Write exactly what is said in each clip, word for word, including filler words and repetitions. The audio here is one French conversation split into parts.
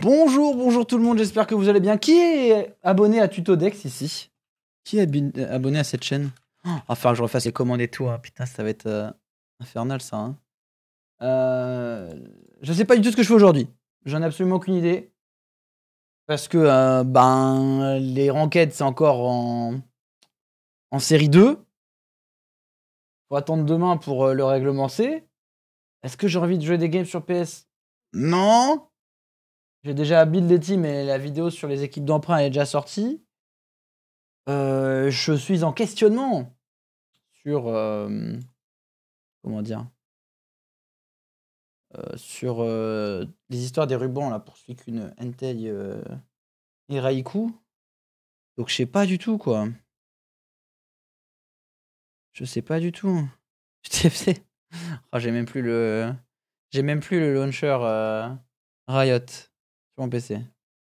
Bonjour, bonjour tout le monde, j'espère que vous allez bien. Qui est abonné à Tutodex ici? Qui est abonné à cette chaîne? Oh, enfin, que je refasse les commandes et tout. Hein. Putain, ça va être euh, infernal ça. Hein. Euh, je sais pas du tout ce que je fais aujourd'hui. J'en ai absolument aucune idée. Parce que euh, ben, les ranked, c'est encore en, en série deux. Faut attendre demain pour euh, le règlement C. Est-ce que j'ai envie de jouer des games sur P S? Non. J'ai déjà build les teams et la vidéo sur les équipes d'emprunt est déjà sortie. Euh, je suis en questionnement sur euh, comment dire euh, sur euh, les histoires des rubans là pour celui qu'une Entei euh, et Raikou. Donc je sais pas du tout quoi. Je sais pas du tout. T F C. Oh, j'ai même plus le j'ai même plus le launcher euh, Riot sur mon P C.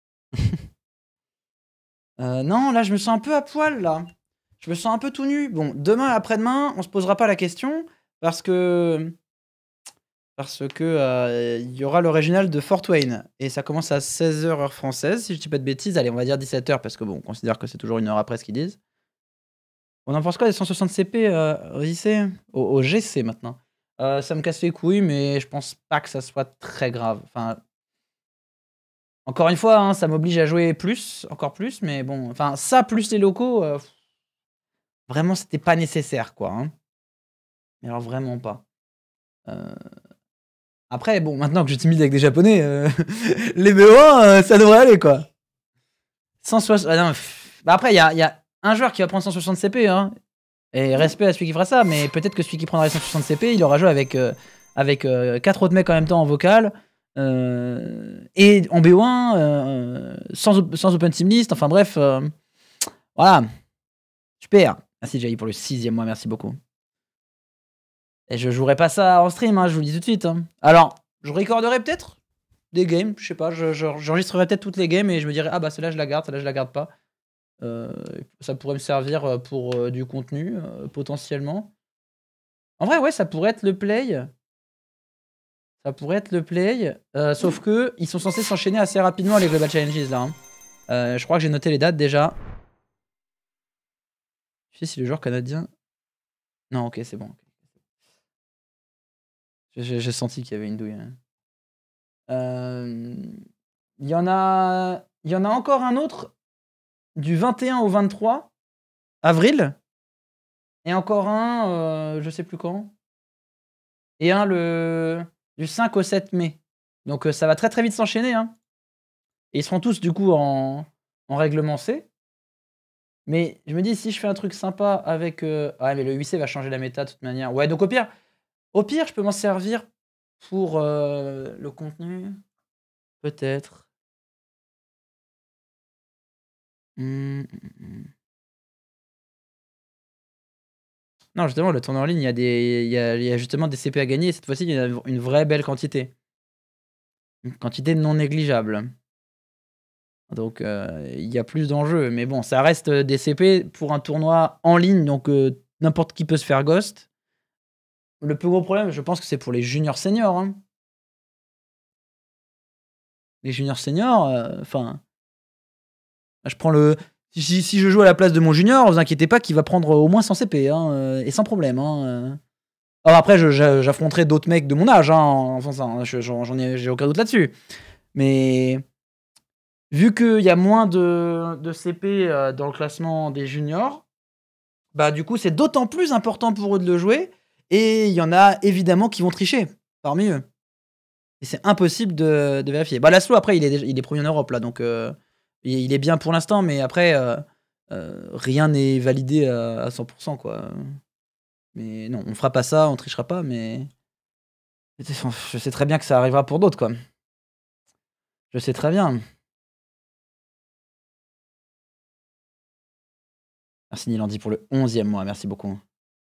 euh, non, là je me sens un peu à poil là. Je me sens un peu tout nu. Bon, demain et après-demain, on se posera pas la question parce que parce que euh, il y aura le régional de Fort Wayne et ça commence à seize heures heure française si je dis pas de bêtises. Allez, on va dire dix-sept heures parce que bon, on considère que c'est toujours une heure après ce qu'ils disent. On en pense quoi des cent soixante C P euh, au lycée au, au G C maintenant euh, ça me casse les couilles, mais je pense pas que ça soit très grave. Enfin, encore une fois, hein, ça m'oblige à jouer plus, encore plus, mais bon, enfin ça plus les locaux. Euh, Vraiment, c'était pas nécessaire, quoi. Hein. Mais alors, vraiment pas. Euh... Après, bon, maintenant que je timide avec des japonais, euh... les B O un, euh, ça devrait aller, quoi. cent soixante... Ah, non, bah après, il y a, y a un joueur qui va prendre cent soixante C P, hein. Et respect à celui qui fera ça, mais peut-être que celui qui prendra les cent soixante C P, il aura joué avec, euh, avec euh, quatre autres mecs en même temps en vocal. Euh... Et en B O un, euh, sans, sans open team list, enfin bref. Euh... Voilà. Super. Merci Jaï pour le sixième mois, merci beaucoup. Et je jouerai pas ça en stream, hein, je vous le dis tout de suite. Hein. Alors, je recorderai peut-être des games, je sais pas, j'enregistrerai je, peut-être toutes les games et je me dirai, ah bah celle-là je la garde, celle-là je la garde pas. Euh, ça pourrait me servir pour euh, du contenu, euh, potentiellement. En vrai, ouais, ça pourrait être le play. Ça pourrait être le play, euh, sauf que ils sont censés s'enchaîner assez rapidement les Global Challenges là. Hein. Euh, je crois que j'ai noté les dates déjà. Je sais si le joueur canadien... Non, ok, c'est bon. J'ai senti qu'il y avait une douille. Hein. Euh, il y en a, il y en a encore un autre du vingt et un au vingt-trois avril et encore un, euh, je sais plus quand, et un le du cinq au sept mai. Donc euh, ça va très très vite s'enchaîner. Hein. Et ils seront tous du coup en, en règlement C. Mais je me dis si je fais un truc sympa avec, euh... ouais mais le huit C va changer la méta de toute manière. Ouais donc au pire, au pire je peux m'en servir pour euh, le contenu. Peut-être. Mmh, mmh. Non, justement, le tournoi en ligne, il y, a des, il, y a, il y a justement des C P à gagner. Et cette fois-ci, il y en a une vraie belle quantité. Une quantité non négligeable. Donc, euh, il y a plus d'enjeux. Mais bon, ça reste des C P pour un tournoi en ligne. Donc, euh, n'importe qui peut se faire ghost. Le plus gros problème, je pense que c'est pour les juniors seniors. Hein. Les juniors seniors, enfin... Euh, je prends le... Si, si je joue à la place de mon junior, vous inquiétez pas qu'il va prendre au moins cent C P. Hein, et sans problème. Hein. Alors après, j'affronterai d'autres mecs de mon âge, hein, enfin ça, j'en ai, j'ai aucun doute là-dessus. Mais vu qu'il y a moins de, de C P euh, dans le classement des juniors, bah du coup c'est d'autant plus important pour eux de le jouer. Et il y en a évidemment qui vont tricher parmi eux. Et c'est impossible de, de vérifier. Bah Laszlo après il est, il est premier en Europe là, donc euh, il est bien pour l'instant, mais après euh, euh, rien n'est validé à, à cent pour cent quoi. Mais non, on fera pas ça, on trichera pas, mais... Je sais très bien que ça arrivera pour d'autres, quoi. Je sais très bien. Merci Nilandi pour le onzième mois, merci beaucoup.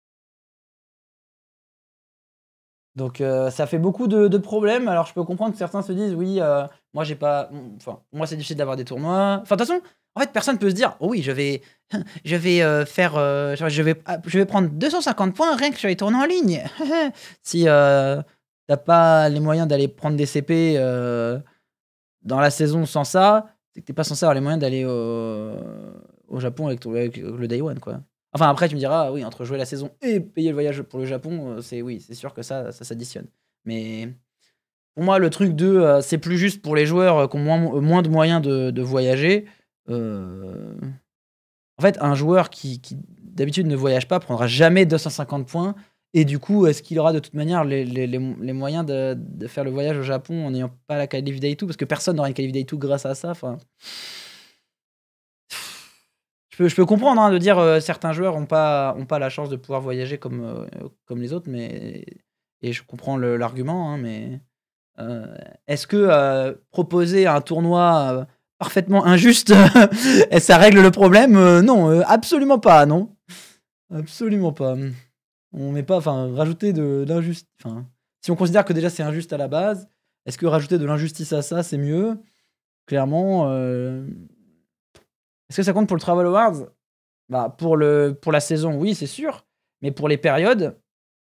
Donc euh, ça fait beaucoup de, de problèmes, alors je peux comprendre que certains se disent, oui, euh, moi j'ai pas... Enfin, moi c'est difficile d'avoir des tournois. Enfin, de toute façon, en fait, personne peut se dire, oh oui, je vais, je vais euh, faire... Euh, je, vais, je vais prendre deux cent cinquante points rien que sur les tournois en ligne. Si euh, t'as pas les moyens d'aller prendre des C P... Euh, dans la saison sans ça, c'est que t'es pas censé avoir les moyens d'aller au au Japon avec ton avec le day one, quoi. Enfin, après, tu me diras, oui, entre jouer la saison et payer le voyage pour le Japon, heu, c'est oui, c'est sûr que ça ça s'additionne. Mais pour moi, le truc de, heu, c'est plus juste pour les joueurs, heu, qui ont moins moins de moyens de de voyager, heu, en fait, un joueur qui qui d'habitude ne voyage pas prendra jamais deux cent cinquante points et du coup, est-ce qu'il aura de toute manière les les les les moyens de de faire le voyage au Japon en n'ayant pas la qualif day two? Parce que personne n'aura une qualif day two grâce à ça, enfin je peux je peux comprendre, hein, de dire, heu, certains joueurs ont pas ont pas la chance de pouvoir voyager comme, heu, comme les autres, mais et je comprends le l'argument, hein, mais Heu, est-ce que, heu, proposer un tournoi, heu, parfaitement injuste et ça règle le problème? Heu, non, heu, absolument pas, non. Absolument pas, mmh. On met pas enfin, rajouter de l'injust enfin, si on considère que déjà c'est injuste à la base, est-ce que rajouter de l'injustice à ça, c'est mieux? Clairement, heu, est-ce que ça compte pour le Travel Awards? Bah, pour le pour la saison, oui, c'est sûr, mais pour les périodes,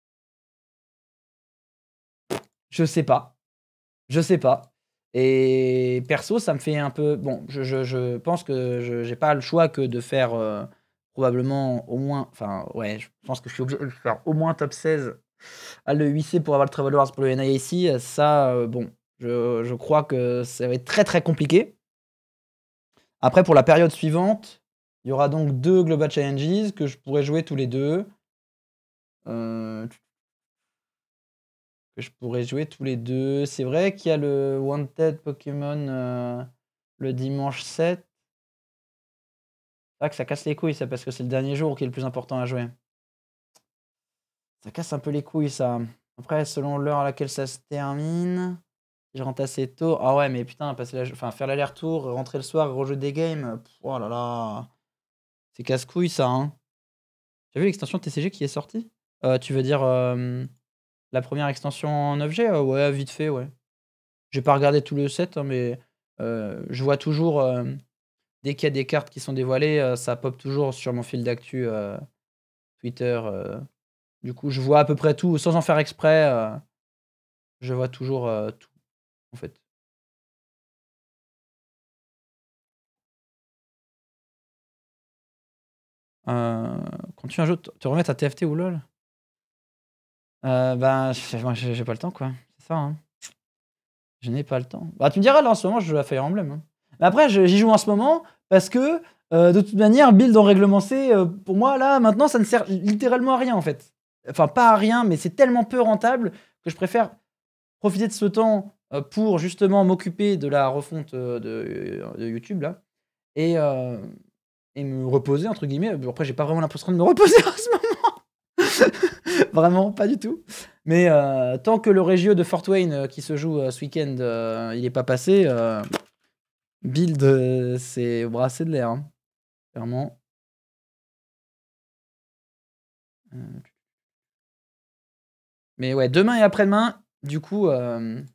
je sais pas. Je sais pas et perso, ça me fait un peu bon, je je je pense que je j'ai pas le choix que de faire, heu, probablement au moins enfin, ouais, je pense que je suis obligé de faire au moins top seize à l'E U I C pour avoir le Travel Awards pour le N I A C, ça, heu, bon, je je crois que ça va être très, très compliqué. Après pour la période suivante, il y aura donc deux Global Challenges que je pourrais jouer tous les deux. Heu Que je pourrais jouer tous les deux. C'est vrai qu'il y a le Wanted Pokémon, heu, le dimanche sept. C'est vrai que ça casse les couilles ça, parce que c'est le dernier jour qui est le plus important à jouer. Ça casse un peu les couilles ça. Après selon l'heure à laquelle ça se termine, si je rentre assez tôt ah ouais, mais putain passer la j enfin faire l'aller-retour, rentrer le soir, rejouer des games, oh là là, c'est casse-couille ça, hein. Tu as vu l'extension T C G qui est sortie? Heu, tu veux dire, hem, la première extension en neuf G? Heu, ouais, vite fait, ouais. J'ai pas regardé tout le set, hein, mais heu, je vois toujours, hem, dès qu'il y a des cartes qui sont dévoilées, heu, ça pop toujours sur mon fil d'actu, heu, Twitter, heu, du coup, je vois à peu près tout sans en faire exprès, heu, je vois toujours, heu, tout, en fait. Heu, quand tu un jeu, te te remettre à T F T ou LOL? Heu, ben, moi j'ai j'ai pas le temps, quoi, c'est ça, hein. Je n'ai pas le temps. Bah, tu me diras, là, en ce moment, je joue à Fire Emblem, hein. Mais après, je j'y joue en ce moment parce que, heu, de toute manière, build en règlement C, heu, pour moi, là, maintenant, ça ne sert littéralement à rien, en fait. Enfin, pas à rien, mais c'est tellement peu rentable que je préfère profiter de ce temps, heu, pour justement m'occuper de la refonte, heu, de de YouTube, là et heu et «me reposer» entre guillemets. Bon, après, j'ai pas vraiment l'impression de me reposer en ce moment. Vraiment, pas du tout. Mais heu, tant que le Regio de Fort Wayne, heu, qui se joue, heu, ce week-end, heu, il est pas passé, heu, build, heu, c'est brasser de l'air, hein, clairement. Heu, mais ouais, demain et après-demain, du coup, hem,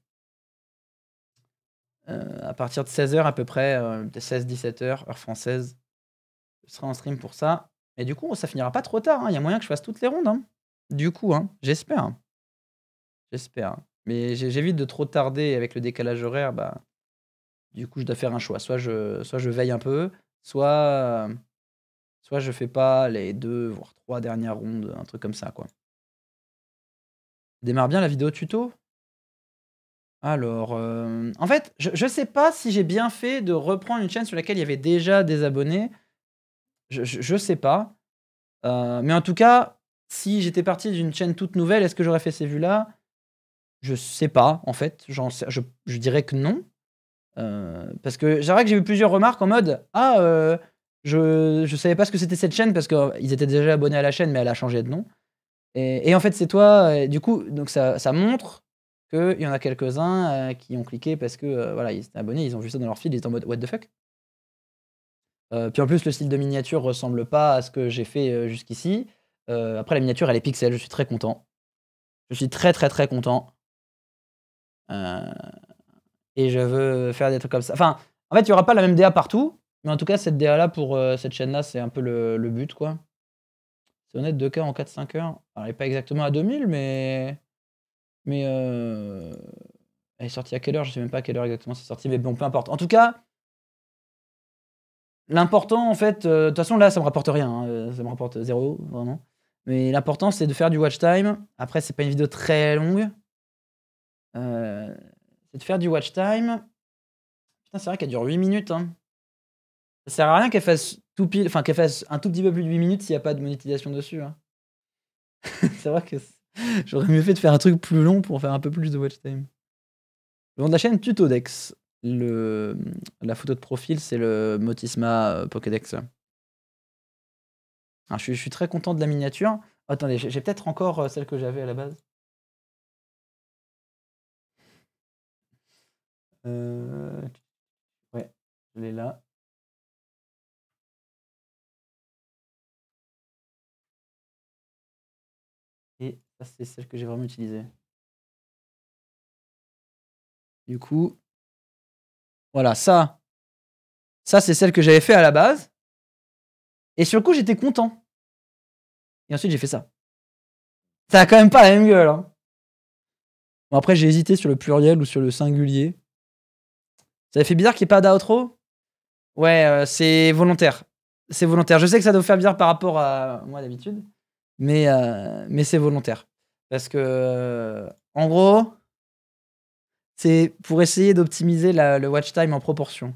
heu, à partir de seize heures à peu près, heu, de seize-dix-sept heures, heure française, je serai en stream pour ça et du coup, ça finira pas trop tard, hein. Il y a moyen que je fasse toutes les rondes, hein. Du coup, hein, j'espère, j'espère. Mais j'é j'évite de trop tarder avec le décalage horaire, bah, du coup, je dois faire un choix. Soit je soit je veille un peu, soit, hem, soit je fais pas les deux voire trois dernières rondes, un truc comme ça, quoi. Démarre bien la vidéo tuto? Alors, hem, en fait, je je sais pas si j'ai bien fait de reprendre une chaîne sur laquelle il y avait déjà des abonnés. Je je je sais pas, heu, mais en tout cas, si j'étais parti d'une chaîne toute nouvelle, est-ce que j'aurais fait ces vues-là? Je sais pas, en fait, j'en sais je je dirais que non. Heu, parce que c'est vrai que j'ai eu plusieurs remarques en mode: «Ah, heu, je je savais pas ce que c'était cette chaîne» parce qu'ils étaient déjà abonnés à la chaîne, mais elle a changé de nom et et en fait, c'est toi et du coup, donc ça ça montre qu'il y en a quelques-uns, heu, qui ont cliqué parce que, heu, voilà, ils étaient abonnés, ils ont vu ça dans leur feed, ils étaient en mode: «What the fuck?» Heu, puis en plus, le style de miniature ressemble pas à ce que j'ai fait, heu, jusqu'ici. Heu, après la miniature, elle est pixel, je suis très content. Je suis très, très, très content. Heu Et je veux faire des trucs comme ça. Enfin, en fait, il y aura pas la même D A partout, mais en tout cas, cette D A là pour, heu, cette chaîne-là, c'est un peu le le but, quoi. C'est honnête, deux K en quatre cinq heures. Alors, elle est pas exactement à deux mille, mais mais heu, Elle est sortie à quelle heure? Je sais même pas à quelle heure exactement c'est sorti, mais bon, peu importe. En tout cas l'important, en fait, heu, de toute façon, là, ça me rapporte rien, hein, heu, ça me rapporte zéro, vraiment. Mais l'important, c'est de faire du watch time. Après, c'est pas une vidéo très longue. Heu, c'est de faire du watch time. Putain, c'est vrai qu'elle dure huit minutes, hein. Ça sert à rien qu'elle fasse tout pile enfin, qu'elle fasse un tout petit peu plus de huit minutes s'il y a pas de monétisation dessus, hein. C'est vrai que c j'aurais mieux fait de faire un truc plus long pour faire un peu plus de watch time. Le nom de la chaîne, Tutodex. Le, mmh, la photo de profil, c'est le Motisma, heu, Pokédex. Ah, je suis je suis très content de la miniature. Attendez, j'ai j'ai peut-être encore, heu, celle que j'avais à la base. Heu, ouais, je l'ai là. Et ça, c'est celle que j'ai vraiment utilisée. Du coup voilà, ça ça, c'est celle que j'avais fait à la base et sur le coup, j'étais content. Et ensuite, j'ai fait ça. Ça a quand même pas la même gueule, hein. Bon, après, j'ai hésité sur le pluriel ou sur le singulier. Ça fait bizarre qu'il y ait pas d'outro? Ouais, heu, c'est volontaire. C'est volontaire. Je sais que ça doit faire bizarre par rapport à moi d'habitude, mais heu, mais c'est volontaire. Parce que, en gros c'est pour essayer d'optimiser la le watch time en proportion.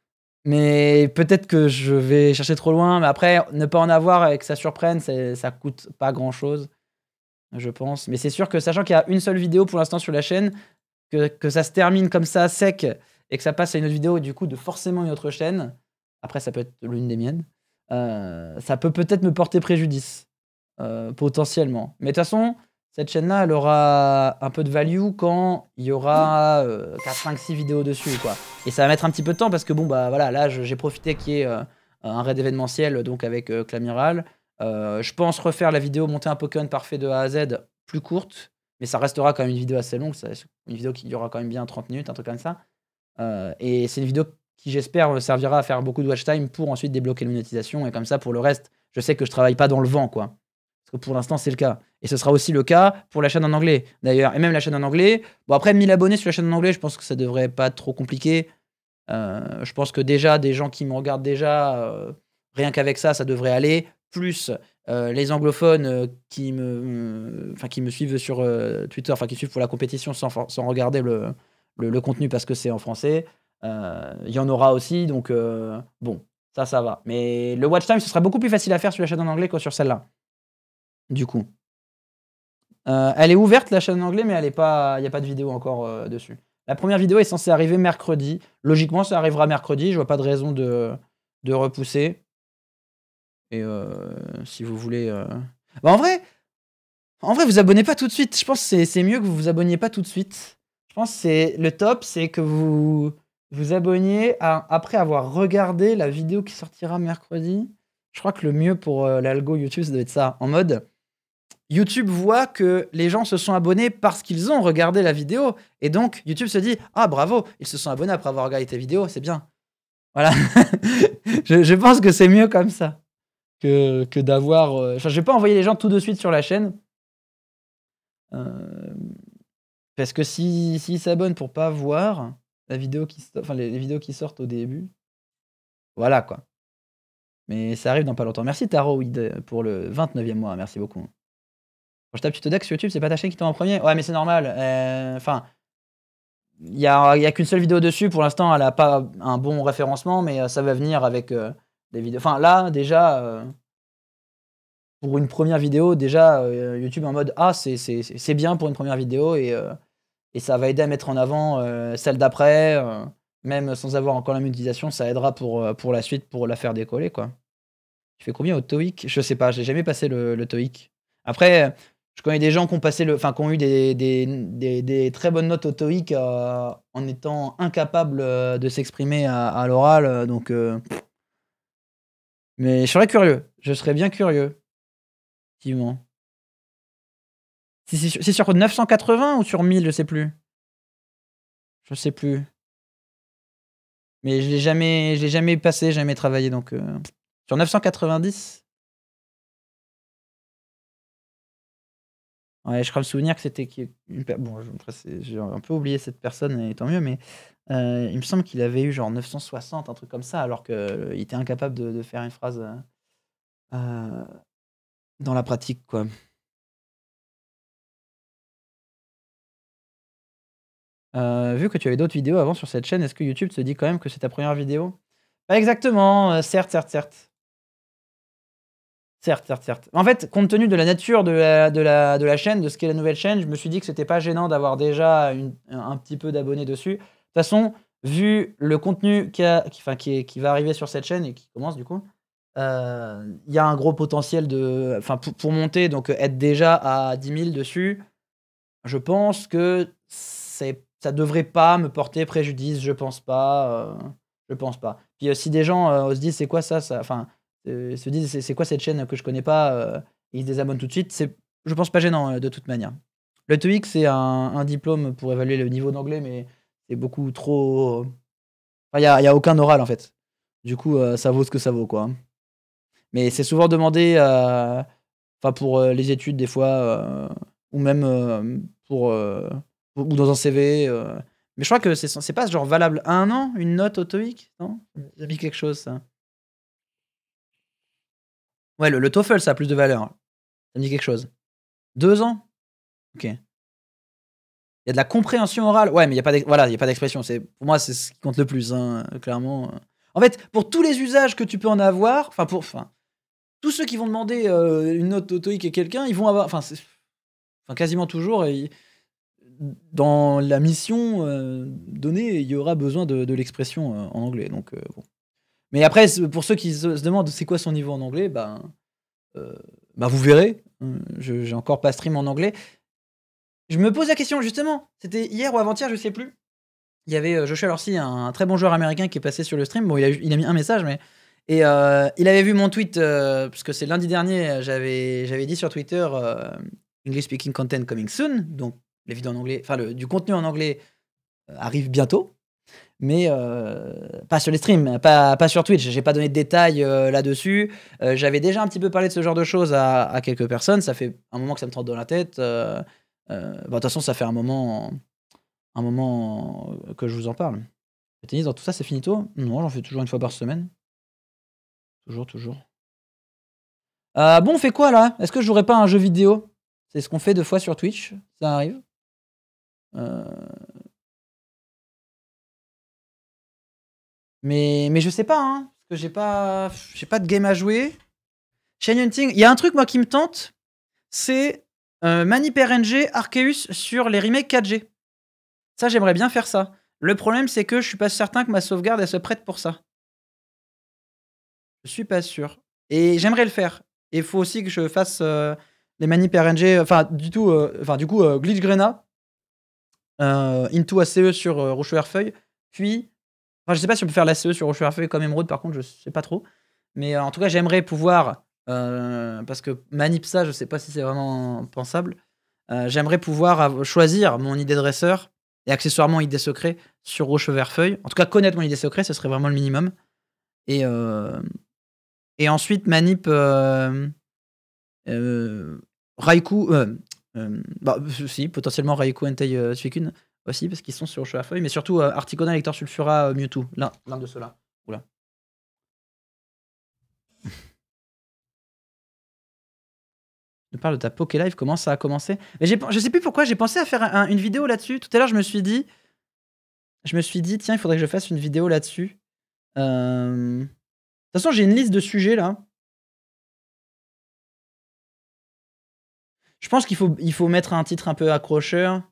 Mais peut-être que je vais chercher trop loin, mais après, ne pas en avoir et que ça surprenne, c'est ça coûte pas grand-chose, je pense. Mais c'est sûr que sachant qu'il y a une seule vidéo pour l'instant sur la chaîne, que que ça se termine comme ça sec et que ça passe à une autre vidéo et du coup de forcément une autre chaîne, après ça peut être l'une des miennes, heu, ça peut peut-être me porter préjudice, heu, potentiellement. Mais de toute façon, cette chaîne-là, elle aura un peu de value quand il y aura, heu, quatre cinq six vidéos dessus, quoi. Et ça va mettre un petit peu de temps parce que bon, bah, voilà, là, je j'ai profité qu'il y ait, heu, un raid événementiel, donc avec, heu, Clamiral. Heu, je pense refaire la vidéo monter un Pokémon parfait de A à Z plus courte, mais ça restera quand même une vidéo assez longue, ça une vidéo qui durera quand même bien trente minutes, un truc comme ça. Heu et c'est une vidéo qui, j'espère, me servira à faire beaucoup de watch time pour ensuite débloquer la monétisation et comme ça, pour le reste, je sais que je travaille pas dans le vent, quoi. Parce que pour l'instant, c'est le cas et ce sera aussi le cas pour la chaîne en anglais, d'ailleurs et même la chaîne en anglais. Bon après mille abonnés sur la chaîne en anglais, je pense que ça devrait pas être trop compliqué. Heu, je pense que déjà, des gens qui me regardent déjà, heu, rien qu'avec ça, ça devrait aller. Plus, heu, les anglophones, heu, qui me enfin qui me suivent sur, heu, Twitter, enfin qui suivent pour la compétition sans for sans regarder le le le contenu parce que c'est en français. Heu, il y en aura aussi donc heu, bon, ça, ça va. Mais le watch time, ce sera beaucoup plus facile à faire sur la chaîne en anglais que sur celle-là. Du coup. Heu, elle est ouverte la chaîne en anglais, mais elle est pas il y a pas de vidéo encore, heu, dessus. La première vidéo est censée arriver mercredi. Logiquement, ça arrivera mercredi, je vois pas de raison de de repousser. Et heu, si vous voulez, heu bah, en vrai en vrai, vous abonnez pas tout de suite. Je pense que c'est c'est mieux que vous vous abonniez pas tout de suite. Je pense que c'est le top, c'est que vous vous abonniez a après avoir regardé la vidéo qui sortira mercredi. Je crois que le mieux pour, heu, l'algo YouTube, ça doit être ça. En mode, YouTube voit que les gens se sont abonnés parce qu'ils ont regardé la vidéo et donc YouTube se dit: «Ah bravo, ils se sont abonnés après avoir regardé ta vidéo, c'est bien». Voilà. Je je pense que c'est mieux comme ça que que d'avoir, heu enfin, je vais pas envoyer les gens tout de suite sur la chaîne. Hem, parce que si s'ils s'abonnent pour pas voir la vidéo qui so enfin les les vidéos qui sortent au début, voilà quoi. Mais ça arrive dans pas longtemps. Merci Taroweed pour le vingt-neuvième mois, merci beaucoup. Quand je tape Tutodex sur YouTube, c'est pas ta chaîne qui tombe en premier? Ouais, mais c'est normal, heu, enfin, il y a il y a qu'une seule vidéo dessus pour l'instant, elle a pas un bon référencement, mais heu, ça va venir avec, heu, des vidéos enfin là déjà, heu pour une première vidéo déjà, heu, YouTube est en mode: «Ah c'est c'est c'est c'est bien pour une première vidéo» et heu et ça va aider à mettre en avant, heu, celle d'après, heu, même sans avoir encore la monétisation, ça aidera pour, heu, pour la suite, pour la faire décoller, quoi. Tu fais combien au TOEIC? Je sais pas, j'ai jamais passé le le TOEIC. Après, je connais des gens qui ont passé le enfin qui ont eu des des des des très bonnes notes au TOEIC, heu, en étant incapables, heu, de s'exprimer à à l'oral, heu, donc heu mais je serais curieux, je serais bien curieux. Effectivement. C'est c'est sur c'est sur neuf cent quatre-vingts ou sur mille? Je sais plus. Je sais plus. Mais je l'ai jamais je l'ai jamais passé, jamais travaillé donc heu, sur neuf cent quatre-vingt-dix? Ouais, je crois me souvenir que c'était qui une per bon, après c'est j'ai un peu oublié cette personne et tant mieux, mais heu, il me semble qu'il avait eu genre neuf cent soixante, un truc comme ça, alors qu'il était incapable de de faire une phrase, heu heu, dans la pratique, quoi. Heu, vu que tu avais d'autres vidéos avant sur cette chaîne, est-ce que YouTube te dit quand même que c'est ta première vidéo? Pas exactement, heu, certes, certes, certes. Certes, certes, certes. En fait, compte tenu de la nature de la de la de la chaîne, de ce qu'est la nouvelle chaîne, je me suis dit que c'était pas gênant d'avoir déjà une un petit peu d'abonnés dessus. De toute façon, vu le contenu qui a qui enfin qui est qui va arriver sur cette chaîne et qui commence du coup, heu, il y a un gros potentiel de enfin pour pour monter donc heu, être déjà à dix mille dessus, je pense que c'est ça devrait pas me porter préjudice, je pense pas, heu, je pense pas. Puis, heu, si des gens, heu, se disent: «C'est quoi ça?» ça enfin, heu, se disent: «C'est c'est quoi cette chaîne que je connais pas?» heu, et ils se désabonnent tout de suite, c'est je pense pas gênant, heu, de toute manière. Le TOEIC, c'est un un diplôme pour évaluer le niveau d'anglais, mais c'est beaucoup trop enfin, il y a il y a aucun oral, en fait. Du coup, heu, ça vaut ce que ça vaut, quoi, hein. Mais c'est souvent demandé, heu, enfin pour, heu, les études des fois, heu, ou même, hem, pour, heu, ou dans un C V, heu, mais je crois que c'est cen c'est pas genre valable un an, une note au TOEIC, non? Ça me dit quelque chose ça. Ouais, le le TOEFL, ça a plus de valeur. Ça me dit quelque chose. deux ans? OK. Il y a de la compréhension orale, ouais, mais il y a pas d'ex voilà, il y a pas d'expression. C'est pour moi, c'est ce qui compte le plus, hein, heu, clairement, heu. En fait, pour tous les usages que tu peux en avoir, enfin pour enfin, tous ceux qui vont demander, heu, une note au TOEIC à quelqu'un, ils vont avoir enfin c'est enfin quasiment toujours et dans la mission, heu, donnée, il y aura besoin de de l'expression, heu, en anglais donc heu, bon. Mais après ce pour ceux qui se se demandent: «C'est quoi son niveau en anglais?» ben, heu, bah, vous verrez, heu, je j'ai encore pas stream en anglais. Je me pose la question justement, c'était hier ou avant-hier, je sais plus. Il y avait, heu, Joshua Dorsey, un très bon joueur américain qui est passé sur le stream. Bon, il a il a mis un message, mais et heu, il avait vu mon tweet, heu, parce que c'est lundi dernier, heu, j'avais j'avais dit sur Twitter, hem: «English speaking content coming soon», donc les vidéos en anglais, enfin le du contenu en anglais, heu, arrive bientôt, mais heu, pas sur les streams, pas pas sur Twitch. J'ai pas donné de détails, heu, là-dessus. Heu, j'avais déjà un petit peu parlé de ce genre de choses à à quelques personnes. Ça fait un moment que ça me trotte dans la tête, heu heu, bah, de toute façon, ça fait un moment un moment, heu, que je vous en parle. Le tennis dans tout ça, c'est finito? Non, j'en fais toujours une fois par semaine. Toujours, toujours. Heu, bon, on fait quoi là? Est-ce que je jouerais pas à un jeu vidéo? C'est ce qu'on fait deux fois sur Twitch, ça arrive. Heu, mais mais je sais pas, hein, parce que j'ai pas j'ai pas de game à jouer. Chain Hunting, il y a un truc moi qui me tente, c'est, heu, Manip R N G Arceus sur les remakes quatre G. Ça, j'aimerais bien faire ça. Le problème, c'est que je suis pas certain que ma sauvegarde, elle se prête pour ça. Je suis pas sûr et j'aimerais le faire et il faut aussi que je fasse, heu, les manips R N G, enfin du tout, heu, enfin du coup, heu, Glitch Grena, heu, into A C E sur, heu, Rochefeuille, puis enfin je sais pas si on peut faire l'A C E sur Rochefeuille comme Emeraude par contre, je sais pas trop, mais, heu, en tout cas j'aimerais pouvoir, heu, parce que manip ça, je sais pas si c'est vraiment pensable, heu, j'aimerais pouvoir av choisir mon I D dresseur et accessoirement I D secret sur Rocheverfeuille. En tout cas connaître mon I D secret, ce serait vraiment le minimum et hem et ensuite manip, hem, heu, Raikou, hem, hem, bah, si potentiellement Raikou Entei, heu, Suicune aussi parce qu'ils sont sur Rochefeuille, mais surtout, heu, Articona, Lector Sulfura, heu, Mewtwo, l'un l'un de ceux-là. Ouh là. Tu parles de ta Poké Live, comment ça a commencé? Mais j'ai pen je sais plus pourquoi j'ai pensé à faire un une vidéo là-dessus. Tout à l'heure, je me suis dit je me suis dit: «Tiens, il faudrait que je fasse une vidéo là-dessus». Hem, de toute façon, j'ai une liste de sujets là. Je pense qu'il faut il faut mettre un titre un peu accrocheur.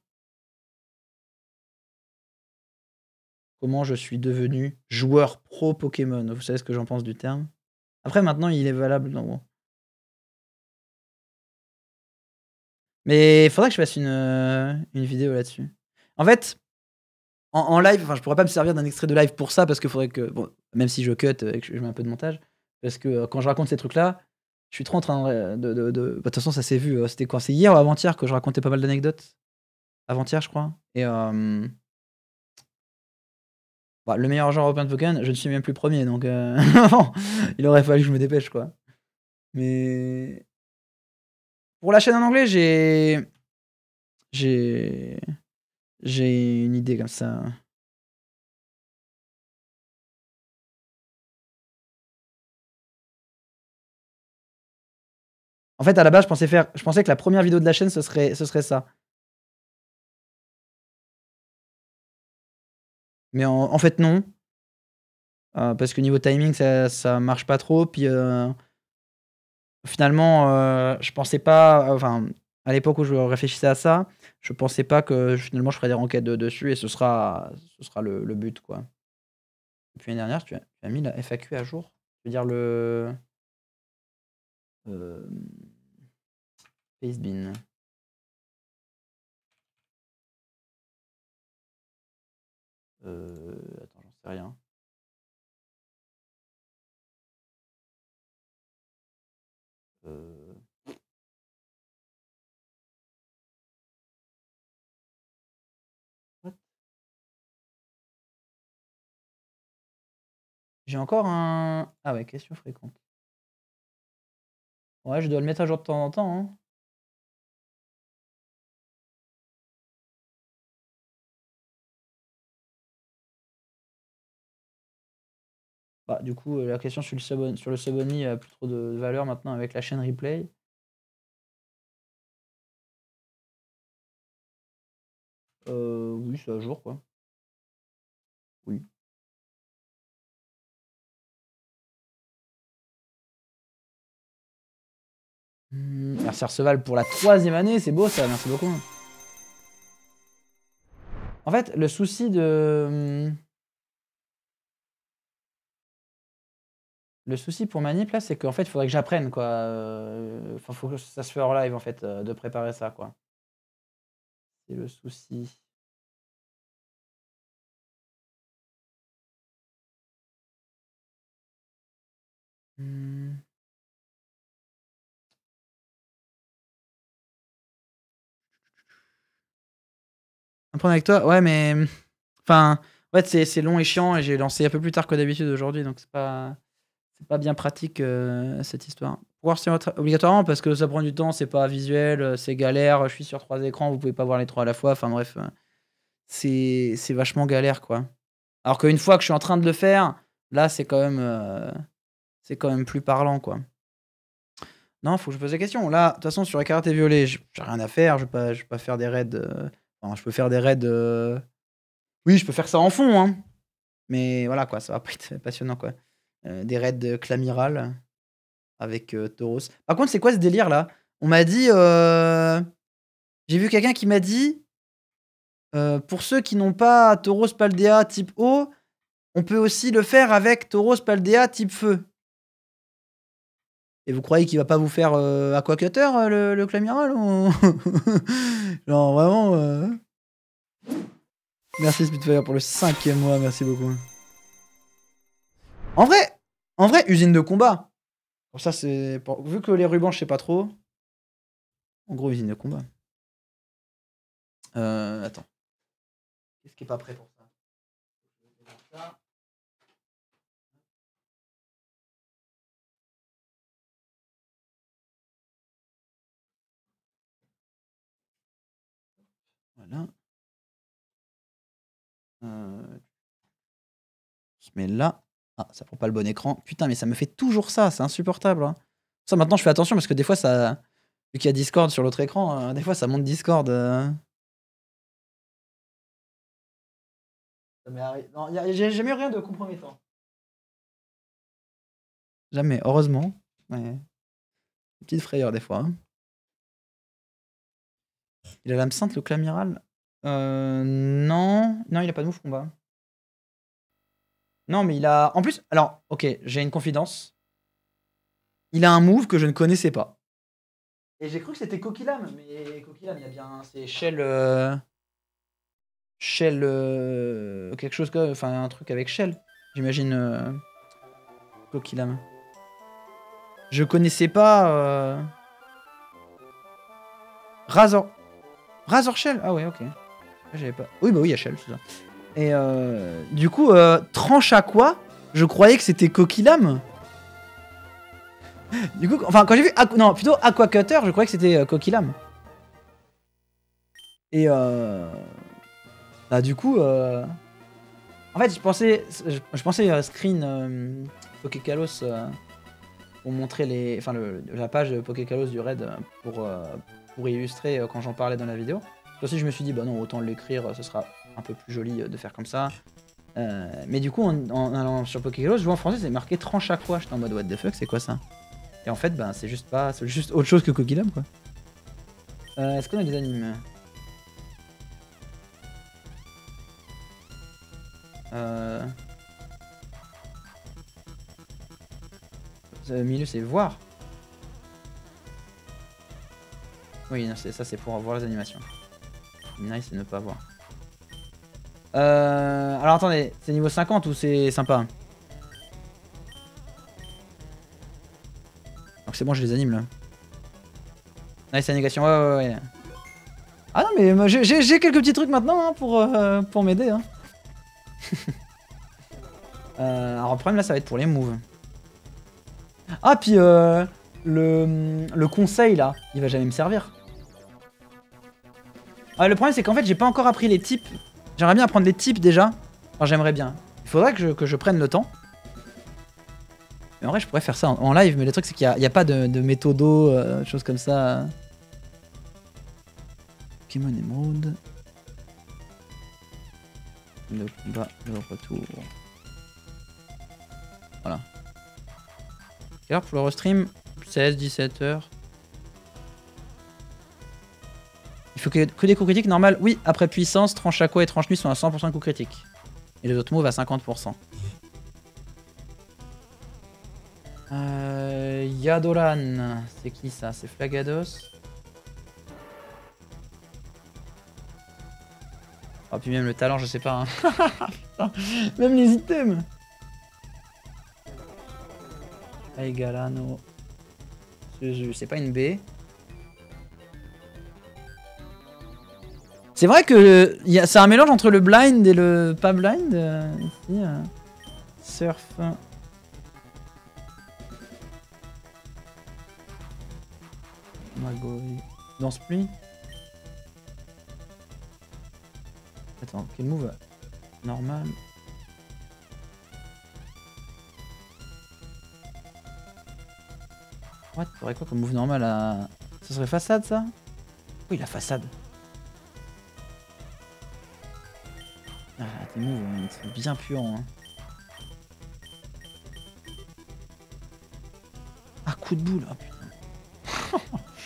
Comment je suis devenu joueur pro Pokémon? Vous savez ce que j'en pense du terme? Après maintenant, il est valable dans bon. Mais il faudrait que je fasse une, heu, une vidéo là-dessus. En fait, en en live, enfin, je pourrais pas me servir d'un extrait de live pour ça parce qu'il faudrait que bon, même si je cut, heu, et que je mets un peu de montage, parce que, heu, quand je raconte ces trucs-là, je suis trop en train de de de de bah, de toute façon, ça s'est vu, heu, c'était quoi? C'est hier ou avant-hier que je racontais pas mal d'anecdotes? Avant-hier, je crois et hem, bah, le meilleur joueur européen de Pokémon, je ne suis même plus premier donc heu, il aurait fallu que je me dépêche, quoi. Mais pour la chaîne en anglais, j'ai J'ai... J'ai une idée comme ça. En fait, à la base, je pensais faire, je pensais que la première vidéo de la chaîne, ce serait, ce serait ça. Mais en, en fait, non. Euh, parce que niveau timing, ça, ça marche pas trop. Puis euh, finalement, euh, je pensais pas. Enfin, à l'époque où je réfléchissais à ça, je pensais pas que finalement je ferais des enquêtes de, dessus et ce sera, ce sera le, le but, quoi. Depuis l'année dernière, tu as, tu as mis la F A Q à jour. Je veux dire le. Euh, Pastebin. Euh, attends, j'en sais rien. Euh... J'ai encore un... Ah ouais, question fréquente. Ouais, je dois le mettre à jour de temps en temps. Hein. Bah, du coup, la question sur le sub sur le Suboney a plus trop de valeur maintenant avec la chaîne replay. Euh, oui, c'est à jour, quoi. Oui. Mmh, merci Arceval pour la troisième année, c'est beau ça, merci beaucoup. En fait, le souci de... Le souci pour Manip, là, c'est qu'en fait, il faudrait que j'apprenne, quoi. Enfin, faut que ça se fait hors live, en fait, de préparer ça, quoi. C'est le souci. Mmh. Apprendre avec toi, ouais, mais... Enfin, en fait, c'est long et chiant, et j'ai lancé un peu plus tard que d'habitude aujourd'hui, donc c'est pas... C'est pas bien pratique, euh, cette histoire. Pouvoir c'est obligatoirement, parce que ça prend du temps, c'est pas visuel, c'est galère, je suis sur trois écrans, vous pouvez pas voir les trois à la fois, enfin bref, euh, c'est c'est vachement galère, quoi. Alors qu'une fois que je suis en train de le faire, là, c'est quand même, euh, c'est quand même plus parlant, quoi. Non, faut que je pose la question. Là, de toute façon, sur les karaté violet, j'ai rien à faire, je vais pas, je vais pas faire des raids... euh, Enfin, je peux faire des raids... euh, Oui, je peux faire ça en fond, hein. Mais voilà, quoi, ça va pas être passionnant, quoi. Euh, des raids de Clamiral avec euh, Tauros. Par contre, c'est quoi ce délire là? On m'a dit. Euh... J'ai vu quelqu'un qui m'a dit. Euh, pour ceux qui n'ont pas Tauros Paldea type eau, on peut aussi le faire avec Tauros Paldea type feu. Et vous croyez qu'il va pas vous faire euh, Aquacutter euh, le, le Clamiral ou... Genre vraiment. Euh... Merci Spitfire pour le cinquième mois, merci beaucoup. En vrai, en vrai, usine de combat. Pour ça, c'est. Pour... Vu que les rubans, je sais pas trop. En gros, usine de combat. Euh, attends. Qu'est-ce qui est pas prêt pour ça? Voilà. Euh... Je mets là. Ah, ça prend pas le bon écran. Putain, mais ça me fait toujours ça, c'est insupportable. Hein. Ça, maintenant, je fais attention parce que des fois, ça. Vu qu'il y a Discord sur l'autre écran, euh, des fois, ça monte Discord. Euh... Non, j'ai jamais eu rien de compromettant. Jamais, heureusement. Ouais. Petite frayeur des fois. Hein. Il a l'âme sainte, le Clamiral euh, Non. Non, il a pas de move combat. Non, mais il a... En plus, alors, ok, j'ai une confidence. Il a un move que je ne connaissais pas. Et j'ai cru que c'était Coquillam, mais Coquillam, il y a bien... C'est Shell... Euh... Shell... Euh... Quelque chose comme... Enfin, un truc avec Shell. J'imagine... Euh... Coquillam. Je connaissais pas... Euh... Razor... Razor Shell. Ah ouais, ok. J'avais pas... Oui, bah oui, il y a Shell, c'est ça. Et euh... du coup, euh... tranche à quoi? Je croyais que c'était Coquillam. Du coup, enfin, quand j'ai vu... Aqu... Non, plutôt Aquacutter, je croyais que c'était euh, Coquillam. Et euh... bah du coup, euh... en fait, je pensais, je, je pensais euh, screen euh, Pokékalos euh, pour montrer les, enfin le, la page de Pokékalos du raid pour euh, pour illustrer euh, quand j'en parlais dans la vidéo. Aussi, je me suis dit bah non, autant l'écrire, ce sera un peu plus joli de faire comme ça. Euh, mais du coup, en, en allant sur Pokékalos, je vois en français, c'est marqué tranche à quoi. J'étais en mode what the fuck, c'est quoi ça? Et en fait, bah c'est juste pas, c'est juste autre chose que Kokidam quoi. Euh, Est-ce qu'on a des animes? Euh... Le milieu c'est voir. Oui, ça c'est pour voir les animations. Nice c'est ne pas voir. Euh... Alors attendez, c'est niveau cinquante ou c'est sympa? Donc c'est bon, je les anime là. Nice la négation, ouais ouais ouais. Ah non mais j'ai quelques petits trucs maintenant hein, pour, euh, pour m'aider. Hein. euh, alors le problème là ça va être pour les moves. Ah puis euh, le, le conseil là, il va jamais me servir. Ah, le problème c'est qu'en fait j'ai pas encore appris les types. J'aimerais bien apprendre les types déjà. Enfin j'aimerais bien. Il faudrait que je, que je prenne le temps. Mais en vrai je pourrais faire ça en, en live, mais le truc c'est qu'il n'y a, a pas de, de méthodo, euh, choses comme ça. Pokémon Emerald. Le combat, le retour. Voilà. Quelle heure pour le restream? seize, dix-sept heures. Il faut que, que des coups critiques normal. Oui, après puissance, tranche à quoi et tranche nuit sont à cent pour cent de coups critiques. Et les autres moves à cinquante pour cent. Euh, Yadoran. C'est qui ça? C'est Flagados. Oh, puis même le talent, je sais pas. Hein. Même les items. Aigalano. C'est pas une B. C'est vrai que c'est un mélange entre le blind et le pas blind. Euh, ici, euh, surf. Magoi. Danse pluie. Attends, quel move? Normal. What? T'aurais quoi comme move normal à... Ce serait façade ça? Oui, la façade. Ah, tes moves, ils sont bien puants. Hein. Ah, coup de boule, oh putain.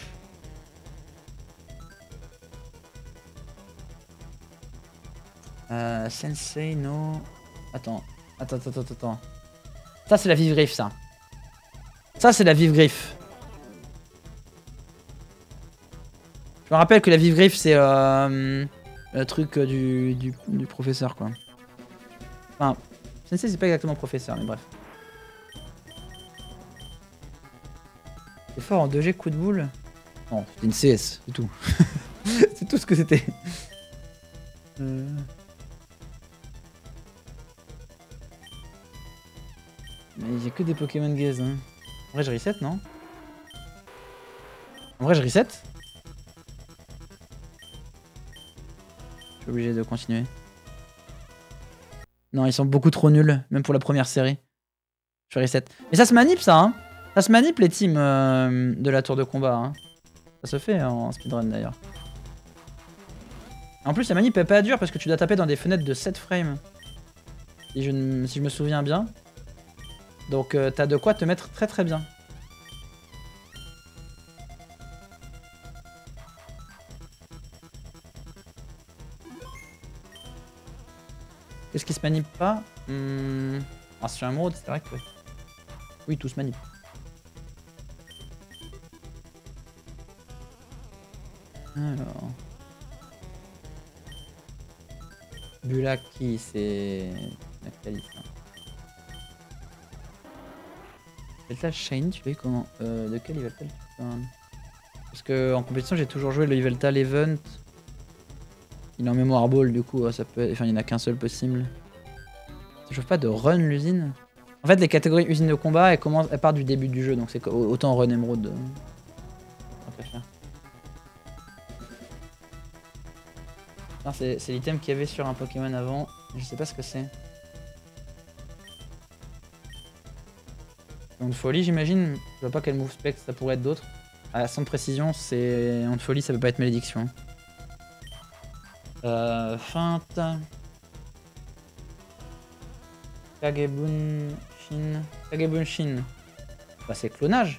euh, Sensei, no... Attends, attends, attends, attends, attends. Ça, c'est la vive griffe, ça. Ça, c'est la vive griffe. Je me rappelle que la vive griffe, c'est euh, le truc du, du, du professeur, quoi. Enfin, Sensei, c'est pas exactement professeur, mais bref. C'est fort en deux G, coup de boule. Non, c'était une C S, c'est tout. C'est tout ce que c'était. Euh... Mais j'ai que des Pokémon gaze. Hein. En vrai, je reset, non? En vrai, je reset? Je suis obligé de continuer. Non, ils sont beaucoup trop nuls, même pour la première série. Je reset. Mais ça se manip, ça, hein? Ça se manip, les teams euh, de la tour de combat. Hein. Ça se fait en speedrun, d'ailleurs. En plus, la manip est pas dure parce que tu dois taper dans des fenêtres de sept frames. Si je, si je me souviens bien. Donc euh, t'as de quoi te mettre très très bien. Qu'est-ce qui se manip pas? hmm... Ah, sur un mode, c'est vrai que oui. Oui, tout se manip. Alors... Bulaki, c'est... Nactalis. Yveltal Shiny, tu fais comment? euh, De quel Yveltal tu parles? Parce que en compétition, j'ai toujours joué le Yveltal Event. Il est en mémoire ball, du coup, ça peut... enfin, il n'y en a qu'un seul possible. Ça chauffe pas de run l'usine? En fait, les catégories usine de combat, elles, commencent... elles partent du début du jeu, donc c'est autant run Emerald. C'est l'item qu'il y avait sur un Pokémon avant. Je sais pas ce que c'est. Onde folie, j'imagine. Je vois pas quel move spec ça pourrait être d'autre. Ah, sans précision, c'est onde folie, ça peut pas être malédiction. Euh, feinte. Kagebunshin. Kagebunshin. Bah, c'est clonage.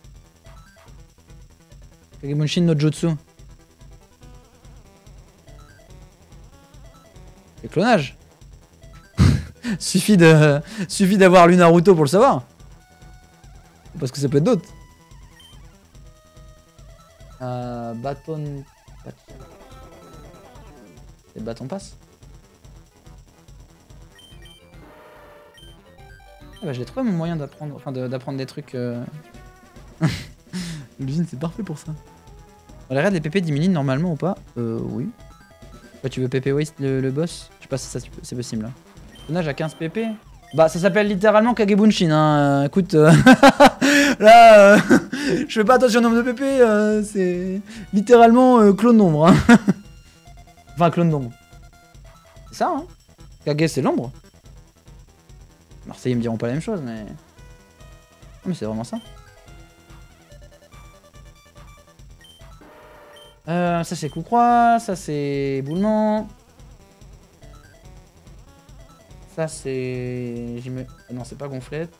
Kagebunshin no Jutsu. C'est clonage. suffit de suffit d'avoir lu Naruto pour le savoir. Parce que ça peut être d'autres. Euh, bâton... C'est bâton passe. Ah bah j'ai trouvé mon moyen d'apprendre, enfin d'apprendre des trucs. Euh... L'usine c'est parfait pour ça. On regarde les P P diminuent normalement ou pas? Euh oui. Quoi, tu veux P P waste le, le boss? Je sais pas si ça c'est possible. Tonnage à quinze P P. Bah ça s'appelle littéralement Kagebunshin hein. Euh, écoute, euh... là, euh... je fais pas attention au nombre de P P. Euh, c'est littéralement euh, clone d'ombre. Hein. Enfin clone d'ombre. C'est ça hein. Kage c'est l'ombre. Marseillais me diront pas la même chose mais... Non mais c'est vraiment ça. Euh, ça c'est coup croix, ça c'est éboulement. Ça c'est... Ah, non c'est pas gonflette.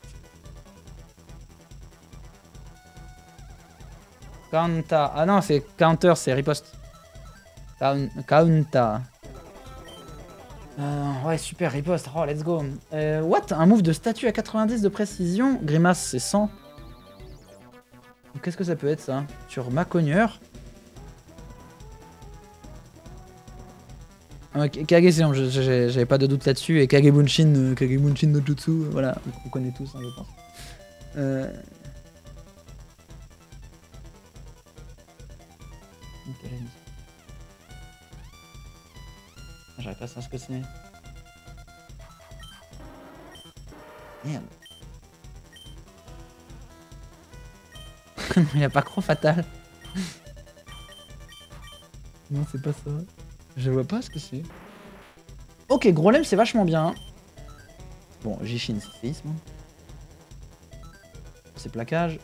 Counter. Ah non c'est counter, c'est riposte. Counter. Euh, ouais super riposte, oh let's go. Euh, what? Un move de statue à quatre-vingt-dix de précision. Grimace c'est cent. Qu'est-ce que ça peut être ça? Sur Macogneur. Euh, Kage c'est bon, j'avais pas de doute là-dessus. Et Kagebunshin, euh, Kagebunshin no Jutsu, euh, voilà, on connaît tous hein, je pense. Euh... J'arrive pas à savoir ce que c'est. Merde. Il y a pas croix fatale. Non, c'est pas ça. Je vois pas ce que c'est. Ok, gros lemme, c'est vachement bien. Bon, Jishin, c'est séisme. C'est plaquage.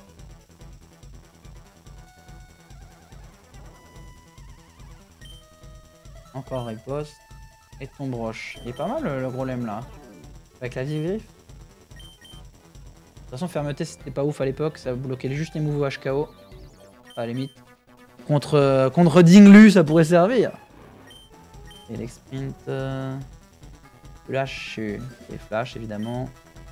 Encore riposte. Et ton broche. Il est pas mal le, le gros lemme là. Avec la vive griffe. De toute façon, fermeté c'était pas ouf à l'époque. Ça bloquait juste les moves H K O. À la limite. Contre, euh, contre Dinglu, ça pourrait servir. Et l'exprint. Euh... Flash. Et flash évidemment.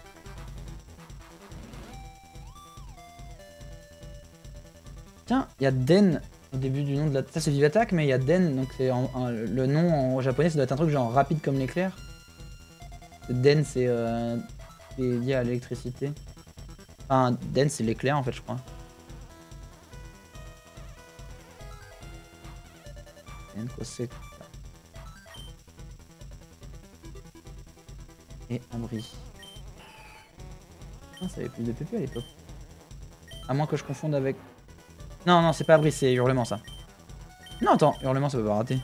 Tiens, il y a Den. Au début du nom de la... Ça c'est Vive Attack, mais il y a Den, donc c'est le nom en japonais, ça doit être un truc genre rapide comme l'éclair. Den c'est euh... lié à l'électricité. Enfin, Den c'est l'éclair en fait, je crois. Den Kosek. Et un bris. Ah, ça avait plus de P P à l'époque. À moins que je confonde avec... Non, non, c'est pas abri, c'est hurlement ça. Non, attends, hurlement ça peut pas rater.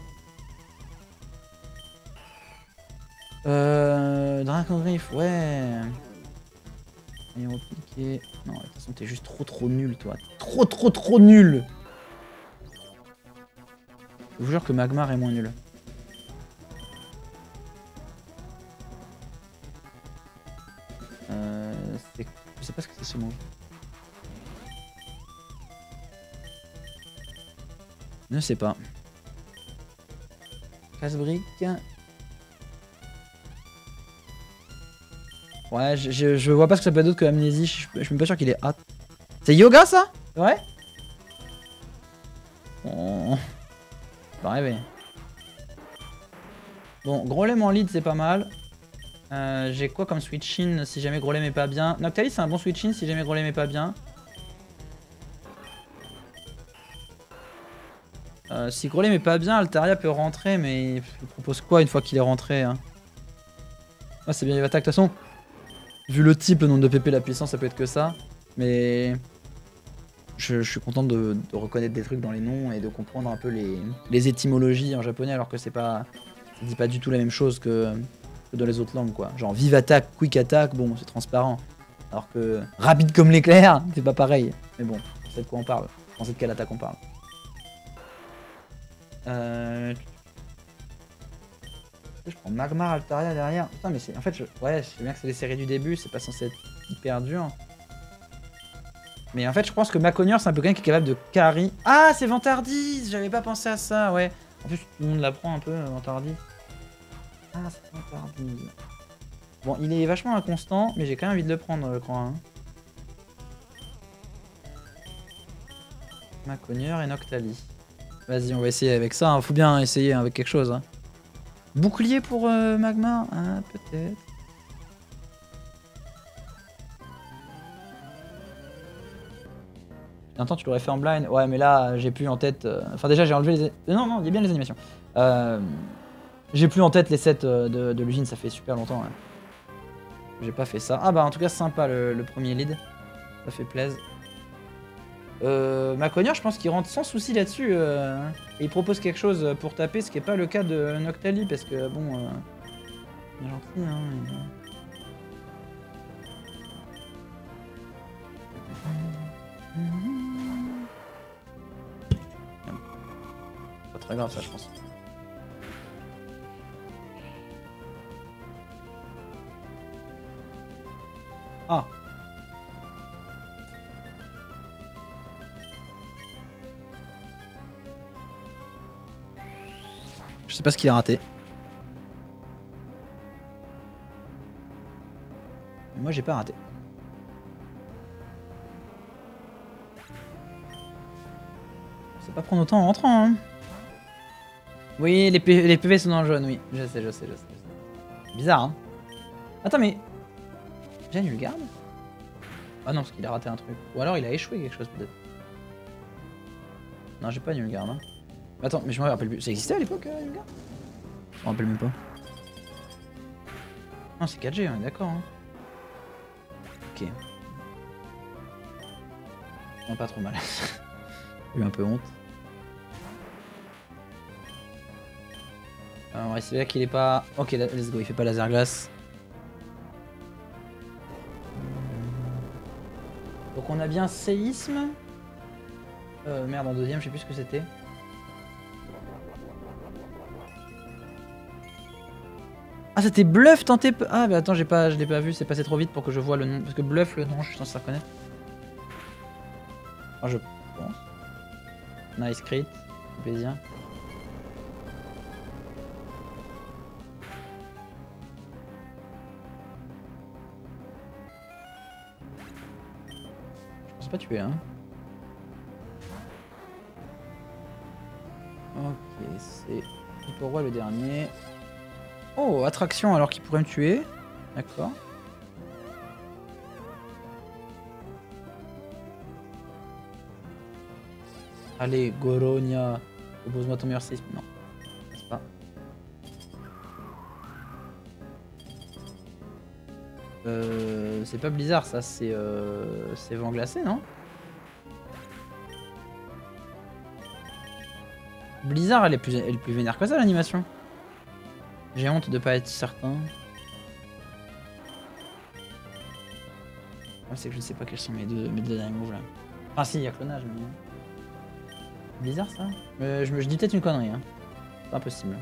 Euh. Dragon Griff, ouais. Aéro piqué. Non, de toute façon, t'es juste trop trop nul, toi. Trop trop trop nul. Je vous jure que Magmar est moins nul. Euh. Je sais pas ce que c'est ce mot. Ne sais pas. Casse-brique. Ouais, je, je, je vois pas ce que ça peut être d'autre que Amnésie. Je, je suis même pas sûr qu'il est hâte. C'est Yoga ça? Ouais. Oh. Pas rêver. Bon, Grolem en lead c'est pas mal. Euh, J'ai quoi comme switch-in si jamais Grolem est pas bien? Noctalis c'est un bon switch-in si jamais Grolem est pas bien. Euh, si Grolem est pas bien, Altaria peut rentrer, mais il propose quoi une fois qu'il est rentré hein? Ah, c'est bien, il attaque de toute façon. Vu le type, le nombre de P P, la puissance, ça peut être que ça. Mais... je, je suis content de, de reconnaître des trucs dans les noms et de comprendre un peu les, les étymologies en japonais alors que c'est pas, ça dit pas du tout la même chose que, que dans les autres langues quoi. Genre vive attack, quick attack, bon c'est transparent. Alors que rapide comme l'éclair, c'est pas pareil. Mais bon, on sait de quoi on parle. On sait de quelle attaque on parle. Euh... Je prends Magmar Altaria derrière. Putain mais c'est. En fait je. Ouais, je sais bien que c'est les séries du début, c'est pas censé être hyper dur. Mais en fait je pense que Maconior c'est un peu quelqu'un qui est capable de carry. Ah c'est Vantardise. J'avais pas pensé à ça, ouais. En plus tout le monde l'apprend un peu, Vantardise. Ah c'est Vantardise. Bon il est vachement inconstant, mais j'ai quand même envie de le prendre je crois. Hein. Maconior et Noctali. Vas-y on va essayer avec ça, hein. Faut bien essayer avec quelque chose. Hein. Bouclier pour euh, Magmar? Ah, peut-être. Attends, tu l'aurais fait en blind? Ouais, mais là, j'ai plus en tête... Euh... Enfin, déjà, j'ai enlevé les... Euh, non, non, il y a bien les animations. Euh... J'ai plus en tête les sets euh, de, de l'usine, ça fait super longtemps. Hein. J'ai pas fait ça. Ah bah, en tout cas, sympa le, le premier lead. Ça fait plaisir. Euh, Maconior, je pense qu'il rentre sans souci là-dessus. Euh, et il propose quelque chose pour taper, ce qui n'est pas le cas de Noctali, parce que bon, euh, il est gentil, hein. Mais... Pas très grave ça, je pense. Ah. Je sais pas ce qu'il a raté. Moi j'ai pas raté. Ça va pas prendre autant en rentrant hein. Oui les, P les P V sont dans le jaune, oui. Je sais, je sais, je sais. Je sais. Bizarre hein. Attends mais... J'ai annulé garde? Ah non parce qu'il a raté un truc. Ou alors il a échoué quelque chose peut-être. Non j'ai pas annulé garde hein. Attends, mais je me rappelle plus. Ça existait à l'époque, euh, Nulgarde? Je me rappelle même pas. Non, c'est quatre G, on est d'accord. Hein. Ok. Non, pas trop mal. J'ai eu un peu honte. Alors, on va essayer qu'il est pas... Ok, let's go, il fait pas laser glace. Donc on a bien séisme. Euh, merde, en deuxième, je sais plus ce que c'était. Ah c'était bluff tenté... Ah bah attends, j'ai pas, je l'ai pas vu, c'est passé trop vite pour que je vois le nom. Parce que bluff, le nom, je suis censé reconnaître. Ah je pense. Nice crit, plaisir. Je pense pas tuer hein. Ok, c'est pour roi le dernier. Oh, attraction alors qu'il pourrait me tuer. D'accord. Allez, Goronia. Propose-moi ton meilleur séisme. Non. C'est pas. Euh, c'est pas Blizzard ça, c'est euh, c'est vent glacé, non? Blizzard elle est plus, elle est plus vénère que ça l'animation. J'ai honte de pas être certain. Ouais, c'est que je ne sais pas quels sont mes deux, mes deux derniers moves là. Enfin si, il y a clonage mais... Bizarre ça. Euh, je, je dis peut-être une connerie hein. C'est impossible.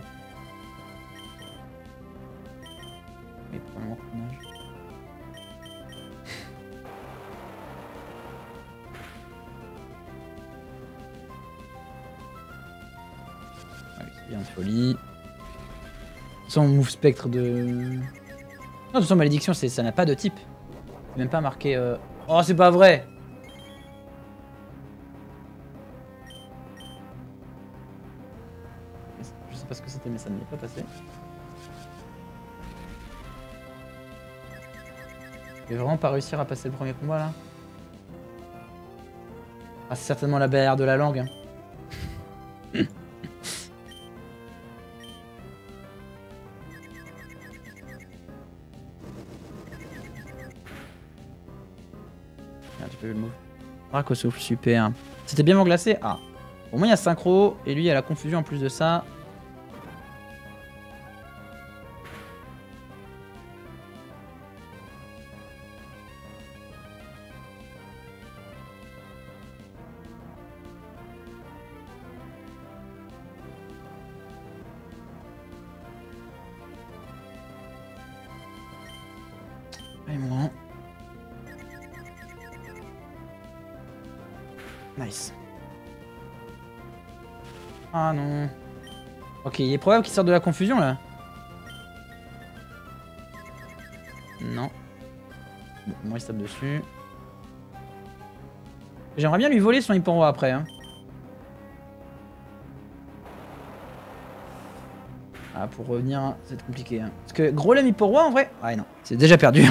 Mais probablement clonage. Ah oui, c'est bien de folie. Son move spectre de... Non, de toute façon, malédiction, ça n'a pas de type. C'est même pas marqué... Euh... Oh, c'est pas vrai! Je sais pas ce que c'était, mais ça ne m'est pas passé. Je vais vraiment pas réussir à passer le premier combat, là. Ah, c'est certainement la barrière de la langue. Hein. Tu peux le move. Drac au souffle, super. C'était bien glacé. Ah. Au moins il y a synchro et lui il y a la confusion en plus de ça. Et moi. Nice. Ah non. Ok, il est probable qu'il sorte de la confusion là. Non. Bon, moi il se tape dessus. J'aimerais bien lui voler son Hipporoi après. Hein. Ah, pour revenir, c'est compliqué. Hein. Parce que Grolem Hipporoi en vrai. Ah non, c'est déjà perdu.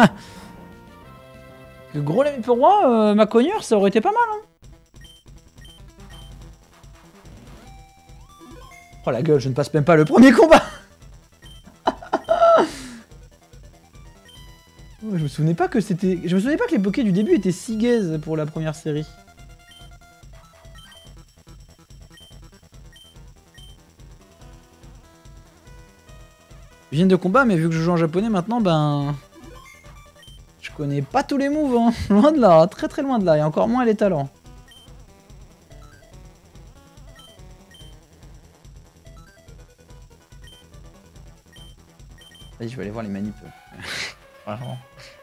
Le Grolem Hipporoi, euh, ma cognure, ça aurait été pas mal. Hein. Oh la gueule, je ne passe même pas le premier combat. Oh, je me souvenais pas que c'était. Je me souvenais pas que les pokés du début étaient si gaze pour la première série. Je viens de combat, mais vu que je joue en japonais maintenant, ben. Je connais pas tous les moves, hein. Loin de là, très très loin de là, et encore moins les talents. Vas-y, je vais aller voir les manips. Vraiment.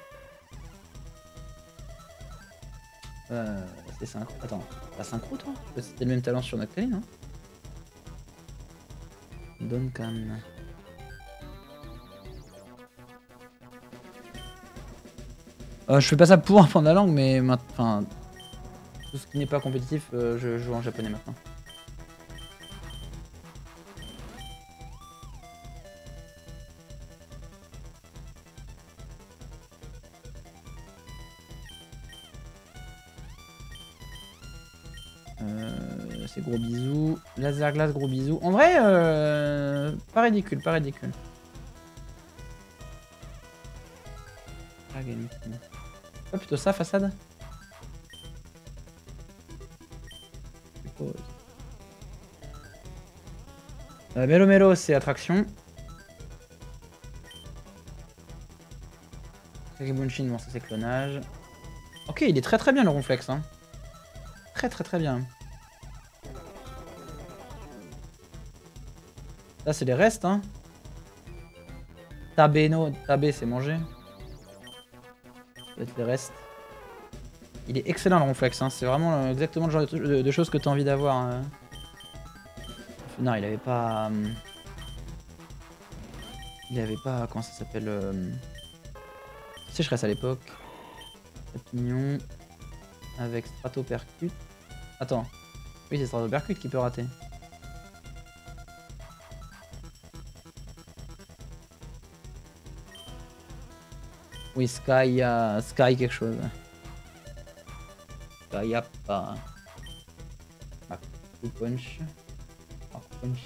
Euh, c'est synchro. Attends, pas synchro toi? C'était le même talent sur Noctali, non? Duncan. Euh, je fais pas ça pour apprendre la langue, mais enfin, tout ce qui n'est pas compétitif, euh, je joue en japonais maintenant. Euh, c'est gros bisous. Laser glace, gros bisous. En vrai, euh, pas ridicule, pas ridicule. Pas plutôt ça, façade. Euh, Melo Melo, c'est attraction. Kagebunshin, bon, ça c'est clonage. Ok, il est très très bien le ronflex. Hein. Très très très bien. Là, c'est les restes. Hein. Tabeno, Tabé, c'est mangé. Peut-être les restes. Il est excellent le ronflex. Hein. C'est vraiment exactement le genre de, de, de choses que tu as envie d'avoir. Hein. Non, il avait pas. Euh... Il avait pas. Comment ça s'appelle euh... Sécheresse à l'époque. Papillon. Avec Stratopercute. Attends. Oui, c'est Stratopercute qui peut rater. Oui, Sky, uh, Sky quelque chose. Sky up. Uh... Maku Punch. Maku Punch.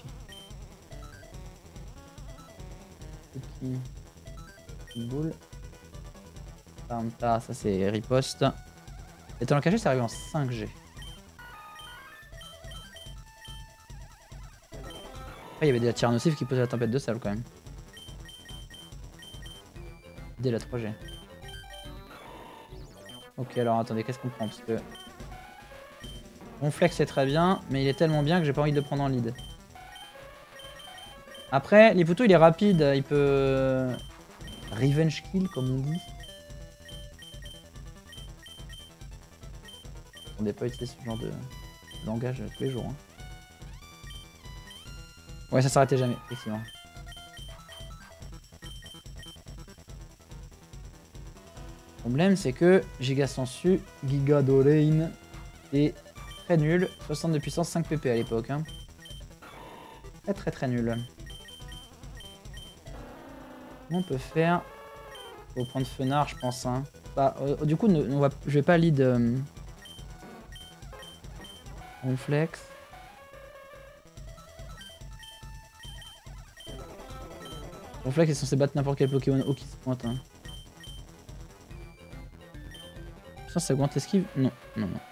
Petit. Boule. Panta, ça c'est riposte. Et talent caché, c'est arrivé en cinq G. Après, il y avait des tirs nocifs qui posaient la tempête de sable quand même. Dès la trois G. Ok, alors attendez, qu'est-ce qu'on prend? Parce que. Ronflex c'est très bien, mais il est tellement bien que j'ai pas envie de le prendre en lead. Après, Liputo il est rapide, il peut. Revenge kill comme on dit. On n'est pas utilisé ce genre de langage tous les jours. Hein. Ouais, ça s'arrêtait jamais, effectivement. Le problème, c'est que Giga Sensu, Giga Dorain est très nul. soixante de puissance, cinq P P à l'époque. Hein. Très très très nul. Comment on peut faire? Faut prendre Fenard, je pense. Hein. Bah, euh, du coup, on va, je vais pas lead. Euh... Ronflex. Ronflex est censé battre n'importe quel Pokémon haut qui se pointe. Hein. Ça, ça augmente l'esquive? Non, non, non.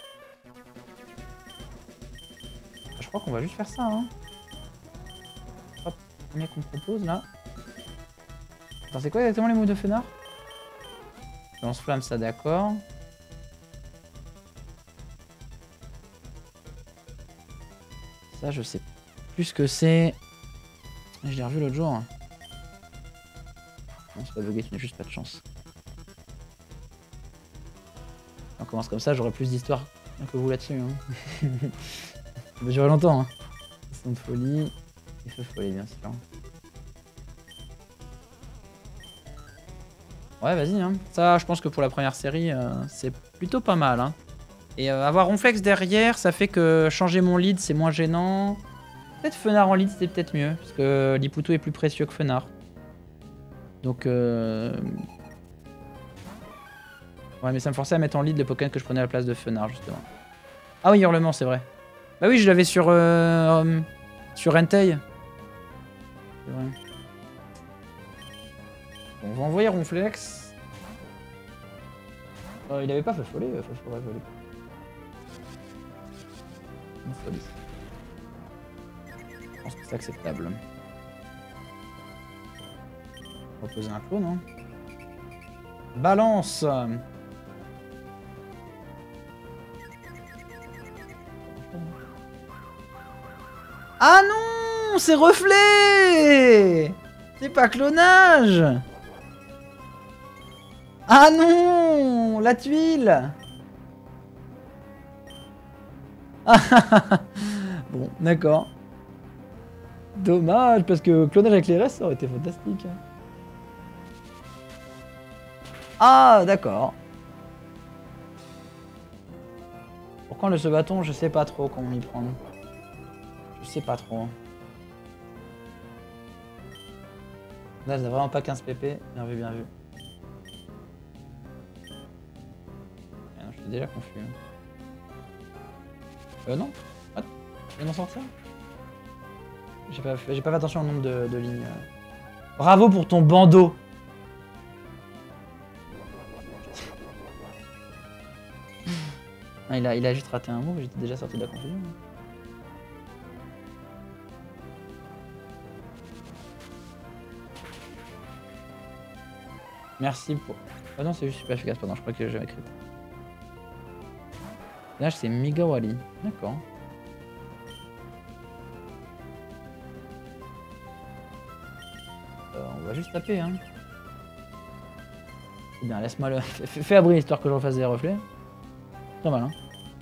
Je crois qu'on va juste faire ça, hein. Hop, combien qu'on propose, là? Attends, c'est quoi exactement les mots de Fenard? Lance-flamme, ça, d'accord. Ça, je sais plus ce que c'est. Je l'ai revu l'autre jour. Non, c'est pas bugué, tu n'as juste pas de chance. On commence comme ça, j'aurai plus d'histoire que vous là-dessus. Hein. Ça va durer longtemps. Hein. Son de folie. Et feu folie, bien sûr. Ouais, vas-y. Hein. Ça, je pense que pour la première série, euh, c'est plutôt pas mal. Hein. Et euh, avoir Ronflex derrière, ça fait que changer mon lead, c'est moins gênant. Peut-être Fenard en lead, c'était peut-être mieux. Parce que Liputo est plus précieux que Fenard. Donc... Euh... Ouais, mais ça me forçait à mettre en lead le Pokémon que je prenais à la place de Fenard, justement. Ah oui, Hurlement, c'est vrai. Bah oui, je l'avais sur... Euh, euh, sur Entei. C'est vrai. Bon, on va envoyer Ronflex. Euh, il avait pas Feu Follet, euh, Feu Follet, Follet. Folie. Je pense que c'est acceptable. On va poser un clone, hein. Balance. Ah non, c'est reflet. C'est pas clonage. Ah non, la tuile. Bon, d'accord. Dommage, parce que clonage avec les restes, ça aurait été fantastique. Ah, d'accord. Pourquoi le ce bâton, je sais pas trop comment m'y prendre. Je sais pas trop. Là, j'ai vraiment pas quinze P P. Bien vu, bien vu. Ah non, je suis déjà confus. Euh, non. What? Je viens d'en sortir? J'ai pas, fait... pas fait attention au nombre de, de lignes. Bravo pour ton bandeau! Ah, il, a, il a juste raté un mot, j'étais déjà sorti de la confusion. Merci pour... Ah non, c'est juste super efficace, pardon, je crois que j'avais écrit. Là, c'est Migawali. D'accord. Euh, on va juste taper, hein. C'est bien, laisse-moi le... Fais, fais abri, histoire que je refasse des reflets. Pas mal, hein.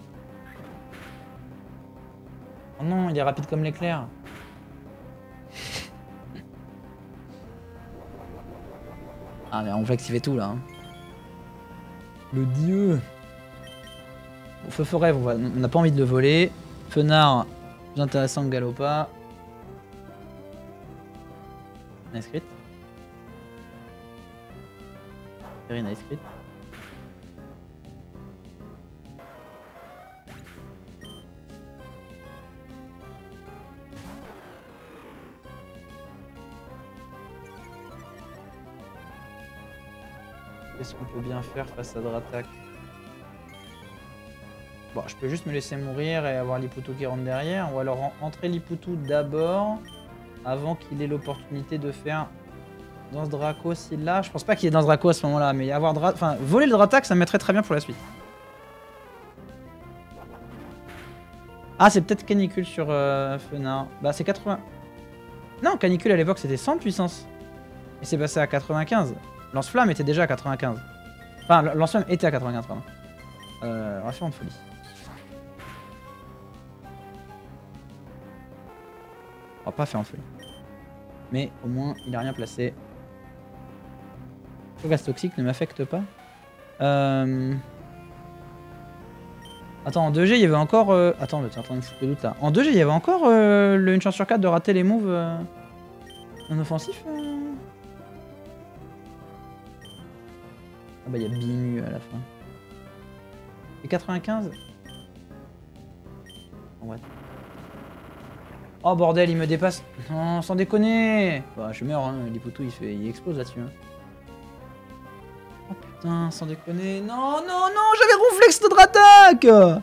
Oh non, il est rapide comme l'éclair. Ah, mais on flex, il fait tout, là. Hein. Le dieu. Bon, Feu Forêt, on n'a pas envie de le voler. Fenard, plus intéressant que Galopa. Nice crit. Very nice crit. Qu'est-ce qu'on peut bien faire face à Dratak? Bon, je peux juste me laisser mourir et avoir Liputo qui rentre derrière, ou alors entrer Liputo d'abord, avant qu'il ait l'opportunité de faire Danse Draco s'il l'a. Je pense pas qu'il y ait Danse Draco à ce moment-là, mais avoir Dra... enfin, voler le Dratak, ça me mettrait très bien pour la suite. Ah, c'est peut-être Canicule sur euh, Fenard. Bah, c'est quatre-vingts. Non, Canicule à l'époque c'était cent de puissance. Et c'est passé à quatre-vingt-quinze. Lance-flamme était déjà à quatre-vingt-quinze. Enfin, Lance-flamme était à quatre-vingt-quinze, pardon. Euh, ration de folie. On va pas faire en folie. Mais au moins, il a rien placé. Le gaz toxique ne m'affecte pas. Euh... Attends, en deux G, il y avait encore... Euh... Attends, t'es en train de me foutre le doute là. En deux G, il y avait encore euh, le... une chance sur quatre de rater les moves euh... non offensifs euh... Ah bah, il y a Bimu à la fin. Et quatre-vingt-quinze? Oh, what? Oh bordel, il me dépasse. Non, sans déconner. Bah, je meurs, hein. Liputo, il, fait... il explose là-dessus. Hein. Oh, putain, sans déconner. Non, non, non, j'avais ronflex notre attaque.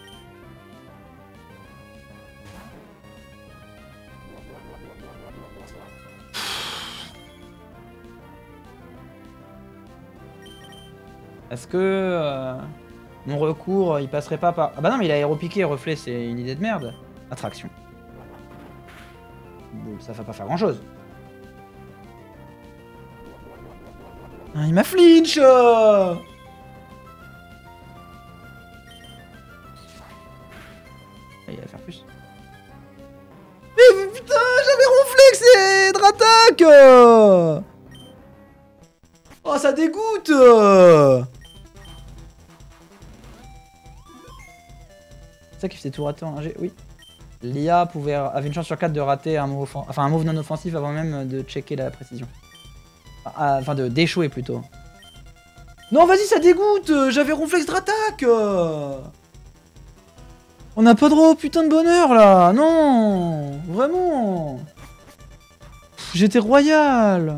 Est-ce que euh, mon recours, il passerait pas par... Ah bah non, mais il a aéropiqué, reflet, c'est une idée de merde. Attraction. Bon, ça va pas faire grand-chose. Ah, il m'a flinch. euh Il va faire plus. Mais putain, j'avais ronflexé Dratak. euh Oh, ça dégoûte. euh C'est ça qui faisait tout rater en un G, oui. L'I A pouvait, avait une chance sur quatre de rater un move, enfin, un move non offensif avant même de checker la précision. Enfin, de d'échouer plutôt. Non, vas-y, ça dégoûte. J'avais ronflex Dratak. On n'a pas droit au putain de bonheur là. Non, vraiment. J'étais royal.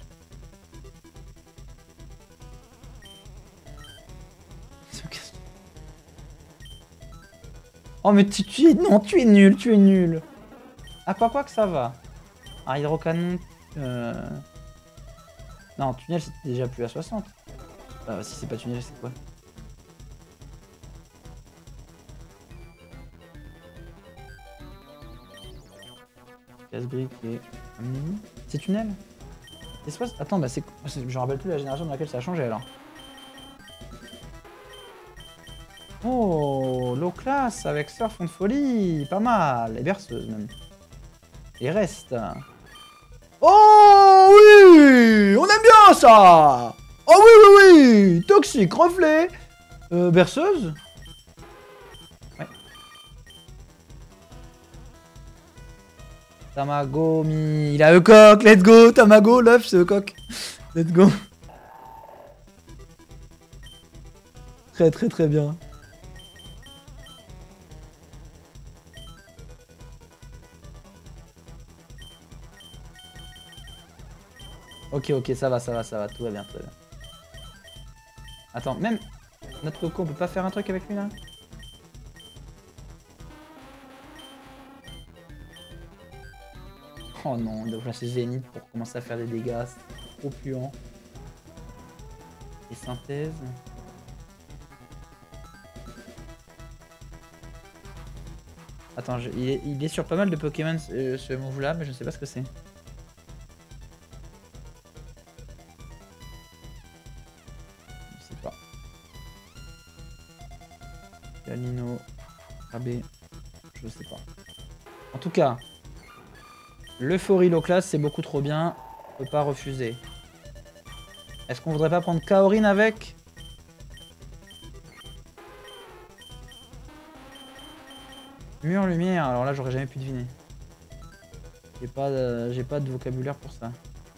Oh mais tu, tu es... Non, tu es nul, tu es nul. Ah quoi quoi que ça va. Un hydrocanon... Euh... Non, tunnel c'était déjà plus à soixante. Ah, si c'est pas tunnel, c'est quoi? Casse-brique et... C'est tunnel? C'est Attends, bah c'est... Je me rappelle plus la génération dans laquelle ça a changé alors. Oh, low class avec surf de folie, pas mal, et berceuse même. Et reste. Oh oui, on aime bien ça. Oh oui oui oui, toxique, reflet, euh, berceuse. Ouais. Tamagomi, il a le coq, let's go, Tamago, love ce coq, let's go. Très très très bien. Ok, ok, ça va, ça va, ça va, tout va bien, tout va bien. Attends, même notre coco, on peut pas faire un truc avec lui là? Oh non, il doit placer Zénith pour commencer à faire des dégâts, c'est trop puant. Et synthèse. Attends, je, il, est, il est sur pas mal de Pokémon ce, ce move là, mais je ne sais pas ce que c'est. Je sais pas. Galino, Rabé, je sais pas. En tout cas, l'euphorie low class c'est beaucoup trop bien, on peut pas refuser. Est-ce qu'on voudrait pas prendre Kaorin avec? Mur lumière, alors là j'aurais jamais pu deviner. J'ai pas, euh, j'ai pas de vocabulaire pour ça.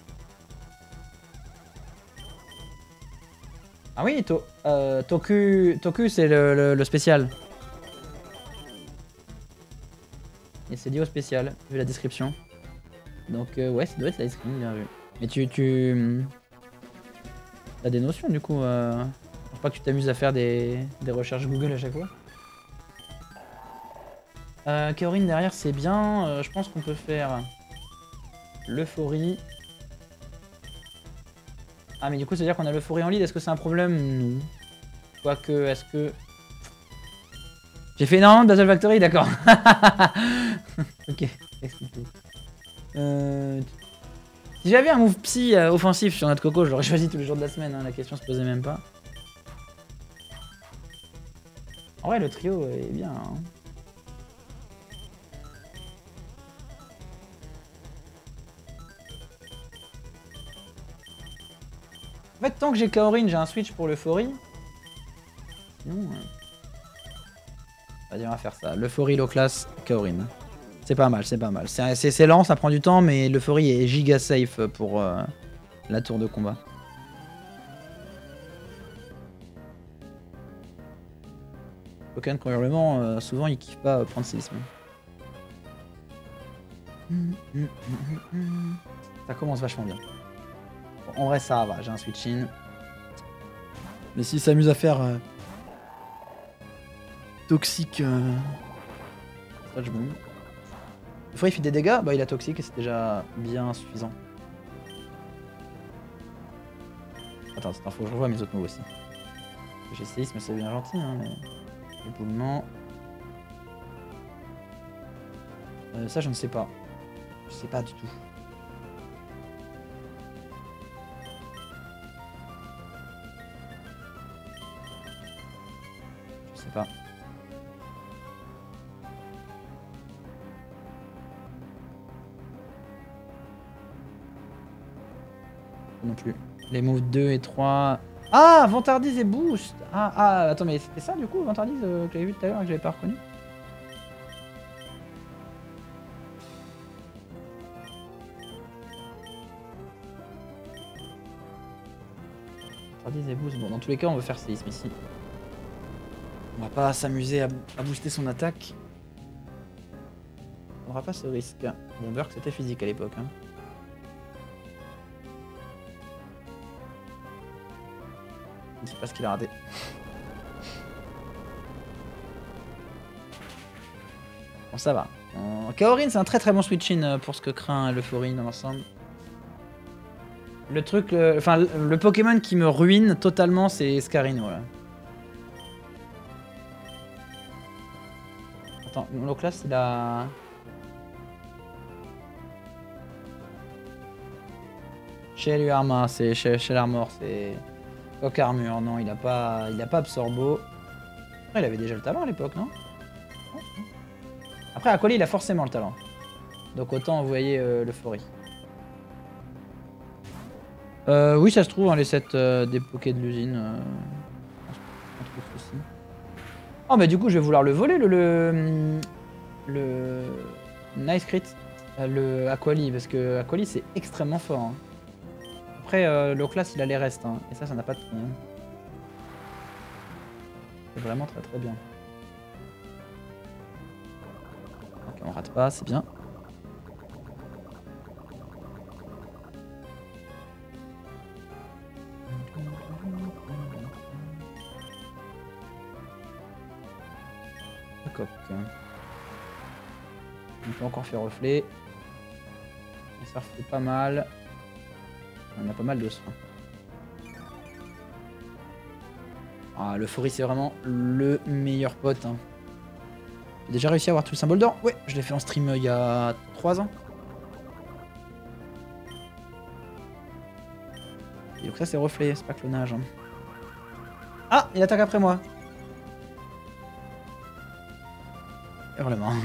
Ah oui, to, euh, Toku, Toku c'est le, le, le spécial. Et c'est lié au spécial, vu la description. Donc euh, ouais, ça doit être la description, bien vu. Mais tu, tu... T'as des notions du coup, euh... je pense pas que tu t'amuses à faire des, des recherches Google à chaque fois. Euh, Kaorin derrière c'est bien, euh, je pense qu'on peut faire l'euphorie. Ah mais du coup ça veut dire qu'on a l'euphorie en lead, est-ce que c'est un problème? Non. Quoique, est-ce que... J'ai fait énormément de Battle Factory, d'accord. Ok, explique tout. Euh... Si j'avais un move psy euh, offensif sur notre coco, je l'aurais choisi tous les jours de la semaine, hein, la question se posait même pas. En vrai le trio est bien. Hein. En fait, tant que j'ai Kaorin, j'ai un switch pour l'euphorie. Sinon, euh... on va faire ça. L'euphorie low class, Kaorin. C'est pas mal, c'est pas mal. C'est lent, ça prend du temps, mais l'euphorie est giga safe pour euh, la tour de combat. Pokémon probablement, euh, souvent ils kiffent pas euh, prendre séisme. Ça commence vachement bien. Bon, en vrai ça va, j'ai un switch in. Mais s'il s'amuse à faire euh, toxique, euh... Sludge Bomb. Une fois il fait des dégâts, bah il a toxique et c'est déjà bien suffisant. Attends, attends, faut que je revoie mes autres mots aussi. J'ai séisme, c'est bien gentil, hein, mais... Éboulement... Euh, ça je ne sais pas. Je sais pas du tout. Je sais pas. Non plus. Les moves deux et trois... Ah, Vantardise et Boost. Ah, ah, attends, mais c'était ça du coup, Vantardise euh, que j'avais vu tout à l'heure et que j'avais pas reconnu. Vantardise et Boost. Bon, dans tous les cas, on va faire séisme ici. On va pas s'amuser à, à booster son attaque. On aura pas ce risque. Bon, Burk c'était physique à l'époque. Hein. Je sais pas ce qu'il a raté. Bon, ça va. Euh, Kaorin, c'est un très très bon switch-in pour ce que craint l'Euphorie dans l'ensemble. Le truc, euh, enfin, le, le Pokémon qui me ruine totalement, c'est Scarino. Là. Attends, mon classe, il a. Chez lui Arma, c'est chez, chez l'Armor, c'est. Coq Armure, non, il a pas. Il a pas Absorbo. Il avait déjà le talent à l'époque, non? Après, Aquali, il a forcément le talent. Donc autant envoyer euh, l'Euphorie. Euh, oui, ça se trouve, hein, les sets euh, des Poké de l'usine. Euh... Oh, mais du coup, je vais vouloir le voler, le. Le, le... Nice Crit. Le Aquali, parce que Aquali, c'est extrêmement fort. Hein. Après, euh, le class, il a les restes. Hein, et ça, ça n'a pas de prix. Hein. C'est vraiment très très bien. Ok, on rate pas, c'est bien. Coq. On peut encore faire reflet. Ça refait pas mal. On a pas mal de soins. Ah, l'Euphorie, c'est vraiment le meilleur pote. Hein. J'ai déjà réussi à avoir tout le symbole d'or. Ouais, je l'ai fait en stream euh, il y a trois ans. Et donc ça, c'est reflet, c'est pas clonage. Hein. Ah, il attaque après moi. Hurlement.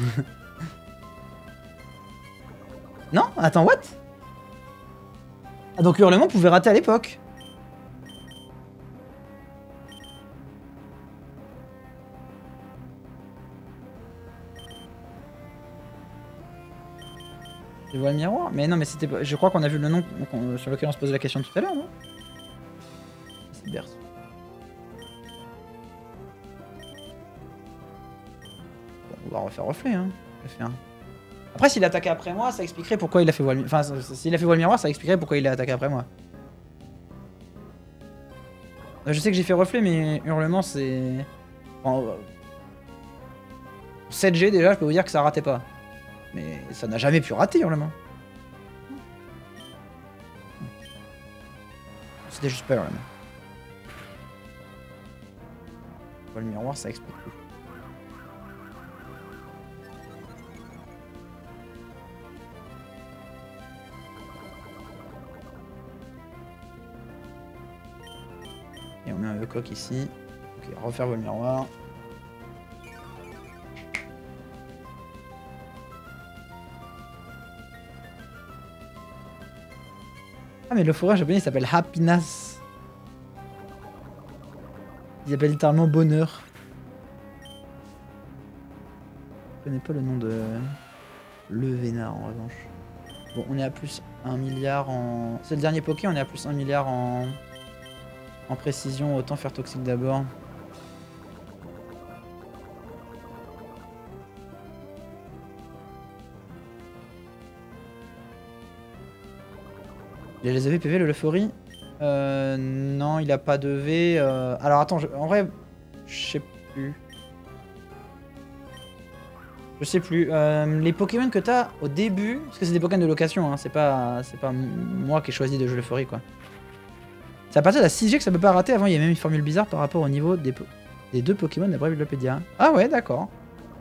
Non, attends, what? Ah, donc Hurlement pouvait rater à l'époque. Tu vois le miroir? Mais non, mais c'était pas... Je crois qu'on a vu le nom sur lequel on se posait la question tout à l'heure, non? C'est Berce. Bon, on va refaire reflet, hein. Je vais faire... Après, s'il attaquait après moi, ça expliquerait pourquoi il a fait voile... Enfin, s'il a fait voile miroir, ça expliquerait pourquoi il a attaqué après moi. Je sais que j'ai fait reflet, mais Hurlement, c'est... Enfin, sept G, déjà, je peux vous dire que ça ratait pas. Mais ça n'a jamais pu rater, Hurlement. C'était juste pas Hurlement. Voile miroir, ça explique tout. Et on met un E-Coq ici. Ok, refaire le miroir. Ah, mais le forêt japonais il s'appelle Happiness. Il s'appelle littéralement bonheur. Je connais pas le nom de Le Vénard en revanche. Bon, on est à plus un milliard en. C'est le dernier Poké, on est à plus un milliard en. En précision, autant faire toxique d'abord. Il a les A V P V, le Euphorie. Euh, non, il a pas de V. Euh... Alors attends, je... en vrai, je sais plus. Je sais plus. Euh, les Pokémon que t'as au début, parce que c'est des Pokémon de location, hein, c'est pas, c'est pas moi qui ai choisi de jouer le Furry quoi. C'est à partir de la six G que ça peut pas rater. Avant, il y a même une formule bizarre par rapport au niveau des, po des deux Pokémon d'après Wikipédia. Ah ouais, d'accord.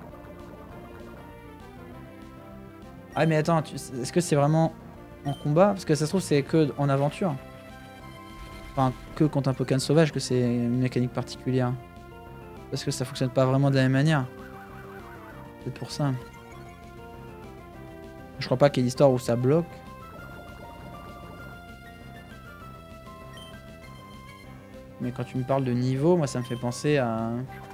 Ah mais attends, tu... est-ce que c'est vraiment en combat? Parce que ça se trouve c'est que en aventure. Enfin, que contre un Pokémon sauvage que c'est une mécanique particulière. Parce que ça fonctionne pas vraiment de la même manière. C'est pour ça. Je crois pas qu'il y ait une histoire où ça bloque. Mais quand tu me parles de niveau, moi ça me fait penser à...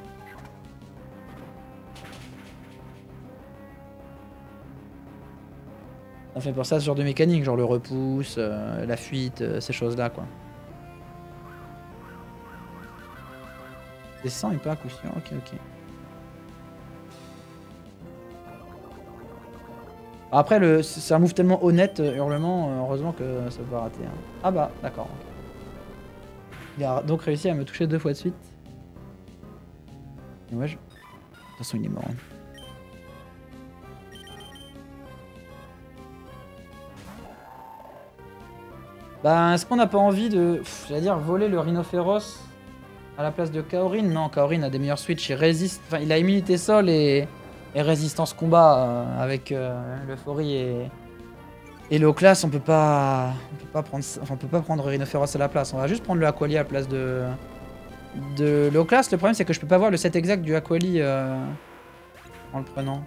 Ça me fait penser à ce genre de mécanique, genre le repousse, euh, la fuite, euh, ces choses-là quoi. Descend et pas à coup sûr, ok ok. Après, c'est un move tellement honnête, euh, hurlement, euh, heureusement que ça peut pas rater. Hein. Ah bah, d'accord. Il a donc réussi à me toucher deux fois de suite. Et ouais, je... De toute façon, il est mort. Hein. Bah, est-ce qu'on n'a pas envie de, j'allais dire, voler le Rhinophéros à la place de Kaorin? Non, Kaorin a des meilleurs switches, il résiste, enfin, il a immunité sol et, et résistance combat euh, avec euh, l'euphorie et... Et le haut classe, on peut pas, on peut pas prendre, enfin, on peut pas prendre Rhinophéros à la place. On va juste prendre le Aquali à la place de, de le haut classe. Le problème, c'est que je peux pas voir le set exact du Aquali euh, en le prenant.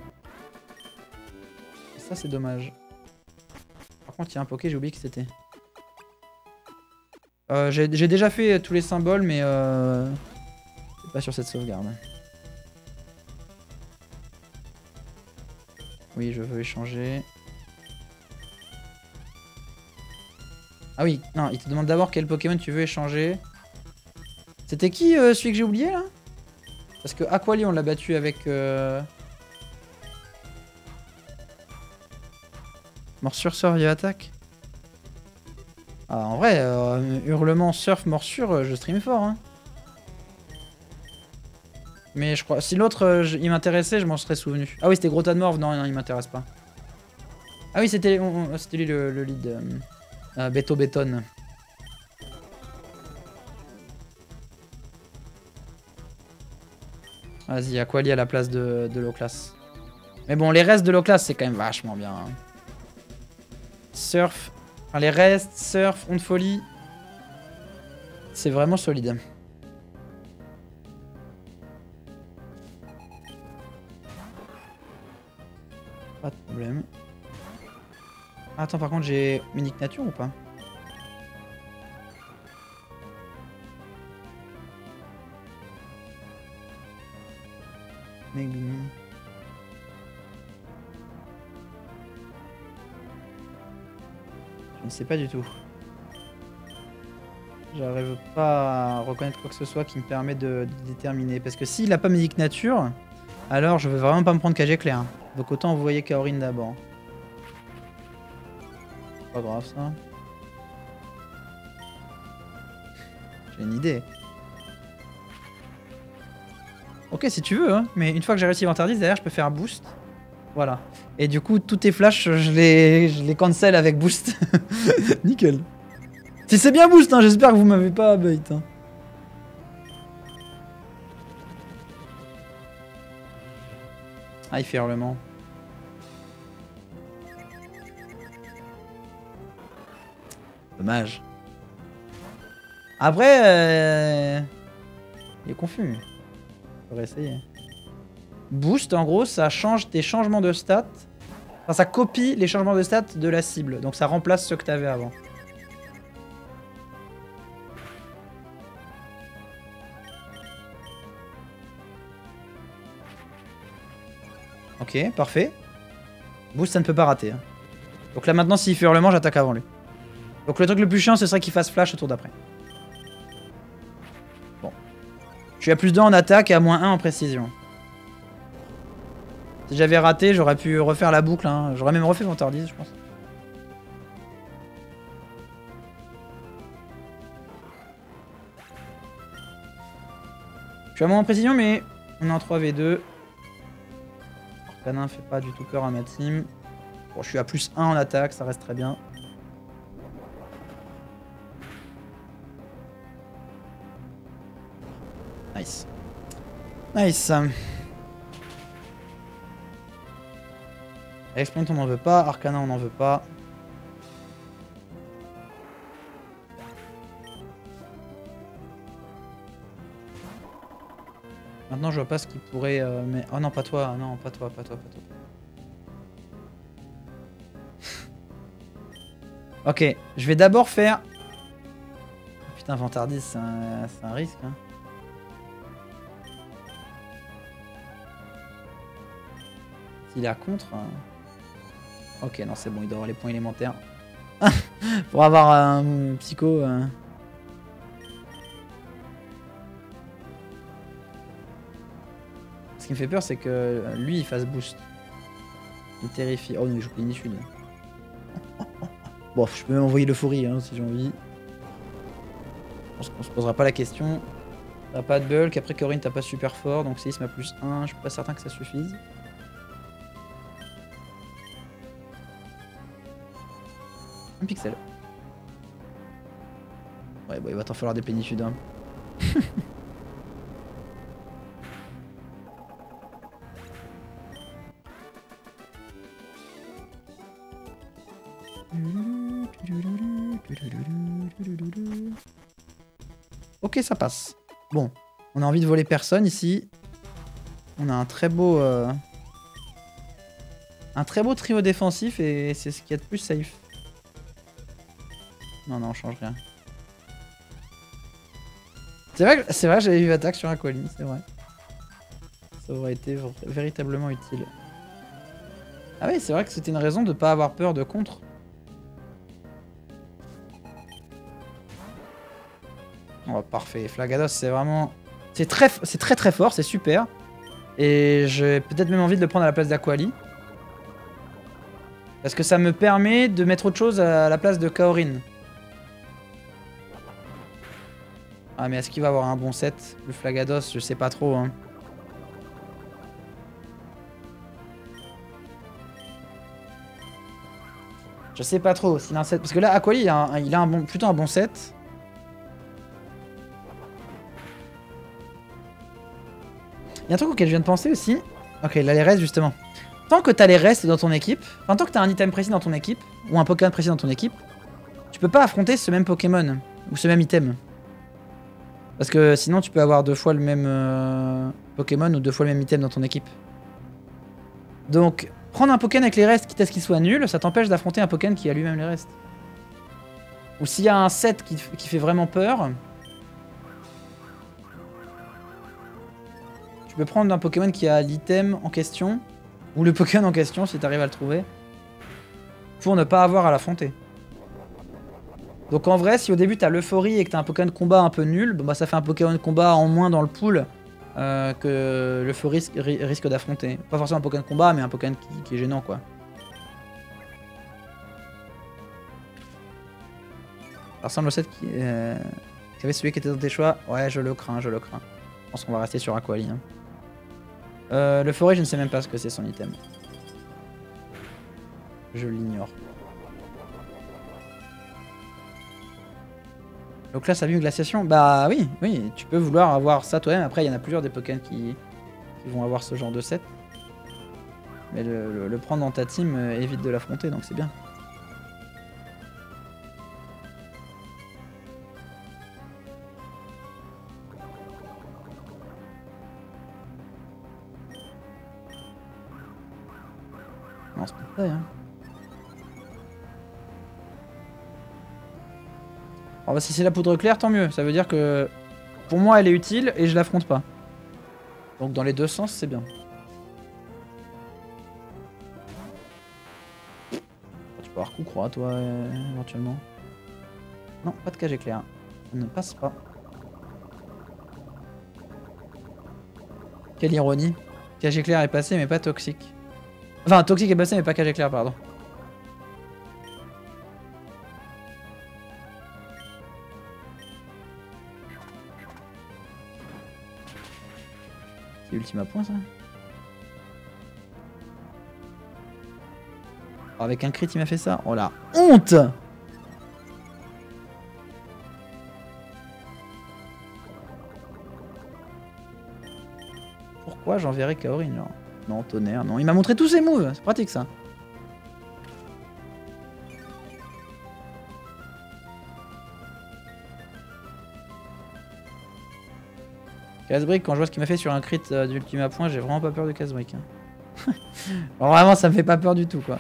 Et ça, c'est dommage. Par contre, il y a un Poké, j'ai oublié qui c'était. Euh, j'ai déjà fait tous les symboles, mais euh, c'est pas sur cette sauvegarde. Oui, je veux échanger. Ah oui, non, il te demande d'abord quel Pokémon tu veux échanger. C'était qui euh, celui que j'ai oublié là? Parce que Aquali on l'a battu avec... Euh... Morsure, surf, et attaque. Ah en vrai, euh, hurlement, surf, morsure, je stream fort. Hein. Mais je crois... Si l'autre euh, il m'intéressait, je m'en serais souvenu. Ah oui, c'était Grotanmorph, non, non, il m'intéresse pas. Ah oui, c'était lui le, le lead. Euh... Euh, Beto Bétonne. Vas-y, Aquali à la place de, de l'O-Class. Mais bon, les restes de l'O-Class, c'est quand même vachement bien. Hein. Surf. Enfin, les restes, Surf, Onde Folie. C'est vraiment solide. Pas de problème. Attends, par contre, j'ai Mimic Nature ou pas? Megumin. Je ne sais pas du tout. J'arrive pas à reconnaître quoi que ce soit qui me permet de, de déterminer. Parce que s'il a pas Mimic Nature, alors je veux vraiment pas me prendre K G clair. Donc autant envoyer Kaorin d'abord. Pas grave ça. J'ai une idée. Ok si tu veux, hein. Mais une fois que j'ai réussi Vantardise, derrière je peux faire un boost. Voilà. Et du coup, tous tes flashs, je les, je les cancel avec boost. Nickel. Si c'est bien boost, hein, j'espère que vous m'avez pas bait. Hein. Ah, il fait hurlement. Dommage. Après, euh... il est confus. Faudrait essayer. Boost, en gros, ça change tes changements de stats. Enfin, ça copie les changements de stats de la cible. Donc ça remplace ceux que tu avais avant. Ok, parfait. Boost, ça ne peut pas rater. Hein. Donc là, maintenant, s'il fait hurlement, j'attaque avant lui. Donc le truc le plus chiant, ce serait qu'il fasse flash au tour d'après. Bon. Je suis à plus deux en attaque et à moins un en précision. Si j'avais raté, j'aurais pu refaire la boucle. Hein. J'aurais même refait Vantardise, je pense. suis à moins en précision, mais on est en trois v deux. Arcanin fait pas du tout peur à ma team. Bon, je suis à plus un en attaque, ça reste très bien. Nice. Nice. Explont on n'en veut pas, Arcana on n'en veut pas. Maintenant je vois pas ce qui pourrait... Euh, mais... Oh non pas toi, non pas toi, pas toi, pas toi. Ok, je vais d'abord faire... Putain Vantardis c'est un... un risque hein. S'il est à contre... Hein... Ok, non, c'est bon, il doit avoir les points élémentaires. Pour avoir un psycho. Euh... Ce qui me fait peur, c'est que lui, il fasse boost. Il terrifie. Oh non, il joue plénitude. Bon, je peux même envoyer l'euphorie hein, si j'ai envie. Je pense qu'on se posera pas la question. T'as pas de bulk, après Corinne, t'as pas super fort, donc séisme à plus un. Je suis pas certain que ça suffise. Un pixel. Ouais, bah il va t'en falloir des plénitudes. Hein. Ok, ça passe. Bon, on a envie de voler personne ici. On a un très beau... Euh... Un très beau trio défensif et c'est ce qu'il y a de plus safe. Non, non, on change rien. C'est vrai que c'est vrai, j'avais eu attaque sur Aqualine, c'est vrai. Ça aurait été véritablement utile. Ah oui, c'est vrai que c'était une raison de pas avoir peur de contre. Oh, parfait. Flagados, c'est vraiment... C'est très, c'est très très fort, c'est super. Et j'ai peut-être même envie de le prendre à la place d'Aquali. Parce que ça me permet de mettre autre chose à la place de Kaorin. Ah mais est-ce qu'il va avoir un bon set? Le Flagados, je sais pas trop. Hein. Je sais pas trop s'il a un set. Parce que là, Aquali, il a, un, il a un bon, plutôt un bon set. Il y a un truc auquel je viens de penser aussi. Ok, là les restes justement. Tant que t'as les restes dans ton équipe, enfin tant que t'as un item précis dans ton équipe, ou un Pokémon précis dans ton équipe, tu peux pas affronter ce même Pokémon, ou ce même item. Parce que sinon tu peux avoir deux fois le même euh, Pokémon ou deux fois le même item dans ton équipe. Donc, prendre un Pokémon avec les restes, quitte à ce qu'il soit nul, ça t'empêche d'affronter un Pokémon qui a lui-même les restes. Ou s'il y a un set qui, qui fait vraiment peur, tu peux prendre un Pokémon qui a l'item en question, ou le Pokémon en question si t'arrives à le trouver, pour ne pas avoir à l'affronter. Donc en vrai, si au début t'as l'euphorie et que t'as un Pokémon de combat un peu nul, bon bah ça fait un Pokémon de combat en moins dans le pool euh, que l'euphorie risque, risque d'affronter. Pas forcément un Pokémon de combat, mais un Pokémon qui, qui est gênant quoi. Ça ressemble au set qui, euh, qui avait celui qui était dans tes choix. Ouais, je le crains, je le crains. Je pense qu'on va rester sur Aquali. Hein. Euh, l'euphorie, je ne sais même pas ce que c'est son item. Je l'ignore. Donc là, ça a vu une glaciation. Bah oui, oui, tu peux vouloir avoir ça toi-même. Après, il y en a plusieurs des Pokémon qui, qui vont avoir ce genre de set. Mais le, le, le prendre dans ta team euh, évite de l'affronter, donc c'est bien. Non, c'est pas vrai, hein. Alors bah, si c'est la poudre claire, tant mieux. Ça veut dire que pour moi, elle est utile et je l'affronte pas. Donc dans les deux sens, c'est bien. Tu peux avoir coup croix, toi, euh, éventuellement. Non, pas de cage éclair. Ça ne passe pas. Quelle ironie. Cage éclair est passé, mais pas toxique. Enfin, toxique est passé, mais pas cage éclair, pardon. ultime à point ça. Oh, avec un crit il m'a fait ça. Oh la honte! Pourquoi j'enverrai Kaorin genre? Non, tonnerre, non. Il m'a montré tous ses moves, c'est pratique ça. Casbrick, quand je vois ce qu'il m'a fait sur un crit euh, d'ultime à point, j'ai vraiment pas peur de Casbrick. Hein. Alors vraiment, ça me fait pas peur du tout quoi.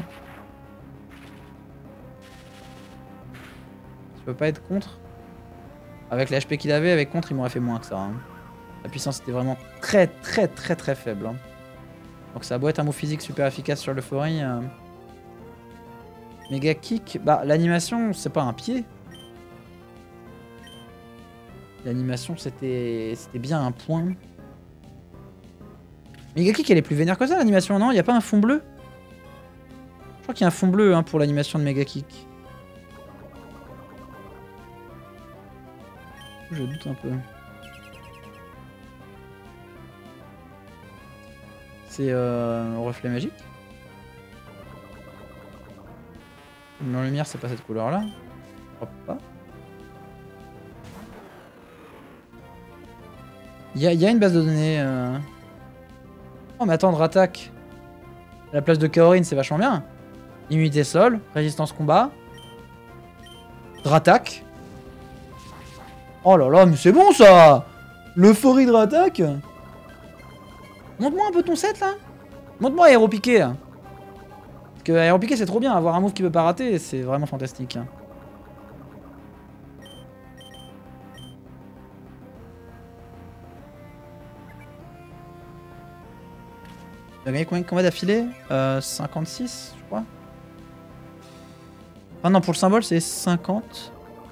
Je peux pas être contre. Avec l'H P qu'il avait, avec contre, il m'aurait fait moins que ça. Hein. La puissance était vraiment très très très très faible. Hein. Donc ça a beau être un mot physique super efficace sur le Fori. Euh... Méga kick, bah l'animation c'est pas un pied. L'animation c'était c'était bien un point. Méga kick elle est plus vénère que ça l'animation, non? Il y a pas un fond bleu? Je crois qu'il y a un fond bleu hein, pour l'animation de Méga kick. Je doute un peu. C'est euh, reflet magique. La lumière, c'est pas cette couleur-là. Je crois pas. Il y, y a une base de données. Euh... Oh, mais attends, Dratak. À la place de Kaorin, c'est vachement bien. Immunité sol, résistance combat. Dratak. Oh là là, mais c'est bon ça! L'euphorie Dratak. Montre-moi un peu ton set là. Montre-moi Aéro Piqué là. Parce que Aéro Piqué c'est trop bien, avoir un move qui peut pas rater, c'est vraiment fantastique. Tu as gagné combien de combats d'affilée? euh, cinquante-six je crois. Ah non, pour le symbole c'est cinquante.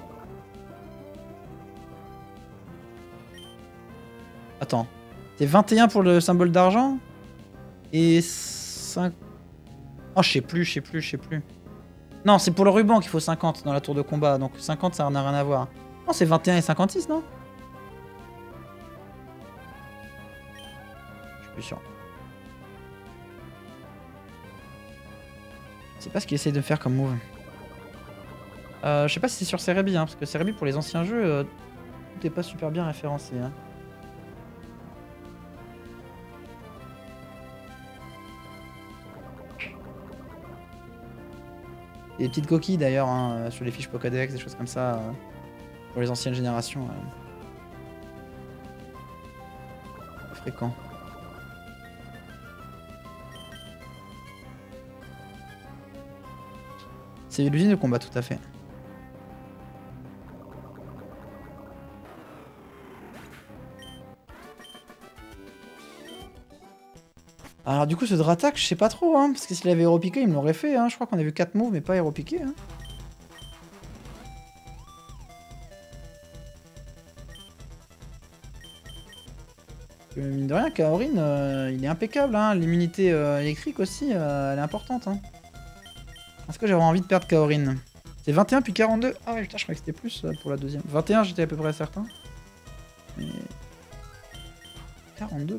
Attends. C'est vingt et un pour le symbole d'argent. Et cinq... Oh, je sais plus, je sais plus, je sais plus. Non, c'est pour le ruban qu'il faut cinquante dans la tour de combat. Donc cinquante, ça n'a rien à voir. Non, c'est vingt et un et cinquante-six, non? Je suis plus sûr. Je sais pas ce qu'il essaie de faire comme move. Euh, je sais pas si c'est sur Cerebi, hein, parce que Cerebi, pour les anciens jeux, euh, tout est pas super bien référencé. Hein. Il y a des petites coquilles d'ailleurs hein, sur les fiches Pokédex, des choses comme ça euh, pour les anciennes générations. Euh. Fréquent. C'est l'usine de combat tout à fait. Alors du coup ce Dratak, je sais pas trop, hein, parce que s'il avait Aéro Piqué, il me l'aurait fait. Hein. Je crois qu'on a vu quatre moves, mais pas Aéro Piqué. Hein. Euh, mine de rien, Kaorin, euh, il est impeccable. Hein. L'immunité euh, électrique aussi, euh, elle est importante. Hein. Est-ce que j'aurais envie de perdre Kaorin? C'est vingt et un puis quarante-deux. Ah ouais, putain, je croyais que c'était plus euh, pour la deuxième. vingt et un, j'étais à peu près certain. Mais... quarante-deux, bon.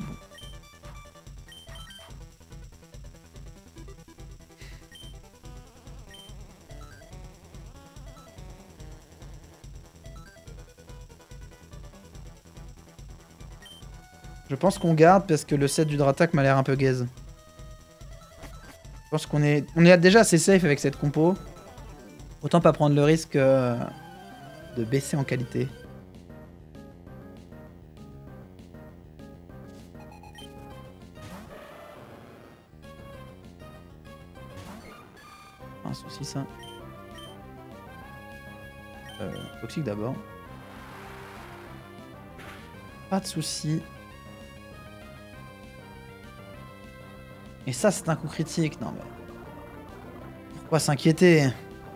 Je pense qu'on garde parce que le set du Dratak m'a l'air un peu gaze. Je pense qu'on est... On est déjà assez safe avec cette compo. Autant pas prendre le risque euh, de baisser en qualité. Un souci ça. Euh, toxique d'abord. Pas de souci. Et ça, c'est un coup critique. Non, mais... Pourquoi s'inquiéter?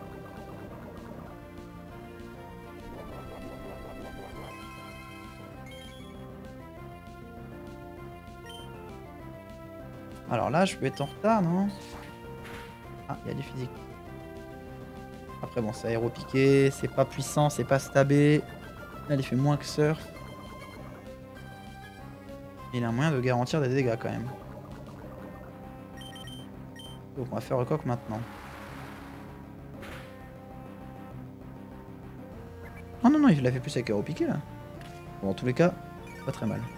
Alors là, je peux être en retard, non? Ah, il y a du physique. Après, bon, c'est aéropiqué, c'est pas puissant, c'est pas stabé. Là, il fait moins que surf. Il a un moyen de garantir des dégâts quand même. Donc on va faire recoque maintenant. Oh non, non, il l'a fait plus avec Aéro Piqué là. Bon, dans tous les cas, pas très mal.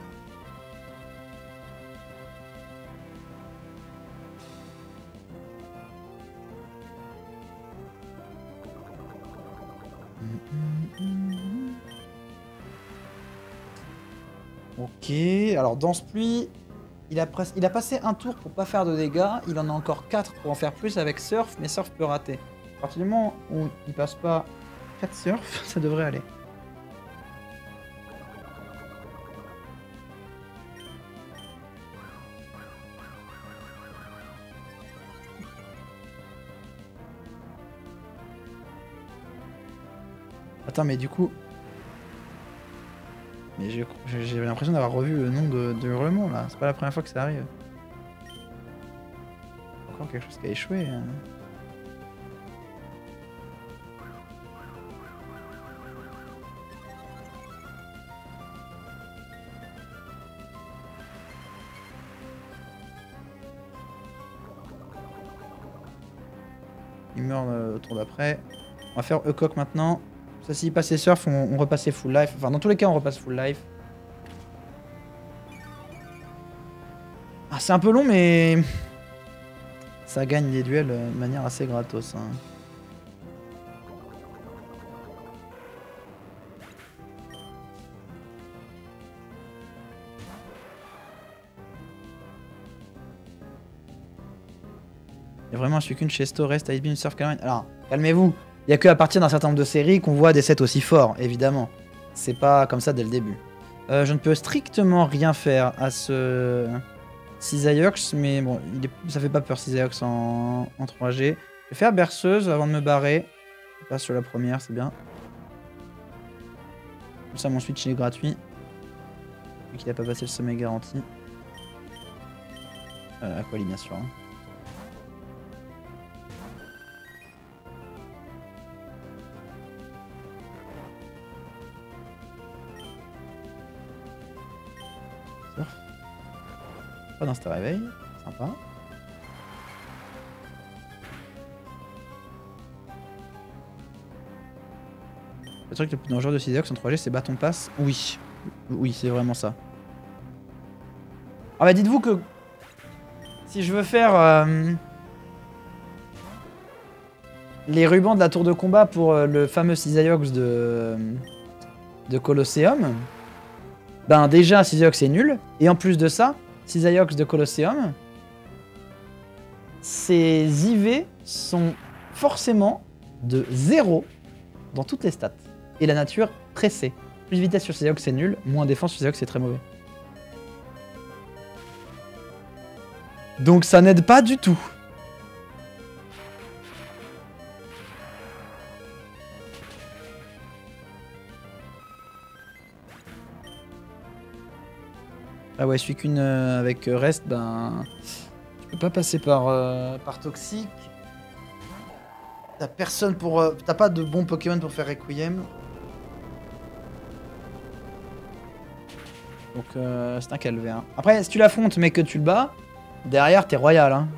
Ok, alors Danse Pluie, il a, il a passé un tour pour pas faire de dégâts, il en a encore quatre pour en faire plus avec Surf, mais Surf peut rater. À partir du moment où il passe pas quatre Surf, ça devrait aller. Attends, mais du coup... Mais j'ai l'impression d'avoir revu le nom de, de hurlement là, c'est pas la première fois que ça arrive. Encore quelque chose qui a échoué. Hein. Il meurt euh, au tour d'après. On va faire E-Coq maintenant. Ça, s'il passait surf, on, on repassait full life. Enfin, dans tous les cas, on repasse full life. Ah, c'est un peu long, mais... Ça gagne les duels de manière assez gratos. Hein. Il y a vraiment un Suicune chez Sto, Rest, Ice Beam, Surf, Calamine. Alors, calmez-vous. Il n'y a qu'à partir d'un certain nombre de séries qu'on voit des sets aussi forts, évidemment. C'est pas comme ça dès le début. Euh, je ne peux strictement rien faire à ce Cisaiox, mais bon, il est... ça fait pas peur Cisaiox en... en trois G. Je vais faire Berceuse avant de me barrer. Je passe sur la première, c'est bien. Comme ça, mon switch est gratuit. Vu qu'il n'a pas passé le sommet garanti. Euh, Aquali, bien sûr. Hein. Pas dans ce réveil, sympa. Le truc le plus dangereux de Cisaiox en trois G, c'est bâton passe. Oui, oui, c'est vraiment ça. Ah bah dites-vous que si je veux faire euh, les rubans de la tour de combat pour euh, le fameux Cisaiox de, de Colosseum, ben déjà Cisaiox est nul, et en plus de ça, Cisaiox de Colosseum, ses I V sont forcément de zéro dans toutes les stats. Et la nature pressée. Plus vitesse sur Cisaiox c'est nul, moins défense sur Cisaiox c'est très mauvais. Donc ça n'aide pas du tout. Ah ouais, je suis qu'une euh, avec Rest, ben... Je peux pas passer par, euh, par Toxic. T'as personne pour... Euh, T'as pas de bons Pokémon pour faire Requiem. Donc euh, c'est un calvaire. Après, si tu l'affrontes mais que tu le bats, derrière t'es royal. Hein.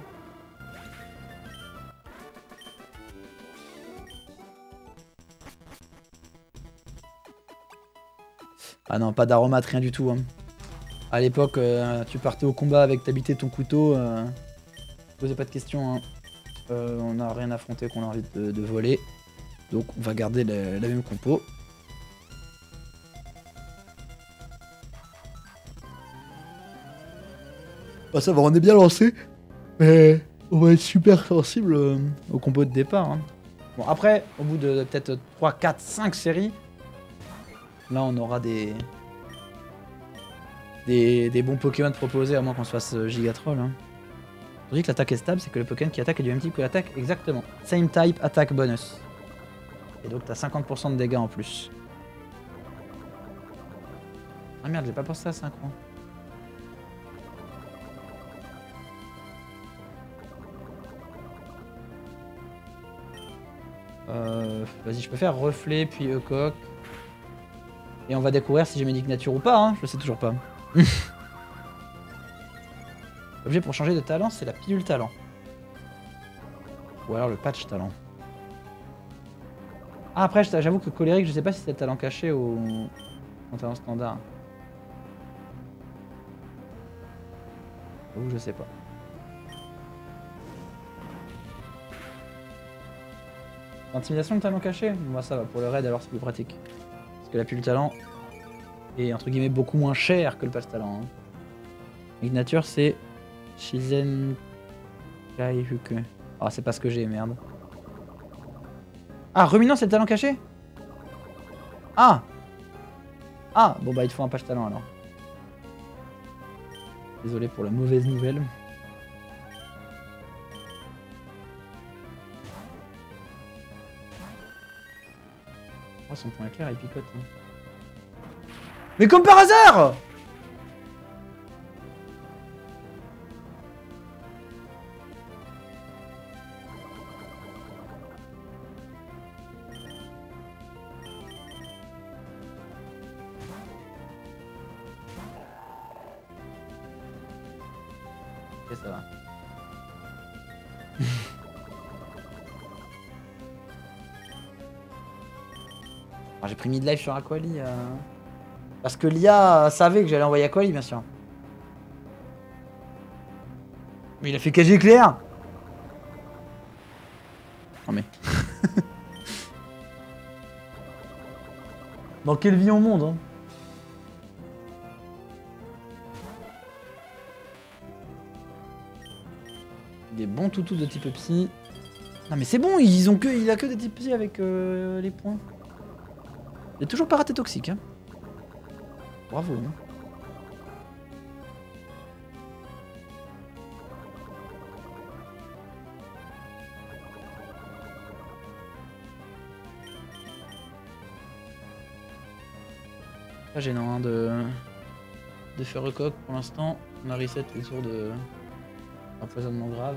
Ah non, pas d'aromate, rien du tout. Hein. À l'époque, euh, tu partais au combat avec t'habitais ton couteau. Euh, posez pas de questions. Hein. Euh, on n'a rien affronté qu'on a envie de, de voler. Donc on va garder la, la même compo. Ah, ça va, on est bien lancé. Mais on va être super sensible euh, au combo de départ. Hein. Bon, après, au bout de peut-être trois, quatre, cinq séries, là on aura des... Des, des bons Pokémon proposés, à moins qu'on se fasse euh, Gigatroll. Hein. Je dis que l'attaque est stable, c'est que le Pokémon qui attaque est du même type que l'attaque. Exactement. Same type, attaque bonus. Et donc t'as cinquante pour cent de dégâts en plus. Ah merde, j'ai pas pensé à synchro. Euh, Vas-y, je peux faire reflet puis E-Coq. Et on va découvrir si j'ai Médic Nature ou pas, hein. Je sais toujours pas. L'objet pour changer de talent, c'est la pilule talent. Ou alors le patch talent. Ah, après, j'avoue que colérique, je sais pas si c'est le talent caché ou en talent standard. Ou je sais pas. Intimidation, le talent caché? Moi ça va, pour le raid alors c'est plus pratique. Parce que la pilule talent est entre guillemets beaucoup moins cher que le patch talent. Hein. Ignature c'est Shizen Kaihuku. Ah, c'est pas ce que j'ai, merde. Ah, Ruminant, c'est le talent caché? Ah! Ah, bon bah il te faut un patch talent alors. Désolé pour la mauvaise nouvelle. Oh, son point éclair, il picote. Hein. Mais comme par hasard! Ok, ça va. Ah, j'ai pris mid-life sur Aquali. Euh... Parce que l'I A savait que j'allais envoyer Aquali, bien sûr. Mais il a fait K G clair. Non mais... Dans quelle vie on monde, hein? Des bons toutous de type psy. Non mais c'est bon, ils ont que, il a que des types psy avec euh, les points. Il est toujours pas raté toxique. Hein. Bravo. Hein. Pas gênant hein, de, de faire recoque pour l'instant. On a reset les tours de empoisonnement grave.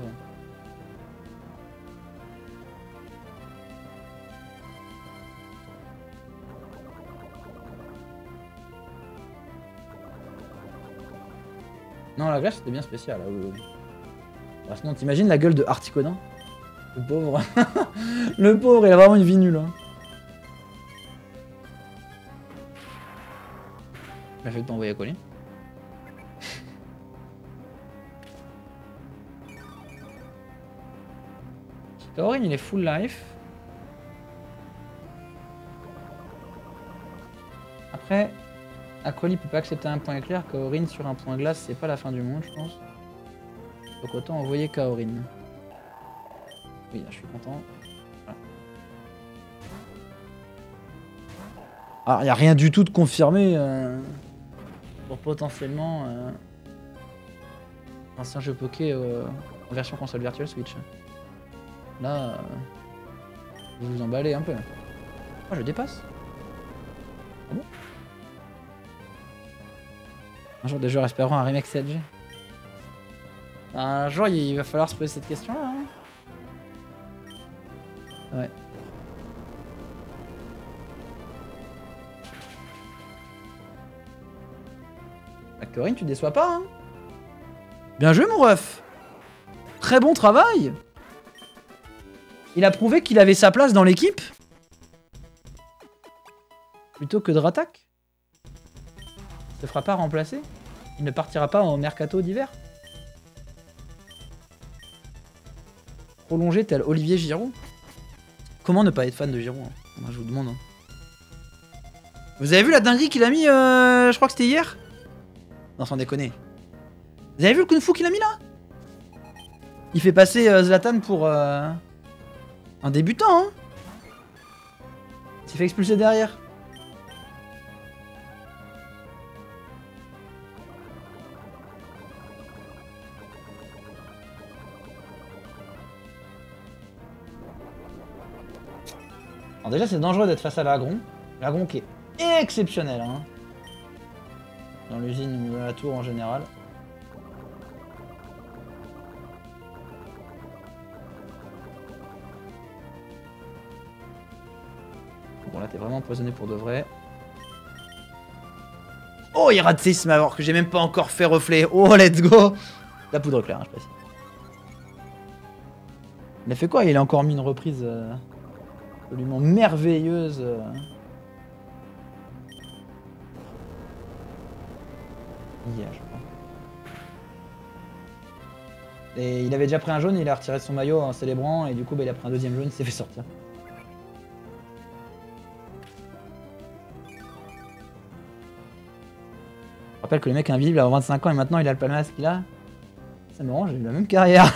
Non, la glace c'était bien spécial. Là, où... bah, sinon, t'imagines la gueule de Articodin? Le pauvre. Le pauvre, il a vraiment une vie nulle. Hein. Il a fait de t'envoyer à coller. Kaorin, il est full life. Après, Aquali peut pas accepter un point éclair. Kaorin sur un point glace, c'est pas la fin du monde, je pense. Donc autant envoyer Kaorin. Oui, là, je suis content. Voilà. Alors, il n'y a rien du tout de confirmé euh, pour potentiellement euh, ancien jeu poké euh, en version console virtuelle Switch. Là, euh, vous vous emballez un peu. Oh, je dépasse. Ah bon? Un jour, des joueurs espéreront un remake sept G. Un jour, il va falloir se poser cette question-là. Hein. Ouais. Bah, Corinne, tu déçois pas, hein? Bien joué, mon ref! Très bon travail! Il a prouvé qu'il avait sa place dans l'équipe. Plutôt que de rattaque. Il se fera pas remplacer. Il ne partira pas en mercato d'hiver. Prolongé tel Olivier Giroud. Comment ne pas être fan de Giroud hein? Moi, je vous demande. Hein. Vous avez vu la dinguerie qu'il a mis euh, je crois que c'était hier. Non, sans déconner. Vous avez vu le kung fu qu'il a mis là? Il fait passer euh, Zlatan pour euh, un débutant. Hein. Il s'est fait expulser derrière. Alors déjà c'est dangereux d'être face à l'Agron. L'Agron qui est exceptionnel hein. Dans l'usine ou dans la tour en général. Bon là t'es vraiment empoisonné pour de vrai. Oh il rate six alors que j'ai même pas encore fait reflet. Oh let's go. La poudre claire, hein, je précise. Il a fait quoi? Il a encore mis une reprise euh, absolument merveilleuse. Euh... Hier, je crois. Et il avait déjà pris un jaune, il a retiré son maillot en célébrant, et du coup, bah, il a pris un deuxième jaune, il s'est fait sortir. Je rappelle que le mec invisible a vingt-cinq ans et maintenant il a le palmarès qu'il a. Ça me rend, j'ai eu la même carrière.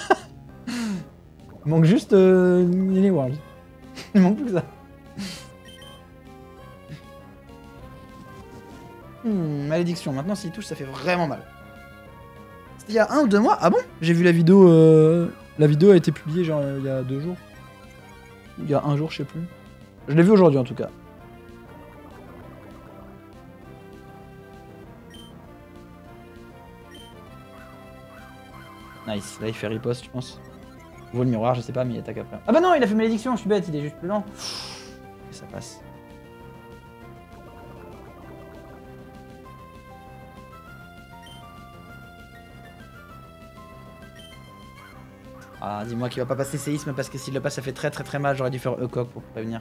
Il manque juste euh, les Worlds. Il manque plus que ça. Hmm, malédiction. Maintenant, s'il touche, ça fait vraiment mal. C'était il y a un ou deux mois. Ah bon? J'ai vu la vidéo. Euh... La vidéo a été publiée genre euh, il y a deux jours. Il y a un jour, je sais plus. Je l'ai vu aujourd'hui en tout cas. Nice. Là, il fait riposte, je pense. Vaut le miroir, je sais pas, mais il attaque après. Ah bah non, il a fait malédiction, je suis bête, il est juste plus lent. Et ça passe. Ah, dis-moi qu'il va pas passer séisme parce que s'il le passe, ça fait très très très mal. J'aurais dû faire E-Coq pour prévenir.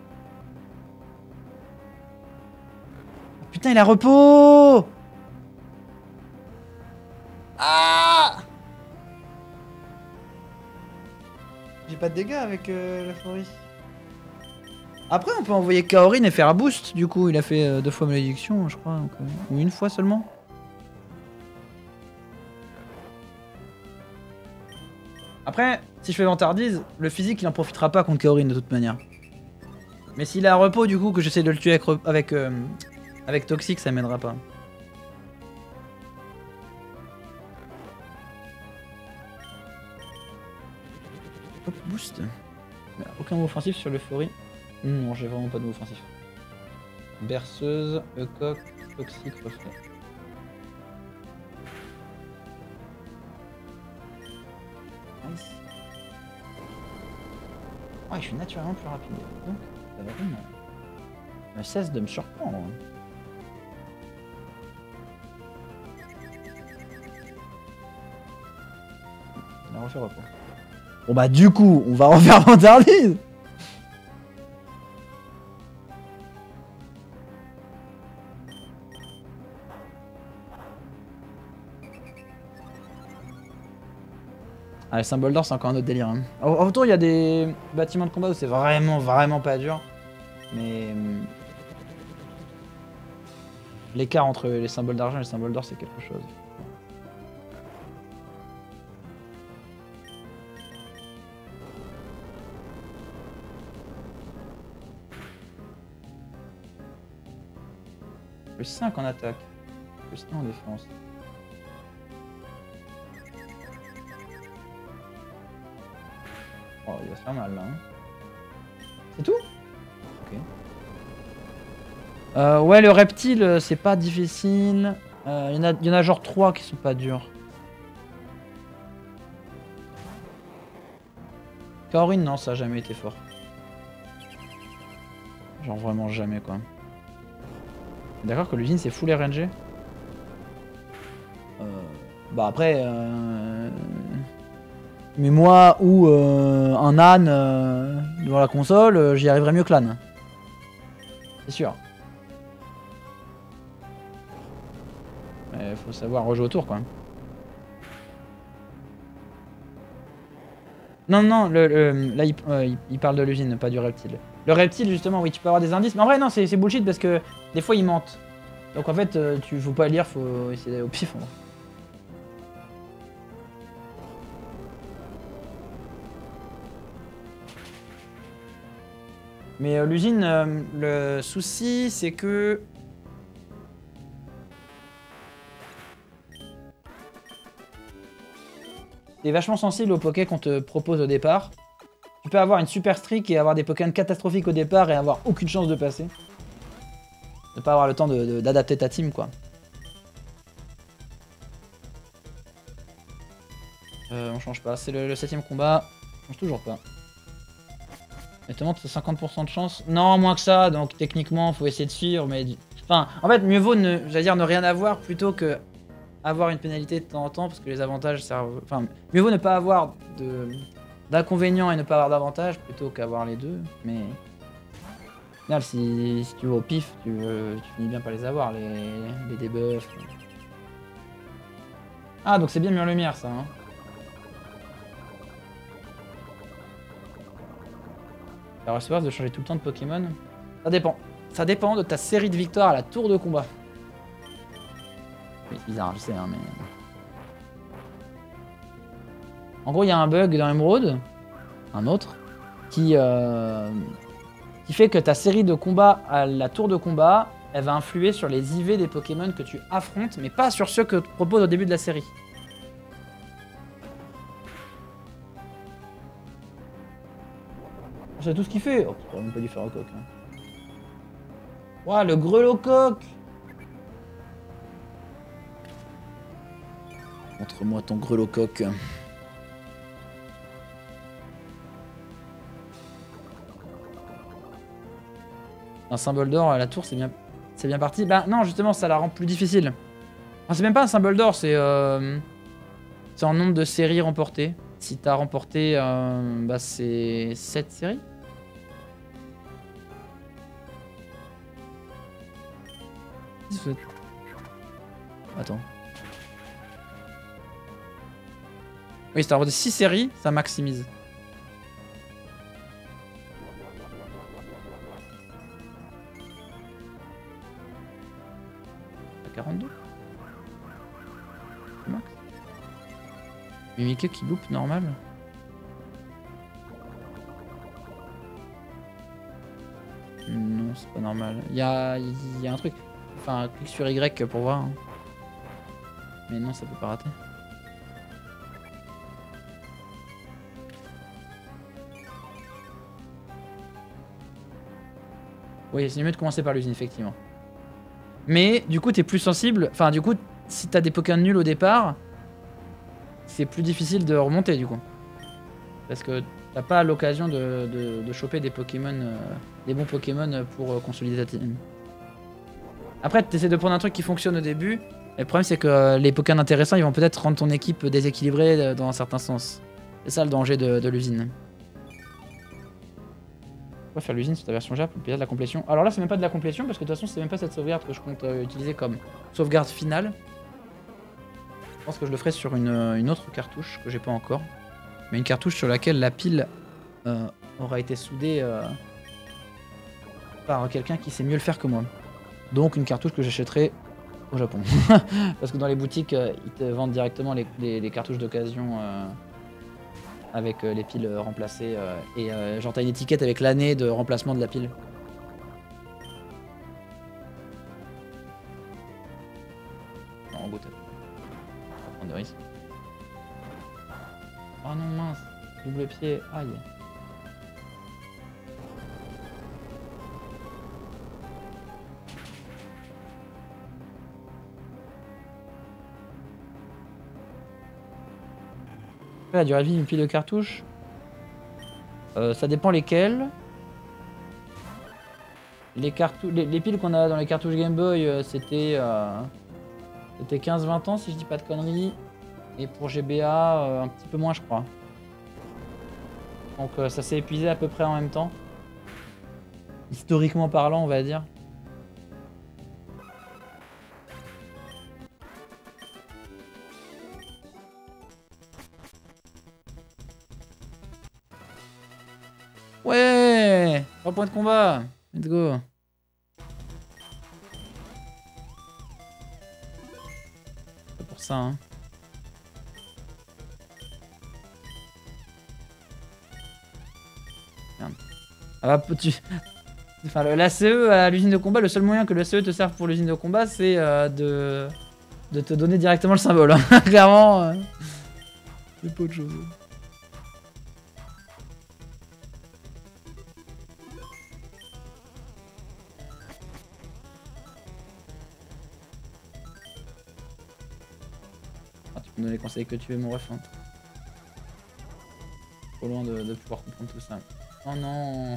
Putain, il a repos! Ah! J'ai pas de dégâts avec euh, la Fori. Après, on peut envoyer Kaorin et faire un boost. Du coup, il a fait euh, deux fois malédiction, je crois. Donc, euh, ou une fois seulement. Après, si je fais vantardise, le physique il en profitera pas contre Kaorin de toute manière. Mais s'il a un repos, du coup, que j'essaie de le tuer avec, avec, euh, avec Toxic, ça m'aidera pas. Hop, boost. Aucun mot offensif sur le Fori. Non, j'ai vraiment pas de mot offensif. Berceuse, E-Coq, Toxic, reflet. Nice. Ouais, je suis naturellement plus rapide. Donc, ça va bien. Ne cesse de me surprendre. On va refaire repos. Bon bah du coup, on va refaire vantardise. Ah, le symbole d'or, c'est encore un autre délire. Hein. Autour, il y a des bâtiments de combat où c'est vraiment, vraiment pas dur. Mais l'écart entre les symboles d'argent et les symboles d'or, c'est quelque chose. Plus cinq en attaque, plus un en défense. Oh, il va se faire mal là. Hein. C'est tout? Ok. Euh, ouais, le reptile, c'est pas difficile. Il euh, y, y en a genre trois qui sont pas durs. Kaorin, non, ça a jamais été fort. Genre vraiment jamais quoi. D'accord que l'usine c'est full R N G. Euh, bah après... Euh... Mais moi ou euh, un âne euh, devant la console, euh, j'y arriverai mieux que l'âne. C'est sûr. Mais faut savoir rejouer autour quoi. Non, non, le, le, là il, euh, il, il parle de l'usine, pas du reptile. Le reptile justement, oui, tu peux avoir des indices. Mais en vrai non, c'est bullshit parce que des fois ils mentent. Donc en fait, euh, tu faut pas lire, faut essayer d'aller au pif. Hein. Mais euh, l'usine, euh, le souci, c'est que... T'es vachement sensible aux pokés qu'on te propose au départ. Tu peux avoir une super streak et avoir des Pokémon catastrophiques au départ et avoir aucune chance de passer. Ne pas avoir le temps d'adapter ta team, quoi. Euh, on change pas. C'est le, le septième combat. On change toujours pas. Et te montre cinquante pour cent de chance. Non, moins que ça, donc techniquement, faut essayer de suivre, mais... Enfin, en fait, mieux vaut ne, j'allais dire, ne rien avoir plutôt que avoir une pénalité de temps en temps parce que les avantages servent. Enfin, mieux vaut ne pas avoir de d'inconvénients et ne pas avoir d'avantages plutôt qu'avoir les deux. Mais au final, si, si tu vas au pif, tu, veux, tu finis bien par les avoir, les, les debuffs. Ah, donc c'est bien Mur Lumière ça. Hein. La recevoir de changer tout le temps de Pokémon. Ça dépend. Ça dépend de ta série de victoires à la tour de combat. Oui, c'est bizarre, je sais, hein, mais... En gros, il y a un bug dans Emerald, un autre, qui, euh, qui fait que ta série de combats à la tour de combat, elle va influer sur les I V des Pokémon que tu affrontes, mais pas sur ceux que tu proposes au début de la série. C'est tout ce qu'il fait. Oh, on peut lui faire un coq. Hein. Ouah, le grelocoq. Montre-moi ton grelocoq. Un symbole d'or à la tour, c'est bien, c'est bien parti. Bah non, justement, ça la rend plus difficile. Enfin, c'est même pas un symbole d'or, c'est euh, c'est en nombre de séries remportées. Si t'as remporté, euh, bah c'est sept séries. Attends. Oui, si t'as remporté six séries, ça maximise. quarante-deux max. Mimique qui loupe normal. Non, c'est pas normal. Il y a, y a un truc. Enfin, clique sur Y pour voir. Hein. Mais non, ça peut pas rater. Oui, c'est mieux de commencer par l'usine, effectivement. Mais du coup, t'es plus sensible. Enfin, du coup, si t'as des Pokémon nuls au départ, c'est plus difficile de remonter, du coup. Parce que t'as pas l'occasion de, de, de choper des Pokémon, euh, des bons Pokémon pour euh, consolider ta team. Après, t'essaies de prendre un truc qui fonctionne au début. Et le problème, c'est que euh, les Pokémon intéressants, ils vont peut-être rendre ton équipe déséquilibrée euh, dans un certain sens. C'est ça le danger de, de l'usine. On va faire l'usine sur ta version Jap, le pilote de la complétion. Alors là, c'est même pas de la complétion parce que de toute façon, c'est même pas cette sauvegarde que je compte euh, utiliser comme sauvegarde finale. Je pense que je le ferai sur une, une autre cartouche que j'ai pas encore. Mais une cartouche sur laquelle la pile euh, aura été soudée euh, par quelqu'un qui sait mieux le faire que moi. Donc une cartouche que j'achèterai au Japon. Parce que dans les boutiques, euh, ils te vendent directement les, les, les cartouches d'occasion euh, avec euh, les piles euh, remplacées. Euh, et euh, genre t'as une étiquette avec l'année de remplacement de la pile. Non, en gros, t'as pas prendre de risque. Oh non, mince. Double pied. Aïe. La durée de vie d'une pile de cartouches, euh, ça dépend lesquelles. Les, cartouches, les, les piles qu'on a dans les cartouches Game Boy, euh, c'était euh, c'était quinze vingt ans si je dis pas de conneries. Et pour G B A, euh, un petit peu moins je crois. Donc euh, ça s'est épuisé à peu près en même temps. Historiquement parlant, on va dire. Ouais, trois points de combat. Let's go. C'est pour ça, hein. Merde. Ah bah, tu... Enfin, l'A C E à l'usine de combat, le seul moyen que l'A C E te serve pour l'usine de combat, c'est euh, de... de te donner directement le symbole. Hein. Clairement, euh... c'est pas autre chose. Tu me donnes les conseils que tu veux, mon ref. Hein. Trop loin de, de pouvoir comprendre tout ça. Oh non,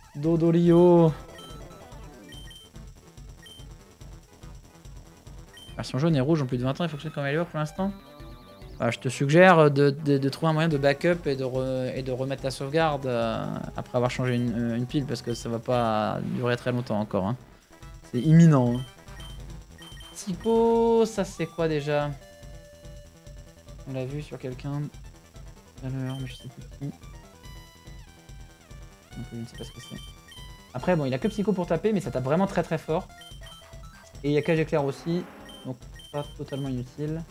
Dodolio. Version jaune et rouge ont plus de vingt ans, il fonctionne comme Aléor pour l'instant. Bah, je te suggère de, de, de trouver un moyen de backup et de, re, et de remettre ta sauvegarde euh, après avoir changé une, une pile parce que ça va pas durer très longtemps encore. Hein. C'est imminent. Hein. Psycho, ça c'est quoi déjà? On l'a vu sur quelqu'un. Alors, mais je sais plus qui. Donc, je ne sais pas ce que c'est. Après, bon, il a que Psycho pour taper, mais ça tape vraiment très très fort. Et il y a Cage Éclair aussi, donc pas totalement inutile.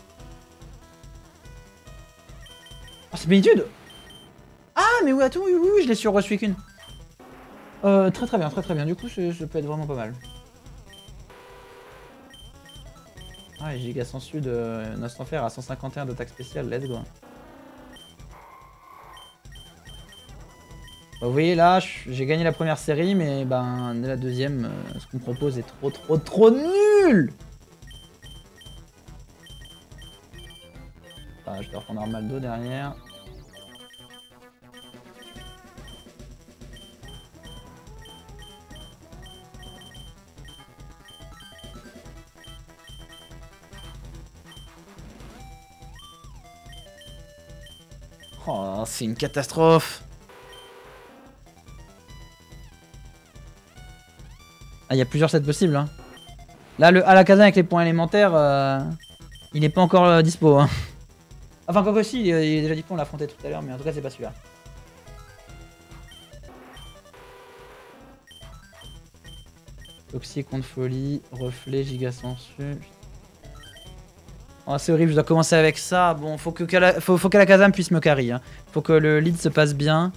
Oh, c'est Plénitude! Ah, mais oui, attends, oui, oui, oui, je l'ai sur Rush Weekend. Euh, très très bien, très très bien. Du coup, ça peut être vraiment pas mal. Ah, et Giga sans Sud, euh, Nost Enfer à cent cinquante et un d'attaque spéciale, let's go. Bah, vous voyez là, j'ai gagné la première série, mais ben la deuxième, euh, ce qu'on me propose est trop trop trop nul. Ah, je dois reprendre Armaldo derrière. Oh, c'est une catastrophe. Ah, il y a plusieurs sets possibles. Hein. Là, le Alakazam avec les points élémentaires, euh, il n'est pas encore euh, dispo. Hein. Enfin, quoi que si, il est, il est déjà dispo, on l'a affronté tout à l'heure, mais en tout cas, c'est pas celui-là. Toxique contre folie, reflet, giga sensu. Oh, c'est horrible, je dois commencer avec ça. Bon, faut que Kala... faut, faut qu'Alakazam puisse me carry. Hein. Faut que le lead se passe bien.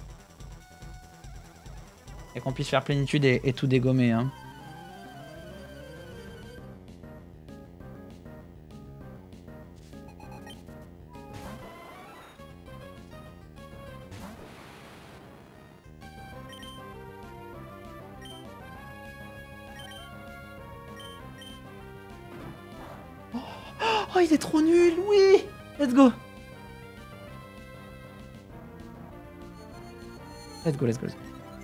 Et qu'on puisse faire plénitude et, et tout dégommer. Hein. Oh, il est trop nul, oui. Let's go. Let's go, let's go, let's go.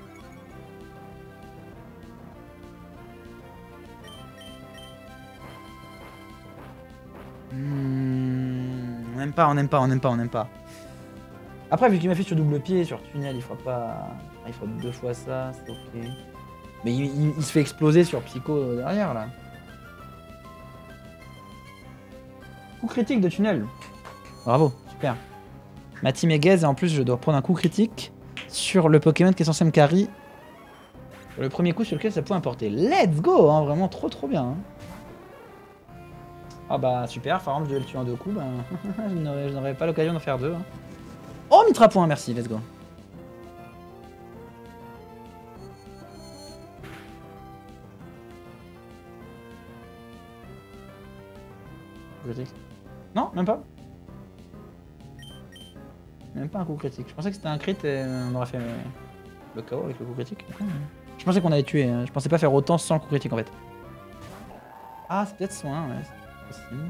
Mmh, on n'aime pas, on n'aime pas, on n'aime pas, on n'aime pas. Après, vu qu'il m'a fait sur double pied, sur tunnel, il fera pas... Il fera deux fois ça, c'est ok. Mais il, il, il se fait exploser sur Psycho derrière, là. Coup critique de tunnel. Bravo, super. Ma team est gaze et en plus je dois prendre un coup critique sur le Pokémon qui est censé me carry. Sur le premier coup sur lequel ça peut importer. Let's go, hein, vraiment trop trop bien. Hein. Ah bah super, par exemple je vais le tuer en deux coups, bah, je n'aurais pas l'occasion d'en faire deux. Hein. Oh Mitra point, merci, let's go. Non, même pas. Même pas un coup critique. Je pensais que c'était un crit et on aurait fait le K O avec le coup critique. Je pensais qu'on allait tuer. Hein. Je pensais pas faire autant sans le coup critique en fait. Ah, c'est peut-être soin, ouais. C'est possible.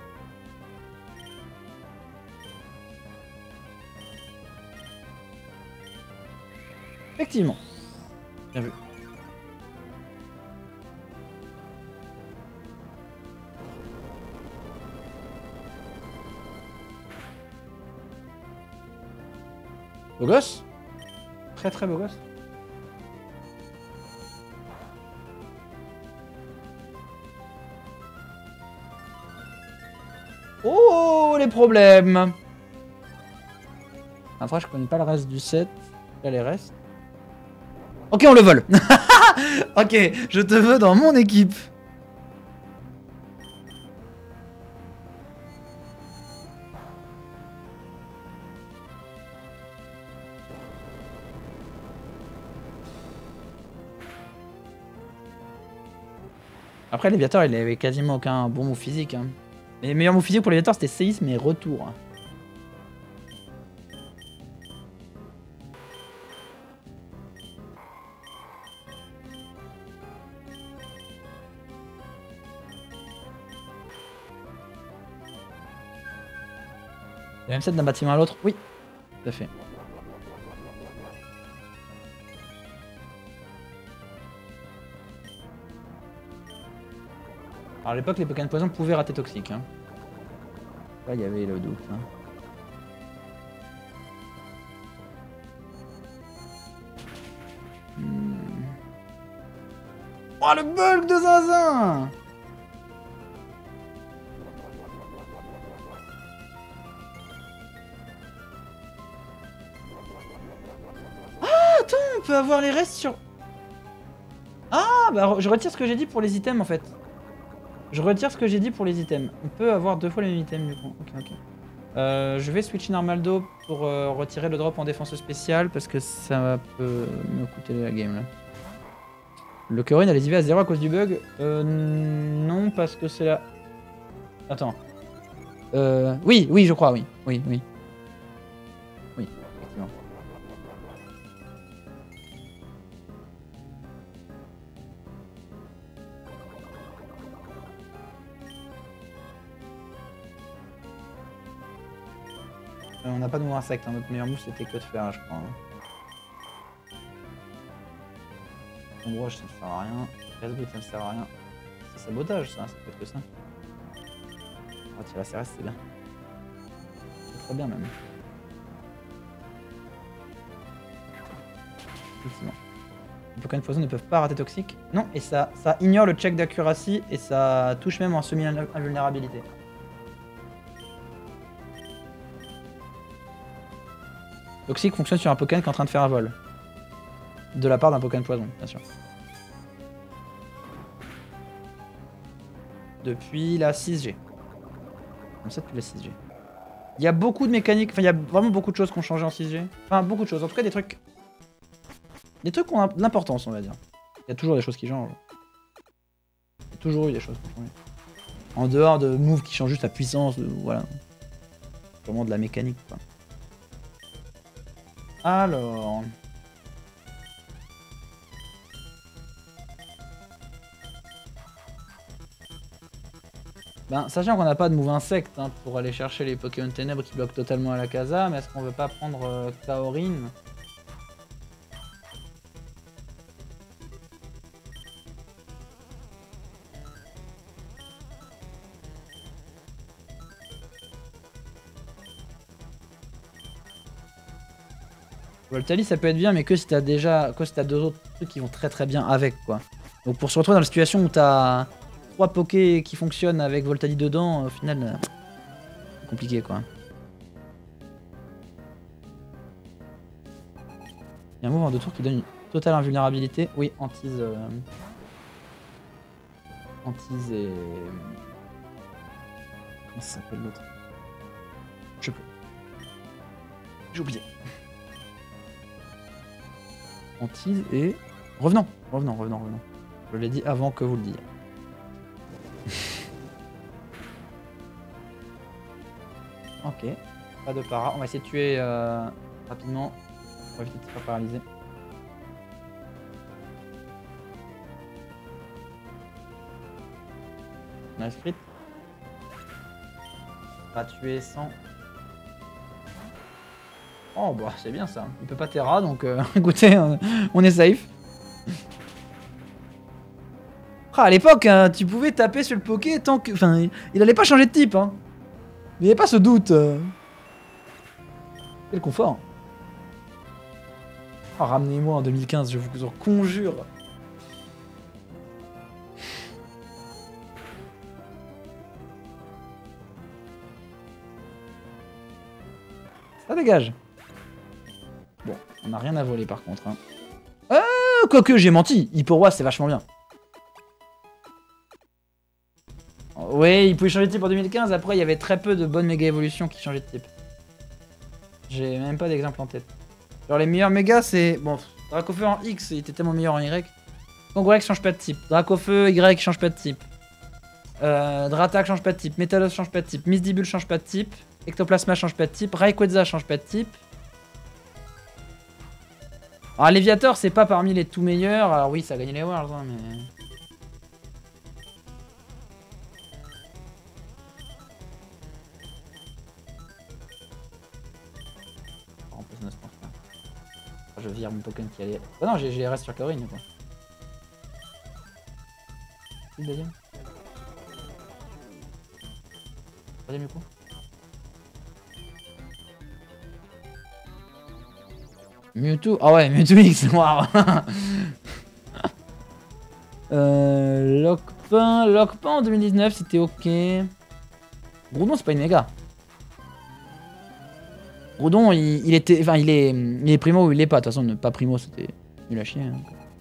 Effectivement. Bien vu. Beau gosse. Très très beau gosse. Oh, les problèmes. Après, je connais pas le reste du set. Là, les restes. Ok, on le vole. Ok, je te veux dans mon équipe. Après, Léviator, il avait quasiment aucun bon move physique. Hein. Les meilleurs moves physiques pour Léviator, c'était séisme et retour. Le même set d'un bâtiment à l'autre? Oui, tout à fait. Alors à l'époque, les Pokémon poison pouvaient rater toxique. Hein. Là, il y avait le doute. Hein. Hmm. Oh, le bulk de Zinzin! Ah, attends, on peut avoir les restes sur... Ah, bah je retire ce que j'ai dit pour les items en fait. Je retire ce que j'ai dit pour les items. On peut avoir deux fois les mêmes items du coup. Ok, ok. Euh, je vais switcher Normaldo pour euh, retirer le drop en défense spéciale parce que ça peut me coûter la game là. Le Corin a les I V à zéro à cause du bug. Euh, non, parce que c'est la... Attends. Euh, oui, oui, je crois, oui. Oui, oui. Oui, effectivement. Euh, on n'a pas de nouveau insecte, hein. Notre meilleur move c'était que de faire, je crois. Hein. Ombrage ça ne sert à rien. Casbrick ça ne sert à rien. C'est sabotage ça, ça peut être que ça. Retirer la C R S c'est bien. C'est très bien même. Effectivement. Les Pokémon poison ne peuvent pas rater toxique. Non, et ça, ça ignore le check d'accuracy et ça touche même en semi-invulnérabilité. Toxique fonctionne sur un Pokémon qui est en train de faire un vol. De la part d'un Pokémon poison, bien sûr. Depuis la six G. Comme ça depuis la six G. Il y a beaucoup de mécaniques, enfin il y a vraiment beaucoup de choses qui ont changé en six G. Enfin beaucoup de choses, en tout cas des trucs... Des trucs qui ont de l'importance on va dire. Il y a toujours des choses qui changent. Il y a toujours eu des choses qui ont changé. En dehors de moves qui changent juste la puissance, de... voilà. Vraiment de la mécanique quoi. Alors... Ben, sachant qu'on n'a pas de move insecte hein, pour aller chercher les Pokémon ténèbres qui bloquent totalement à la casa, mais est-ce qu'on veut pas prendre euh, Kaorin? Voltali ça peut être bien, mais que si t'as déjà, que si t'as deux autres trucs qui vont très très bien avec quoi. Donc pour se retrouver dans la situation où t'as trois Pokés qui fonctionnent avec Voltali dedans, au final, euh, c'est compliqué quoi. Il y a un move en deux tours qui donne une totale invulnérabilité. Oui, Antise. Euh... Antise et. Comment ça s'appelle l'autre? Je sais plus. J'ai oublié. Antise et... Revenons, revenons, revenons, revenons. Je l'ai dit avant que vous le disiez. Ok, pas de para. On va essayer de tuer euh, rapidement. On va éviter de se faire paralyser. Nice crit. Pas tuer sans... Oh bah c'est bien ça, il peut pas terra donc euh, écoutez, euh, on est safe. Ah, à l'époque, hein, tu pouvais taper sur le Poké tant que... Enfin, il allait pas changer de type. Hein. Il n'y avait pas ce doute. Euh... Quel confort. Oh, ramenez-moi en deux mille quinze, je vous en conjure. Ça dégage. Bon, on n'a rien à voler par contre. Hein. Euh, quoique j'ai menti, Hipporoi c'est vachement bien. Oui, il pouvait changer de type en deux mille quinze, après il y avait très peu de bonnes méga évolutions qui changeaient de type. J'ai même pas d'exemple en tête. Genre les meilleurs méga c'est... Bon, Dracofeu en X, il était tellement meilleur en Y. Congorex change pas de type. Dracofeu, Y change pas de type. Euh, Dratak change pas de type. Metalos change pas de type. Misdibule change pas de type. Ectoplasma change pas de type. Rayquaza change pas de type. Alors Léviator c'est pas parmi les tout meilleurs. Alors oui ça a gagné les Worlds hein, mais... Je vire mon Pokémon qui allait... Oh non, j'ai reste sur Corinne quoi. Troisième du coup. Mewtwo. Ah ouais, Mewtwo X, waouh. euh, Lockpin. Lockpin en deux mille dix-neuf, c'était ok. Groudon, c'est pas une méga. Groudon, il, il était. Enfin, il est. Il est primo ou il est pas. De toute façon, pas primo, c'était nul à chier. Hein.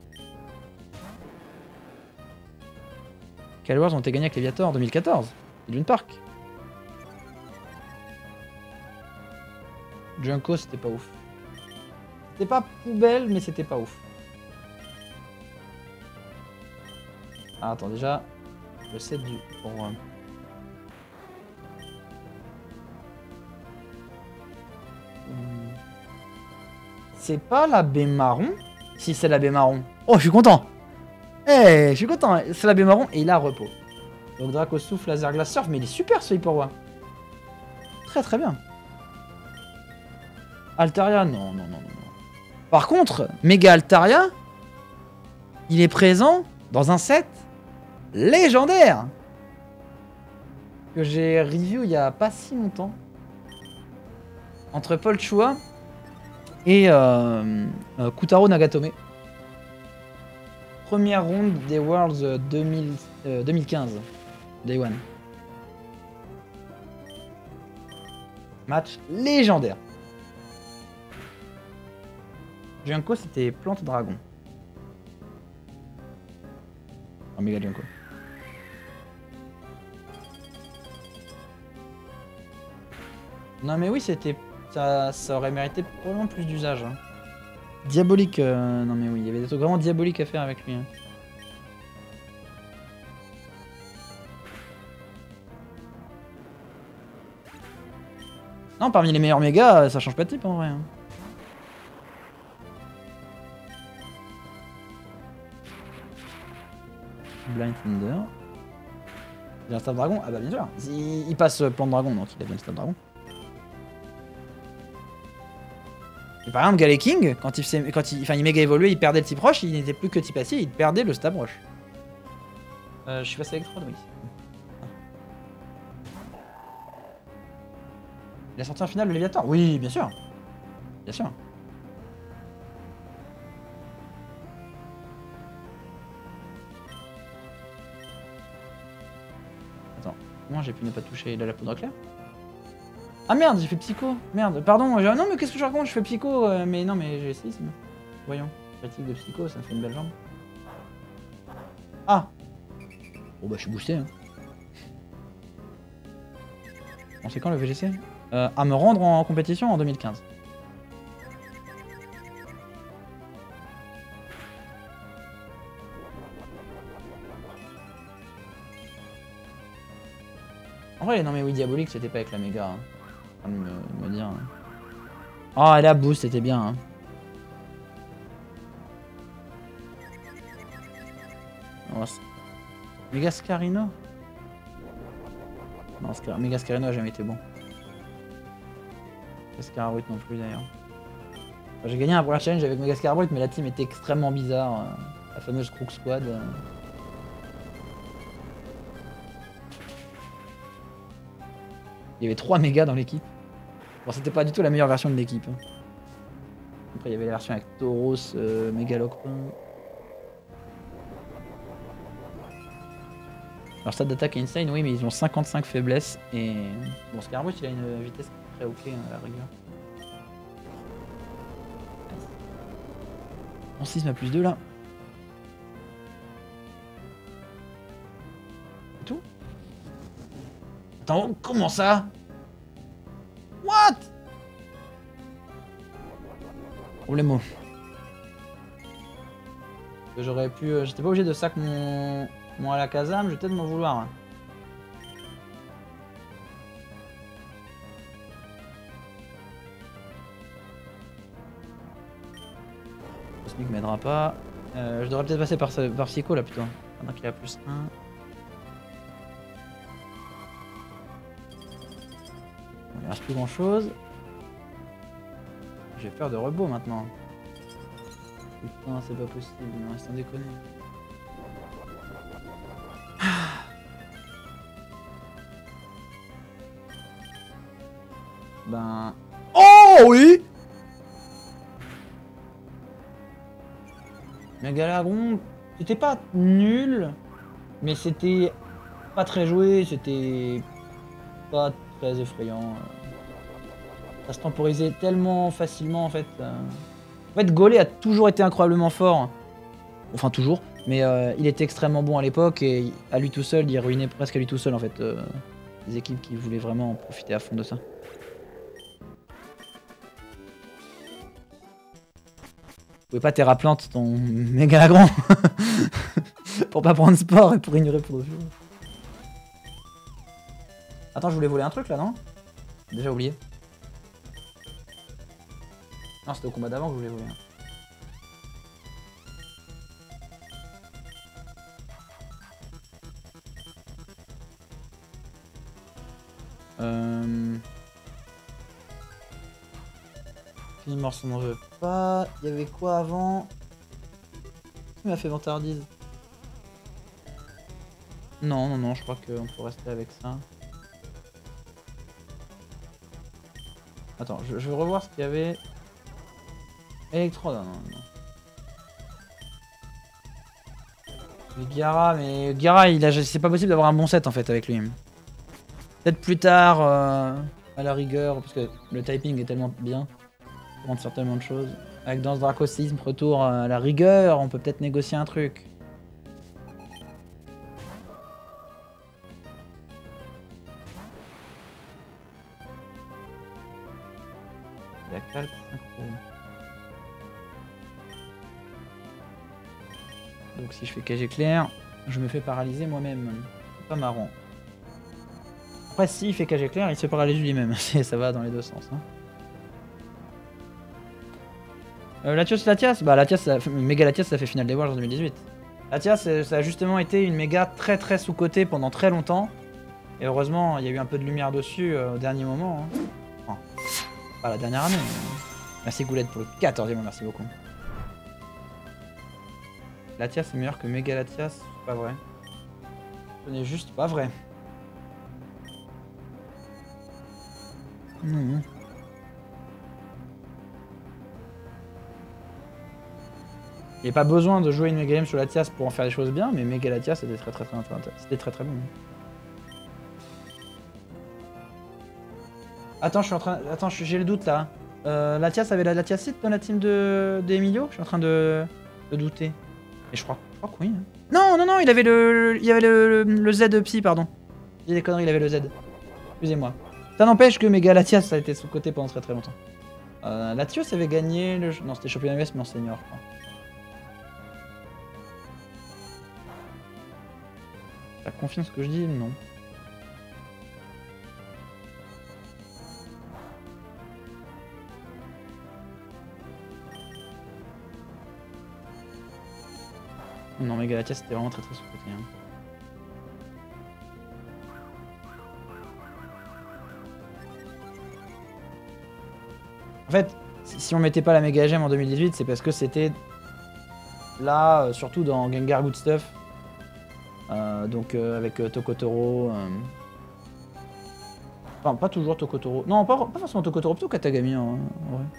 Quels Wars ont été gagnés avec Léviator en deux mille quatorze? Dune Park. Junko, c'était pas ouf. C'était pas poubelle, mais c'était pas ouf. Ah, attends, déjà, le set du... Pour, euh... C'est pas la baie marron? Si, c'est la baie marron. Oh, je suis content. Eh, hey, je suis content. C'est la baie marron et il a repos. Donc Draco souffle, laser glace surf, mais il est super ce Hyperwa. Très très bien. Altaria, non, non, non, non. Par contre, Mega Altaria, il est présent dans un set légendaire que j'ai review il y a pas si longtemps entre Paul Chua et euh, euh, Kutaro Nagatome. Première ronde des Worlds deux mille, euh, deux mille quinze. Day One. Match légendaire. Junko, c'était Plante Dragon. Un méga Junko. Non mais oui, c'était... Ça, ça aurait mérité probablement plus d'usage. Hein. Diabolique, euh... non mais oui, il y avait des trucs vraiment diaboliques à faire avec lui. Hein. Non, parmi les meilleurs mégas, ça change pas de type en vrai. Hein. Blind Thunder. Il a un Staff Dragon? Ah bah bien sûr. Il, il passe Plan de Dragon, donc il a bien le Staff Dragon. Et par exemple, Galeking, quand il, quand il, enfin, il méga évoluait, il perdait le type roche, il n'était plus que type acier, il perdait le Stab roche. Euh, je suis passé électrode, oui. Il a sorti en finale le Léviator? Oui, bien sûr. Bien sûr. Attends, moi j'ai pu ne pas toucher il a la poudre claire. Ah merde, j'ai fait Psycho. Merde, pardon. Je... Non mais qu'est-ce que je raconte? Je fais Psycho, euh, mais non mais j'ai essayé. Voyons, critique de Psycho, ça me fait une belle jambe. Ah. Bon bah je suis boosté. Hein. On sait quand le V G C? euh, À me rendre en compétition en deux mille quinze. En vrai, non mais oui, Diabolique, c'était pas avec la méga. Hein. De me, me dire. Hein. Oh, elle a boost, c'était bien. Hein. Oh, Mega Scarino? Non, Scar... Mega Scarino a jamais été bon. Scarbrut non plus d'ailleurs. Enfin, j'ai gagné un premier challenge avec Mega Scarbrut, mais la team était extrêmement bizarre. Euh, la fameuse Crook Squad. Euh... Il y avait trois mégas dans l'équipe. Bon, c'était pas du tout la meilleure version de l'équipe. Hein. Après, il y avait la version avec Tauros, euh, Megalocpin. Leur stade d'attaque est insane, oui, mais ils ont cinquante-cinq faiblesses. Et bon, Scarbrut, il a une vitesse très ok hein, à la rigueur. On six à plus deux là. C'est tout? Attends, comment ça? What? Problème. J'aurais pu... Euh, J'étais pas obligé de sac mon... mon Alakazam, je vais peut-être m'en vouloir. Hein. Cosmic m'aidera pas. Euh, je devrais peut-être passer par, par Psycho là plutôt. Pendant qu'il a plus un. Bon, il reste plus grand chose. J'ai peur de Rebo maintenant. Putain, c'est pas possible, il reste un déconner. Ben... Oh oui. Megalagron, c'était pas nul, mais c'était pas très joué, c'était pas très effrayant. Ça se temporisait tellement facilement en fait. En fait, Golé a toujours été incroyablement fort. Enfin toujours, mais euh, il était extrêmement bon à l'époque et à lui tout seul, il ruinait presque à lui tout seul en fait euh, les équipes qui voulaient vraiment profiter à fond de ça. Tu pouvais pas terraplante ton Megalagron pour pas prendre sport et pour ignorer pour le jeu. Attends, je voulais voler un truc là, non? Déjà oublié. Non, c'était au combat d'avant que je voulais voler. Euh... Fini morceau, on n'en veut pas. Il y avait quoi avant? Qui m'a fait vantardise? Non, non, non, je crois qu'on peut rester avec ça. Attends, je, je veux revoir ce qu'il y avait. Electro, non, non, non. Mais Gara, mais Gara, il a, c'est pas possible d'avoir un bon set en fait avec lui. Peut-être plus tard, euh, à la rigueur, parce que le typing est tellement bien. On peut faire tellement de choses. Avec Danse Dracosisme, retour à la rigueur, on peut peut-être négocier un truc. La calque, donc si je fais cage éclair, je me fais paralyser moi-même. C'est pas marrant. Après, s'il fait cage éclair, il se paralyse lui-même. Ça va dans les deux sens. Hein. Euh, Latios Latias, bah Latias, ça, méga Latias, ça fait finale des Worlds en deux mille dix-huit. Latias, ça a justement été une méga très très sous-cotée pendant très longtemps. Et heureusement, il y a eu un peu de lumière dessus euh, au dernier moment. Hein. Enfin, pas la dernière année. Mais... Merci Goulette pour le quatorzième, merci beaucoup. Latias est meilleur que méga Latias, c'est pas vrai. Ce n'est juste pas vrai. Non. Il n'y a pas besoin de jouer une Mega Game sur Latias pour en faire des choses bien, mais Mega Latias c'était très très très c'était très très bon. Attends, je suis en train. Attends, j'ai le doute là. Euh, Latias avait la Latiasite dans la team de d'Emilio. Je suis en train de... de douter. Et je crois, je crois que oui. Hein. Non, non, non, il avait le. Il y avait le, le, le Z Psy, pardon. Il y a des conneries, il avait le Z. Excusez-moi. Ça n'empêche que Mega Latias ça a été sous-côté pendant très très longtemps. Euh, Latios avait gagné le. Non, c'était championnat U S mais en senior, je crois. T'as confiance que je dis? Non. Non, mais Galatia c'était vraiment très très sous-côté. Hein. En fait, si on mettait pas la Mega Gem en deux mille dix-huit, c'est parce que c'était là, euh, surtout dans Gengar Good Stuff. Euh, donc euh, avec euh, Tokotoro. Euh... Enfin, pas toujours Tokotoro. Non, pas, pas forcément Tokotoro, plutôt Katagami en, en vrai.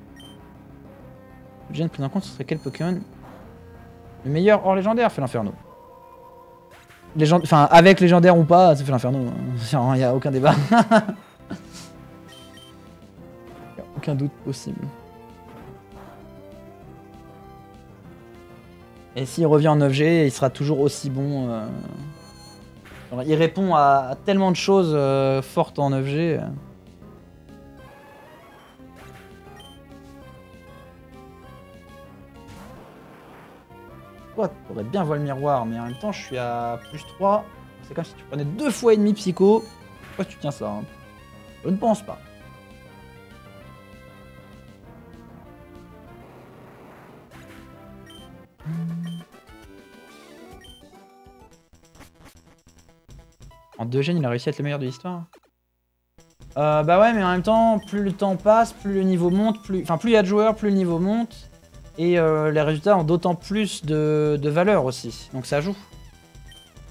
Le gène pris en compte, ce serait quel Pokémon? Le meilleur hors légendaire, fait l'Inferno. Légend... Enfin, avec légendaire ou pas, ça fait l'Inferno. Il n'y a aucun débat. Il n'y a aucun doute possible. Et s'il revient en neuf G, il sera toujours aussi bon. Euh... Alors, il répond à, à tellement de choses euh, fortes en neuf G. Euh... Toi, tu aurais bien voir le miroir, mais en même temps, je suis à plus trois. C'est comme si tu prenais deux fois et demi psycho. Pourquoi tu tiens ça hein? Je ne pense pas. En deux gènes, il a réussi à être le meilleur de l'histoire. Euh, bah ouais, mais en même temps, plus le temps passe, plus le niveau monte, plus... Enfin, plus il y a de joueurs, plus le niveau monte. Et euh, les résultats ont d'autant plus de, de valeur aussi. Donc ça joue.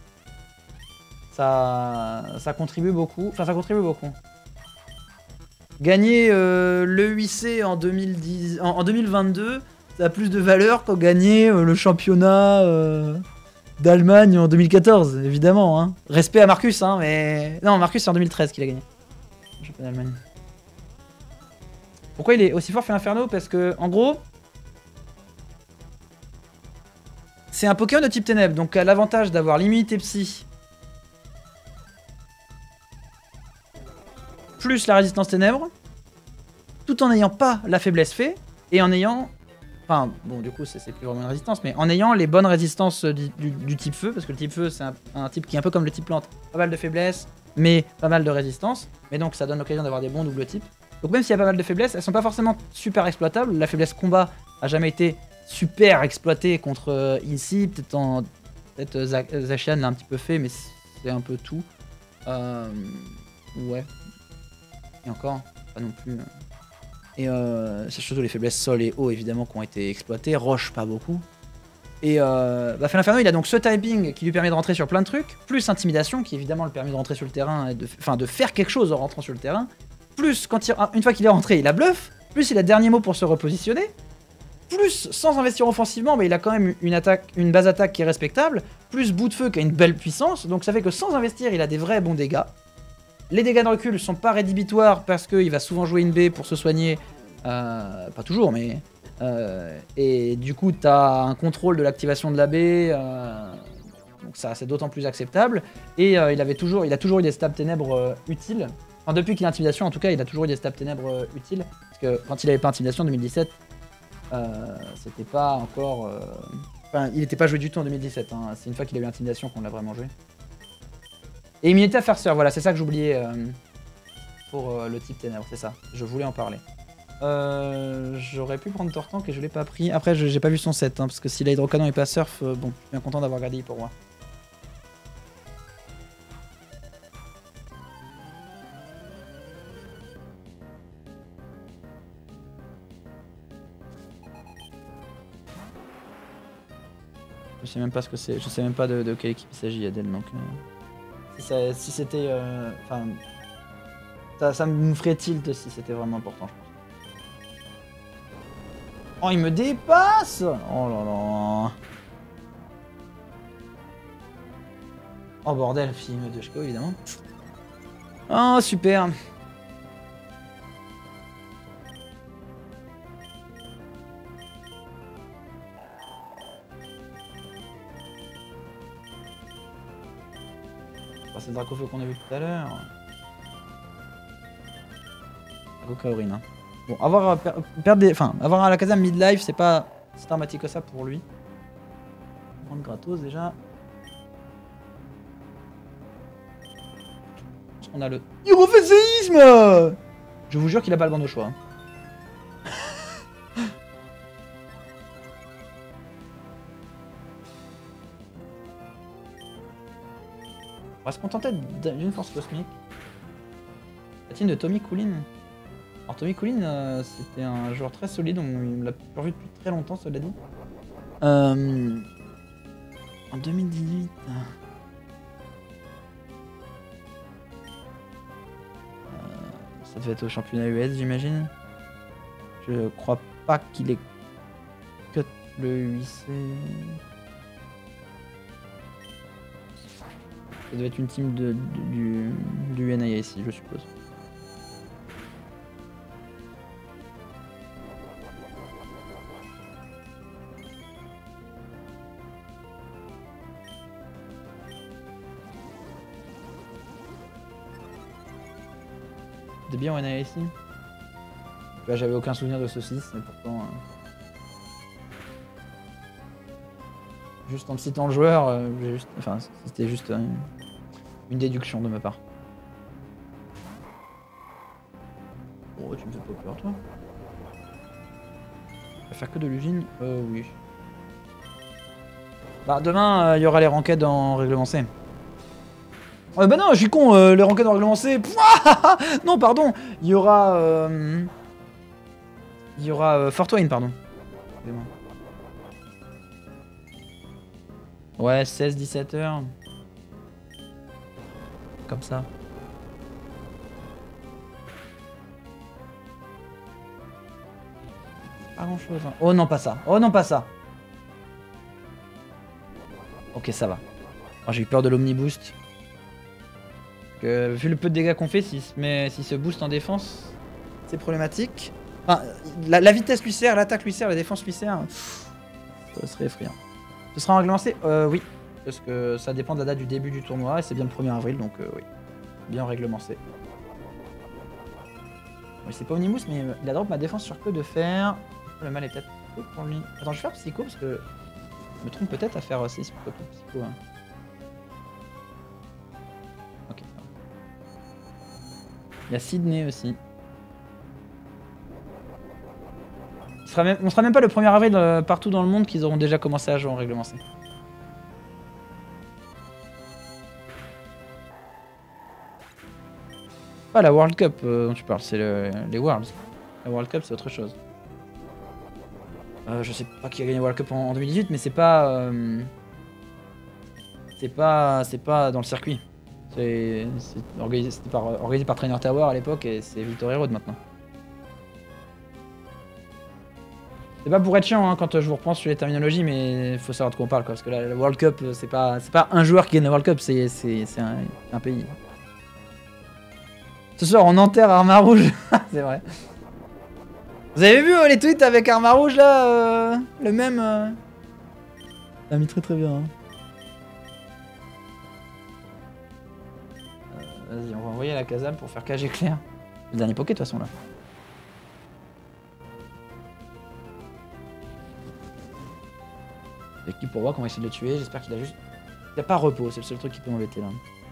Ça, ça contribue beaucoup. Enfin, ça contribue beaucoup. Gagner euh, le U I C en, deux mille dix, en, en deux mille vingt-deux, ça a plus de valeur qu'en gagner euh, le championnat euh, d'Allemagne en deux mille quatorze, évidemment. Hein. Respect à Marcus, hein, mais... Non, Marcus, c'est en deux mille treize qu'il a gagné. Le championnat d'Allemagne. Pourquoi il est aussi fort fait Inferno? Parce que, en gros... C'est un Pokémon de type ténèbres, donc a l'avantage d'avoir l'immunité psy. Plus la résistance ténèbres. Tout en n'ayant pas la faiblesse fée. Et en ayant... Enfin, bon, du coup, c'est plus vraiment une résistance, mais en ayant les bonnes résistances du, du, du type feu, parce que le type feu, c'est un, un type qui est un peu comme le type plante. Pas mal de faiblesse, mais pas mal de résistance. Mais donc, ça donne l'occasion d'avoir des bons doubles types. Donc même s'il y a pas mal de faiblesses, elles sont pas forcément super exploitables. La faiblesse combat a jamais été super exploitée contre euh, Incy. Peut-être en... Peut-être euh, Zacian l'a un petit peu fait, mais c'est un peu tout. Euh... Ouais. Et encore, pas non plus... Et euh, c'est surtout les faiblesses sol et eau évidemment qui ont été exploitées, roche pas beaucoup. Et euh, bah, Fel Inferno il a donc ce typing qui lui permet de rentrer sur plein de trucs, plus intimidation qui évidemment le permet de rentrer sur le terrain, et de, enfin de faire quelque chose en rentrant sur le terrain, plus quand il, une fois qu'il est rentré il a bluff, plus il a dernier mot pour se repositionner, plus sans investir offensivement mais il a quand même une, attaque, une base attaque qui est respectable, plus bout de feu qui a une belle puissance, donc ça fait que sans investir il a des vrais bons dégâts. Les dégâts de recul sont pas rédhibitoires parce qu'il va souvent jouer une baie pour se soigner. Euh, pas toujours, mais... Euh, et du coup, tu as un contrôle de l'activation de la baie. Euh, donc ça, c'est d'autant plus acceptable. Et euh, il, avait toujours, il a toujours eu des stabs ténèbres euh, utiles. Enfin, depuis qu'il a intimidation, en tout cas, il a toujours eu des stabs ténèbres euh, utiles. Parce que quand il avait pas intimidation en deux mille dix-sept, euh, c'était pas encore... Euh... Enfin, il n'était pas joué du tout en deux mille dix-sept. Hein. C'est une fois qu'il a eu intimidation qu'on l'a vraiment joué. Et immunité à farceur, voilà, c'est ça que j'oubliais euh, pour euh, le type ténèbres, c'est ça. Je voulais en parler. Euh, J'aurais pu prendre Tortank et je l'ai pas pris. Après, j'ai pas vu son set, hein, parce que s'il a hydrocanon et pas surf, euh, bon, je suis bien content d'avoir gardé pour moi. Je sais même pas ce que c'est, je sais même pas de, de quelle équipe il s'agit, Adèle, donc... Euh, si, si c'était... Enfin... Euh, ça, ça me ferait tilt si c'était vraiment important, je pense. Oh, il me dépasse! Oh là là. Oh bordel, film de Shko, évidemment. Oh, super. Oh, c'est le Dracofeu qu'on a vu tout à l'heure. Dracocaorine, hein. Bon, avoir, per, perdre des, enfin, avoir un Alakazam mid-life, c'est pas si dramatique que ça pour lui. Prendre gratos déjà. On a le... Il refait séisme. Je vous jure qu'il a pas le bon au choix. On va se contenter d'une force cosmique. La team de Tommy Coolin. Alors Tommy Coolin, euh, c'était un joueur très solide, on l'a pas vu depuis très longtemps, cela dit. Euh, en deux mille dix-huit... Euh, ça devait être au championnat U S, j'imagine. Je crois pas qu'il ait cut le U I C. Ça devait être une team de, de, du, du U N I A ici, je suppose. C'était bien U N I A ici. Là, j'avais aucun souvenir de ce six, mais pourtant... Euh... Juste en citant le joueur, euh, juste... enfin, c'était juste euh, une déduction de ma part. Oh, tu me fais pas peur, toi. Tu vas faire que de l'usine? Euh, oui. Bah, demain, il euh, y aura les ranked en règlement C. Euh, bah non, je suis con, euh, les ranked en règlement C. Pouah non, pardon. Il y aura... Il euh... y aura euh, Fort Wayne, pardon. Ouais, seize dix-sept heures. Comme ça. Pas grand chose. Hein. Oh non, pas ça. Oh non, pas ça. Ok, ça va. Oh, j'ai eu peur de l'omniboost. Que, vu le peu de dégâts qu'on fait, s'il se, met, s'il se booste en défense, c'est problématique. Enfin, la, la vitesse lui sert, l'attaque lui sert, la défense lui sert. Pff, ça serait effrayant. Ce sera réglementé euh, oui. Parce que ça dépend de la date du début du tournoi et c'est bien le premier avril, donc euh, oui. Bien réglementé. Oui, c'est pas Onimus, mais il a drop ma défense sur queue de fer. Le mal est peut-être pour lui. Attends, je vais faire psycho parce que je me trompe peut-être à faire six plutôt que psycho. Hein. Ok. Il y a Sydney aussi. Il sera même, on sera même pas le premier avril euh, partout dans le monde qu'ils auront déjà commencé à jouer en réglementé. Pas la World Cup euh, dont tu parles, c'est le, les Worlds. La World Cup c'est autre chose. Euh, je sais pas qui a gagné la World Cup en, en deux mille dix-huit, mais c'est pas, euh, c'est pas, c'est pas dans le circuit. C'est organisé par, organisé par Trainer Tower à l'époque et c'est Victory Road maintenant. C'est pas pour être chiant hein, quand je vous reprends sur les terminologies, mais il faut savoir de quoi on parle quoi, parce que la, la World Cup c'est pas, c'est pas un joueur qui gagne la World Cup, c'est un, un pays. Ce soir on enterre Arma Rouge, c'est vrai. Vous avez vu euh, les tweets avec Arma Rouge là euh, le même euh... Ça a mis très très bien. Hein. Euh, Vas-y, on va envoyer à la Kazam pour faire K G clair. Le dernier poké de toute façon là. L'équipe pour voir qu'on va essayer de le tuer, j'espère qu'il a juste... Il a pas repos, c'est le seul truc qui peut m'embêter là.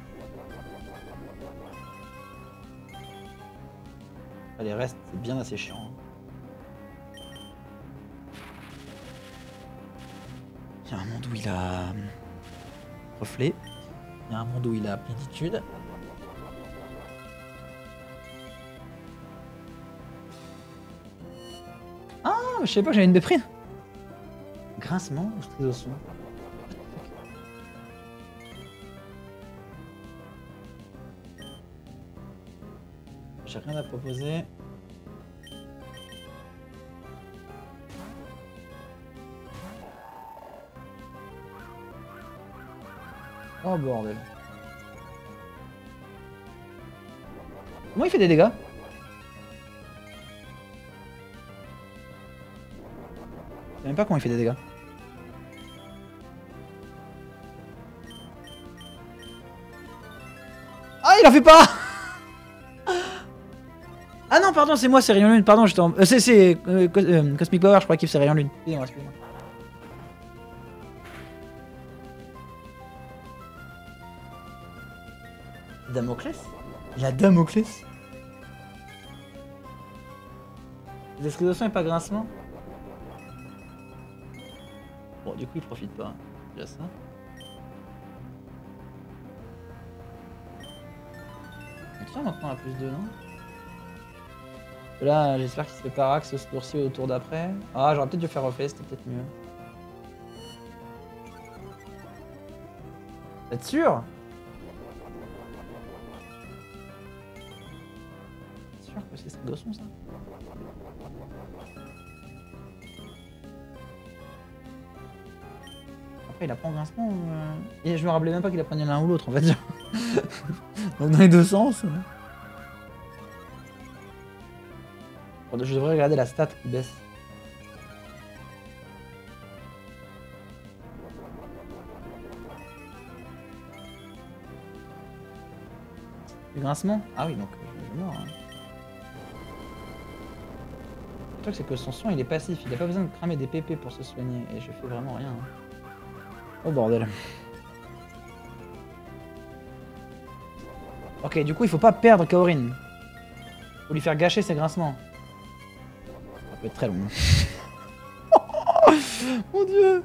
Les restes, c'est bien assez chiant. Il y a un monde où il a reflet. Il y a un monde où il a plénitude. Ah, je sais pas, j'avais une béprine. Grincement ou strise au son? J'ai rien à proposer. Oh bordel. Comment il fait des dégâts? Je sais même pas comment il fait des dégâts. Ah, il en fait pas. Ah non, pardon, c'est moi, c'est Rayon Lune. Pardon, j'étais en... Euh, c'est euh, euh, Cosmic Power, je crois qu'il c'est Rayon Lune. Excusez-moi, excusez-moi. Damoclès? Il a Damoclès? L'escrisation est pas grincement? Bon, du coup, il profite pas. Déjà ça. Tiens, maintenant, on a plus de non? Là, j'espère qu'il se fait pas Rax ce tour-ci au tour d'après. Ah, j'aurais peut-être dû faire refait, c'était peut-être mieux. T'es sûr? T'es sûr que c'est ce gosson ça? Après, il apprend grincement. Euh... Et je me rappelais même pas qu'il apprenait l'un ou l'autre, on va dire. Donc, dans les deux sens. Ouais. Je devrais regarder la stat qui baisse. Le grincement? Ah oui, donc je meurs. Hein. Le truc, c'est que son soin il est passif. Il a pas besoin de cramer des P P pour se soigner. Et je fais vraiment rien. Hein. Oh bordel. Ok, du coup, il faut pas perdre Kaorin. Faut lui faire gâcher ses grincements. Ça peut être très long. Mon dieu.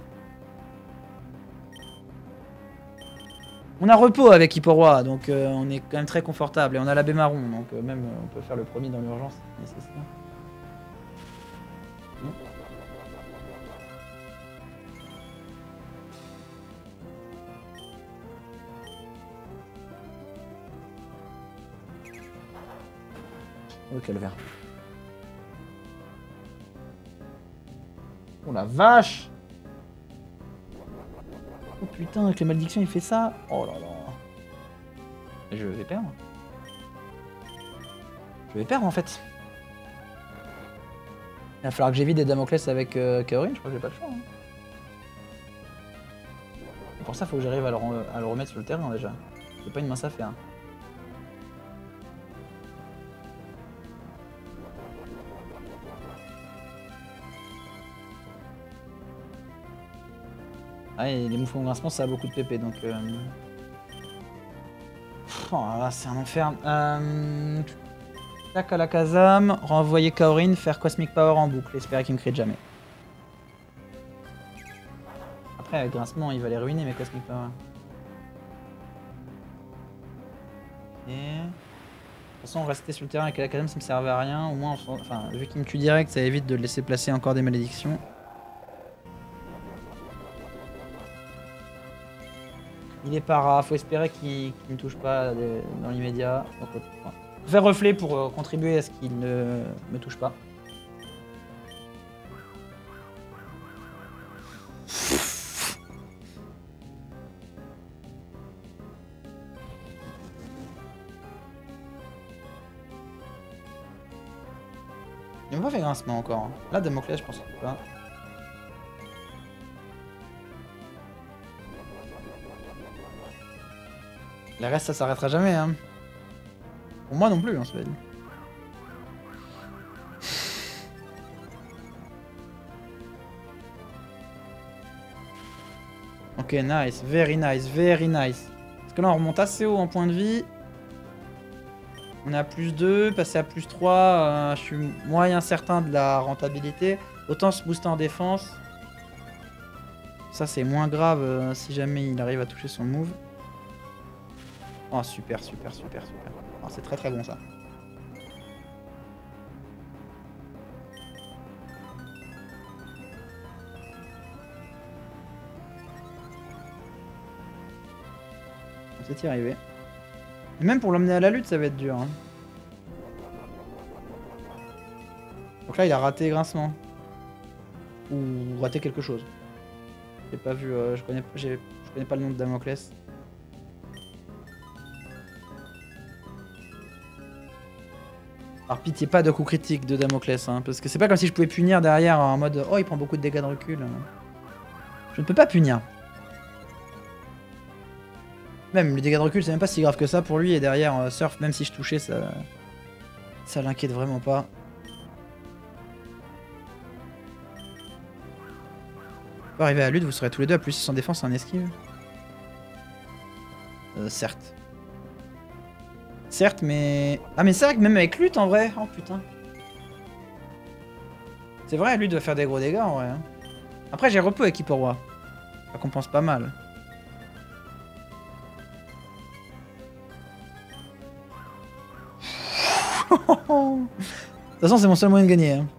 On a repos avec Hipporoi, donc euh, on est quand même très confortable. Et on a l'abbé marron, donc euh, même euh, on peut faire le premier dans l'urgence si nécessaire. Non. Oh, calvaire. Oh la vache! Oh putain, avec les malédictions, il fait ça? Oh là là. Et je vais perdre. Je vais perdre en fait. Il va falloir que j'évite des Damoclès avec euh, Kaorin, je crois que j'ai pas le choix. Hein. Et pour ça, il faut que j'arrive à, à le remettre sur le terrain déjà. C'est pas une mince affaire. Hein. Ah, et les mouflons grincements, ça a beaucoup de P P donc. Euh... Oh là là, c'est un enfer. Euh... Tac à la Kazam, renvoyer Kaorin, faire Cosmic Power en boucle, espérer qu'il me crie jamais. Après, avec grincement, il va les ruiner mes Cosmic Power. Et... De toute façon, rester sur le terrain avec la Kazam, ça me servait à rien. Au moins, enfin, vu qu'il me tue direct, ça évite de le laisser placer encore des malédictions. Il est para, faut espérer qu'il ne me touche pas dans l'immédiat. Faire reflet pour euh, contribuer à ce qu'il ne me touche pas. Il m'a pas fait grincement encore. Là, Damoclès, je pense pas. Le reste, ça s'arrêtera jamais. Hein. Pour moi non plus, hein, ça va dire. Ok, nice, very nice, very nice. Parce que là, on remonte assez haut en point de vie. On est à plus deux, passer à plus trois, euh, je suis moyen certain de la rentabilité. Autant se booster en défense. Ça, c'est moins grave euh, si jamais il arrive à toucher son move. Oh, super, super, super, super. Oh, c'est très très bon ça. On s'est y arrivé. Et même pour l'emmener à la lutte, ça va être dur. Hein. Donc là, il a raté grincement. Ou raté quelque chose. J'ai pas vu, euh, je connais, je connais pas le nom de Damoclès. Alors pitié, pas de coup critique de Damoclès, hein, parce que c'est pas comme si je pouvais punir derrière en mode oh il prend beaucoup de dégâts de recul. Je ne peux pas punir. Même les dégâts de recul c'est même pas si grave que ça pour lui et derrière euh, surf même si je touchais ça ça l'inquiète vraiment pas. Pour arriver à la lutte vous serez tous les deux à plus six en défense en esquive. Euh, certes. Certes, mais... Ah, mais c'est vrai que même avec lutte, en vrai... Oh, putain. C'est vrai, lutte va faire des gros dégâts, en vrai. Hein. Après, j'ai repos équipe au roi. Ça compense pas mal. De toute façon, c'est mon seul moyen de gagner. Hein.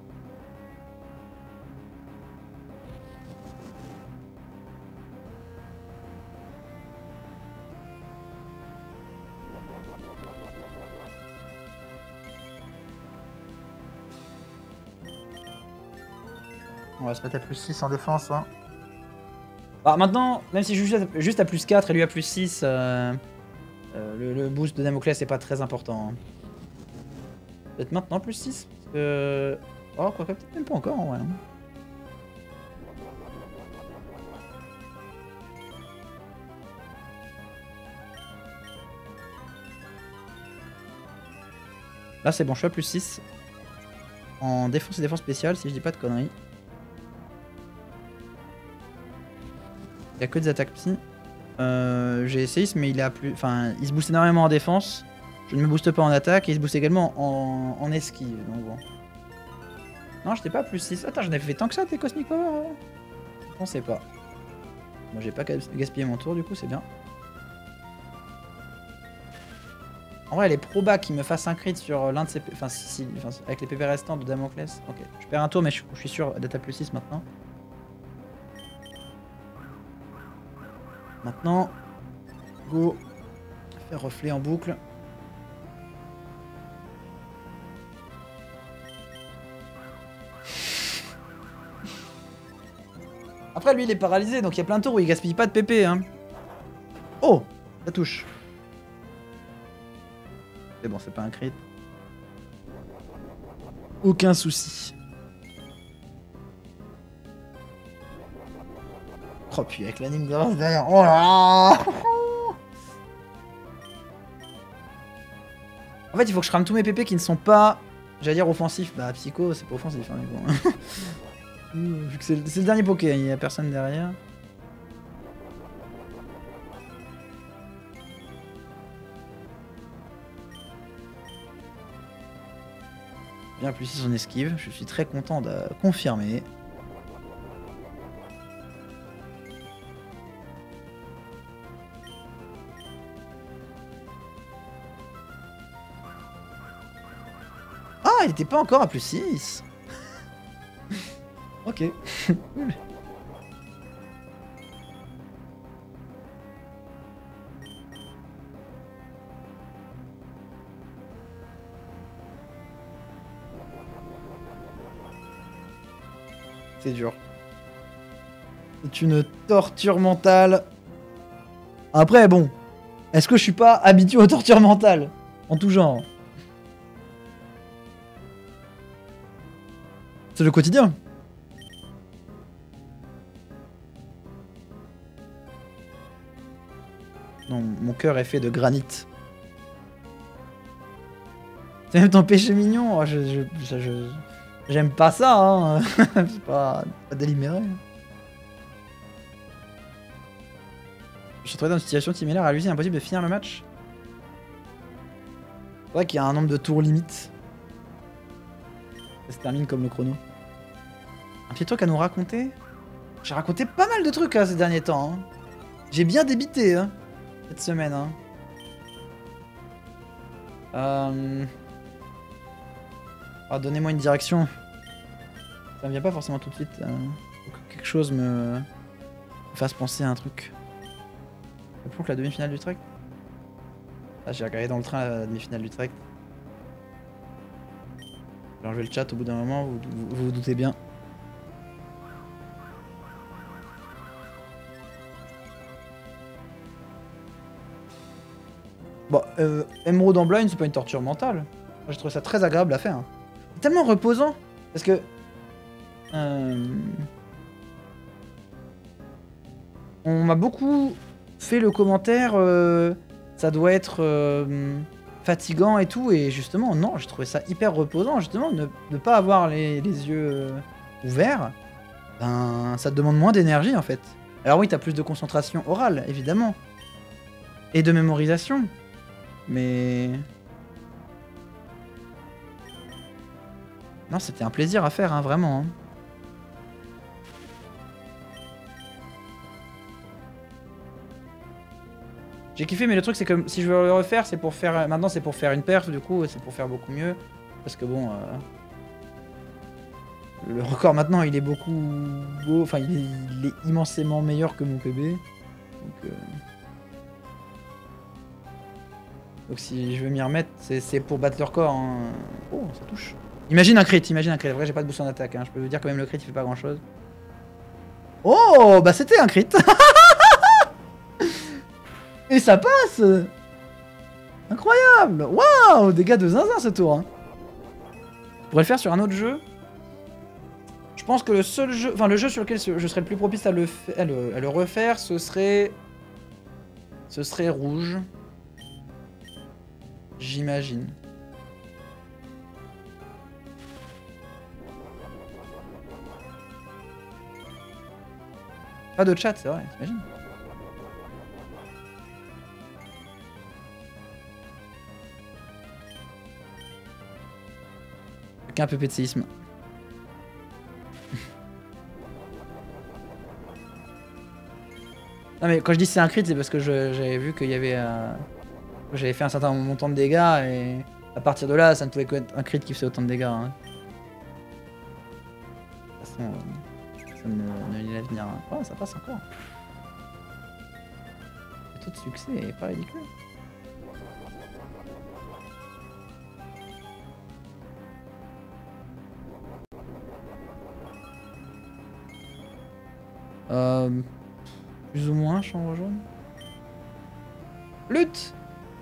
On va se mettre à plus six en défense. Hein. Alors maintenant, même si je suis juste à, juste à plus quatre et lui à plus six, euh, euh, le, le boost de Damoclès c'est pas très important. Hein. Peut-être maintenant plus six parce que... Oh, quoi, peut-être même pas encore en vrai. Hein. Là c'est bon, je suis à plus six. En défense et défense spéciale, si je dis pas de conneries. Il n'y a que des attaques psy. Euh, J'ai essayé, mais il est à plus. Enfin, il se booste énormément en défense. Je ne me booste pas en attaque et il se booste également en, en esquive. Donc bon. Non, j'étais pas à plus six. Attends, j'en avais fait tant que ça tes Cosmic Power. Ouais. Je pensais pas. Moi, j'ai pas gaspillé mon tour, du coup, c'est bien. En vrai, elle est proba qui me fasse un crit sur l'un de ces. Enfin, si, si, enfin, avec les P P restants de Damoclès. Ok, je perds un tour, mais je, je suis sûr d'être à plus six maintenant. Maintenant, go. Faire reflet en boucle. Après, lui, il est paralysé, donc il y a plein de tours où il gaspille pas de P P. Hein. Oh, ça touche. C'est bon, c'est pas un crit. Aucun souci. Oh, puis avec la ligne de race derrière. Oh là là. En fait, il faut que je crame tous mes P P qui ne sont pas, j'allais dire, offensifs. Bah, Psycho, c'est pas offensif, hein, mais bon. Vu que c'est le, le dernier Poké, il n'y a personne derrière. Bien plus si son esquive, je suis très content de confirmer. Ah, il était pas encore à plus six. Ok. C'est dur. C'est une torture mentale. Après, bon. Est-ce que je suis pas habitué aux tortures mentales? En tout genre. C'est le quotidien. Non, mon cœur est fait de granit. C'est même ton péché mignon. Oh, je, je, je, j'aime pas ça, hein. C'est pas, pas délibéré. Je suis retrouvé dans une situation similaire à lui, c'est impossible de finir le match. C'est vrai qu'il y a un nombre de tours limite. Ça se termine comme le chrono. Un petit truc à nous raconter? J'ai raconté pas mal de trucs hein, ces derniers temps. Hein. J'ai bien débité hein, cette semaine. Hein. Euh... Oh, donnez-moi une direction. Ça me vient pas forcément tout de suite. Euh... Faut que quelque chose me... me fasse penser à un truc. Plus que la demi-finale du Trek. Ah, j'ai regardé dans le train la demi-finale du Trek. J'ai enlevé le chat au bout d'un moment, vous vous, vous vous doutez bien. Bon, euh, Emerald en blind, c'est pas une torture mentale. J'ai trouvé ça très agréable à faire. C'est tellement reposant. Parce que... Euh, on m'a beaucoup fait le commentaire... Euh, ça doit être euh, fatigant et tout. Et justement, non, j'ai trouvé ça hyper reposant. Justement, ne, ne pas avoir les, les yeux euh, ouverts, ben, ça te demande moins d'énergie en fait. Alors oui, t'as plus de concentration orale, évidemment. Et de mémorisation. Mais... Non, c'était un plaisir à faire, hein, vraiment. Hein. J'ai kiffé, mais le truc, c'est que si je veux le refaire, c'est pour faire... Maintenant, c'est pour faire une perf, du coup, c'est pour faire beaucoup mieux. Parce que bon... Euh... Le record, maintenant, il est beaucoup... beau. Enfin, il est... il est immensément meilleur que mon P B. Donc... Euh... Donc si je veux m'y remettre, c'est pour battre le record. Hein. Oh, ça touche. Imagine un crit, imagine un crit. En vrai, j'ai pas de boost en attaque. Hein. Je peux vous dire que même le crit, il fait pas grand chose. Oh, bah c'était un crit. Et ça passe. Incroyable. Waouh, dégâts de zinzin ce tour. Hein. Je pourrais le faire sur un autre jeu. Je pense que le seul jeu... Enfin, le jeu sur lequel je serais le plus propice à le, à le, à le refaire, ce serait... Ce serait rouge. J'imagine. Pas de chat, c'est vrai, t'imagines? Qu'un peu de séisme. Non mais quand je dis c'est un crit, c'est parce que j'avais vu qu'il y avait... Euh... J'avais fait un certain montant de dégâts et à partir de là, ça ne pouvait qu'être un crit qui faisait autant de dégâts. Hein. De toute façon, euh, ça ne, ne laisse venir. Hein. Oh, ça passe encore. Le taux de succès est pas ridicule. Euh, plus ou moins, chambre jaune. Lutte.